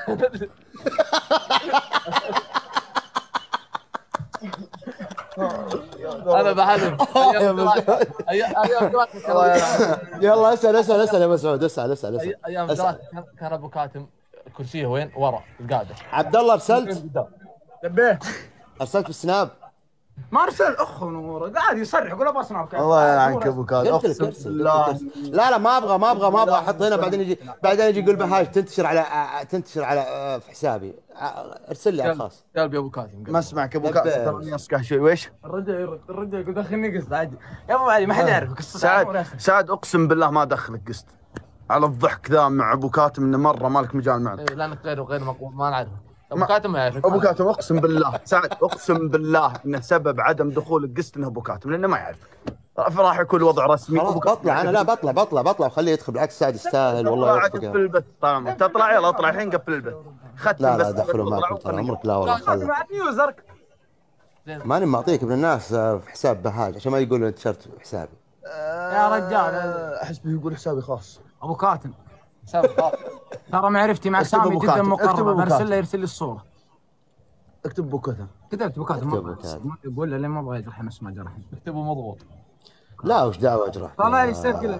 انا بحلم ايام دراسه. يلا اسال اسال اسال يا مسعود، اسال اسال اسال. ايام دراسه كان ابو كاتم كرسيه وين؟ ورا القاده. عبد الله ارسلت لبيه ارسلت في السناب. ما ارسل اخ نور قاعد يصرح يقول ابغى سناب. الله يلعنك ابو كاتب قلت لك اقسم ارسل بالله. لا لا ما ابغى ما ابغى ما ابغى احط هنا بعدين يجي بعدين يجي يقول بهاج تنتشر على تنتشر على في حسابي. ارسل لي على الخاص. قلبي ابو كاتم ما اسمعك ابو كاتب ترى يصقع شوي. ويش؟ الرجال يرد الرجال يقول دخلني قصه عادي يا ابو علي ما حد يعرفك. سعد سعد اقسم بالله ما دخلك قست على الضحك ذا مع ابو كاتم انه مره مالك مجال معنا. ايه لانك غير غير مقبول ما نعرفه. ابو كاتم ما يعرفك. ابو كاتم اقسم بالله سعد اقسم بالله انه سبب عدم دخولك قست انه ابو كاتم لانه ما يعرفك. فراح يكون الوضع رسمي. خلاص بطلع انا. لا بطلع بطلع بطلع وخليه يدخل. بالعكس سعد يستاهل والله يوفقه. قفل البث طال تطلع. يلا اطلع الحين قفل البث. ختم لا بس لا دخلوا معكم طال عمرك. لا والله خلي. بعد يوزرك ماني معطيك ابن الناس في حساب بهاج عشان ما يقولوا انتشرت حسابي. يا رجال. احس به يقول حسابي خاص. ابو كاتم سامي ترى معرفتي مع اكتب سامي أبو جدا كاتم. اكتب مقربه. أبو برسل كاتم. له يرسل لي الصوره. اكتب ابو كاتم. كتبت ابو كاتم. اكتب أبو كاتم. ما يقول له لين ما ابغى يجرح نفس ما جرح. اكتبه مضبوط. لا وش دعوه اجرح. طلع لي السيف كله.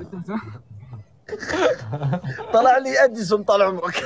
طلع لي اديسون طال عمرك.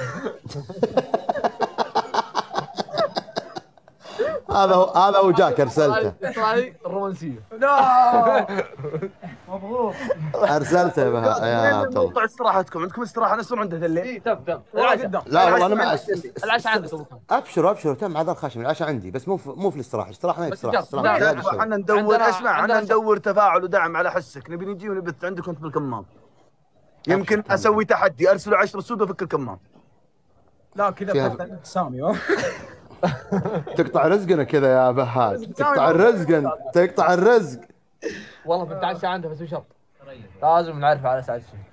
هذا هو هذا هو جاك ارسلته. طلع لي الرومانسيه. لا مبروك. ارسلته يا بها- يا عبد الله. موضوع استراحتكم عندكم استراحه نسمع عنده الليل. اي تم تم والله قدام. لا والله انا ما العشاء عندك ابو كاتم. ابشروا ابشروا تم هذا الخشم. العشاء عندي بس مو في مو في الاستراحه. الاستراحه ما هي بس استراحه. جاب- استراحه جاب- زيادة شوي. احنا ندور عندنا- اسمع عندنا احنا ندور تفاعل ودعم على حسك. نبي نجي ونبث عندكم في الكمام. يمكن اسوي تحدي ارسلوا عشرة سود وافك الكمام. لا كذا فيها- بتفتح سامي. تقطع رزقنا كذا يا بهاج. تقطع الرزق انت. تقطع الرزق. والله بنتعشى عنده بس بشرط لازم نعرفه على سعد الشيخ.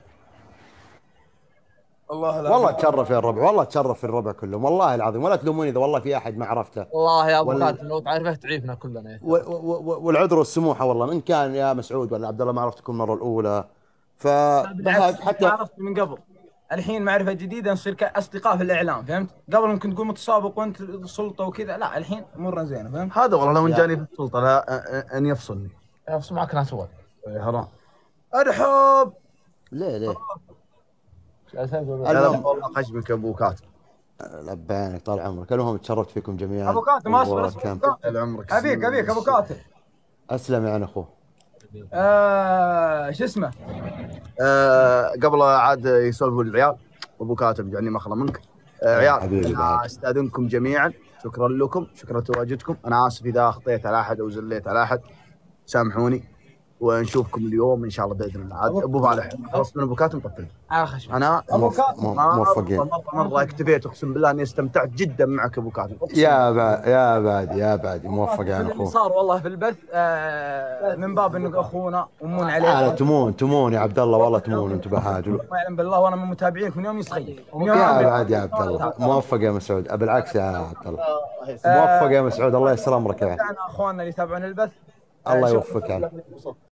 الله لا. والله تشرف يا الربع. والله تشرف في الربع كلهم والله العظيم. ولا تلوموني اذا والله في احد ما عرفته. والله يا ابو وال- كاتم لو تعرفه تعيفنا كلنا. و- و- و- والعذر والسموحه والله من كان يا مسعود ولا عبد الله ما عرفتكم المره الاولى. فبهاج بالعكس حتى عرفت من قبل. الحين معرفه جديده نصير كاصدقاء في الاعلام فهمت؟ قبل ممكن تقول متسابق وانت سلطه وكذا. لا الحين امورنا زينه فهمت؟ هذا والله لو ان جاني في السلطه لا أ- أ- ان يفصلني. نفس معك ناس اول. حرام. ارحب. ليه ليه لا لا والله خشمك يا ابو كاتب. لبينك طال عمرك. المهم تشرفت فيكم جميعا. ابو كاتم اصبر والله اصبر. كان- طال عمرك. ابيك ابيك ابو كاتم. اسلم يا عن اخوه. آه شو اسمه؟ آه قبل عاد يسولفوا العيال ابو كاتب جاني مخله منك. آه عيال حبيبي أنا بعد. استاذنكم جميعا. شكرا لكم شكرا لتواجدكم. انا اسف اذا اخطيت على احد او زليت على احد. سامحوني ونشوفكم اليوم ان شاء الله باذن الله. عاد ابو فالح خلص من ابو كاتم طفل. على خشم. انا أبو موف- كاتم. مو- ما موفقين. مره مره اكتفيت اقسم بالله اني استمتعت جدا معك ابو كاتم. أقسم يا بعد يا بعد يا بعد موفق يا عن اللي اخوه. صار والله في البث آه من باب انه اخونا ومون لا عليه. تمون تمون يا عبد الله والله تمون انتم بهاج. ما يعلم بالله وانا من متابعينك من يوم صغير. من يوم يا عمري. بعد يا عبد الله موفق يا مسعود. بالعكس يا عبد الله موفق يا مسعود. الله يسر امرك يا عبد. اخواننا اللي يتابعون البث. الله يوفقك.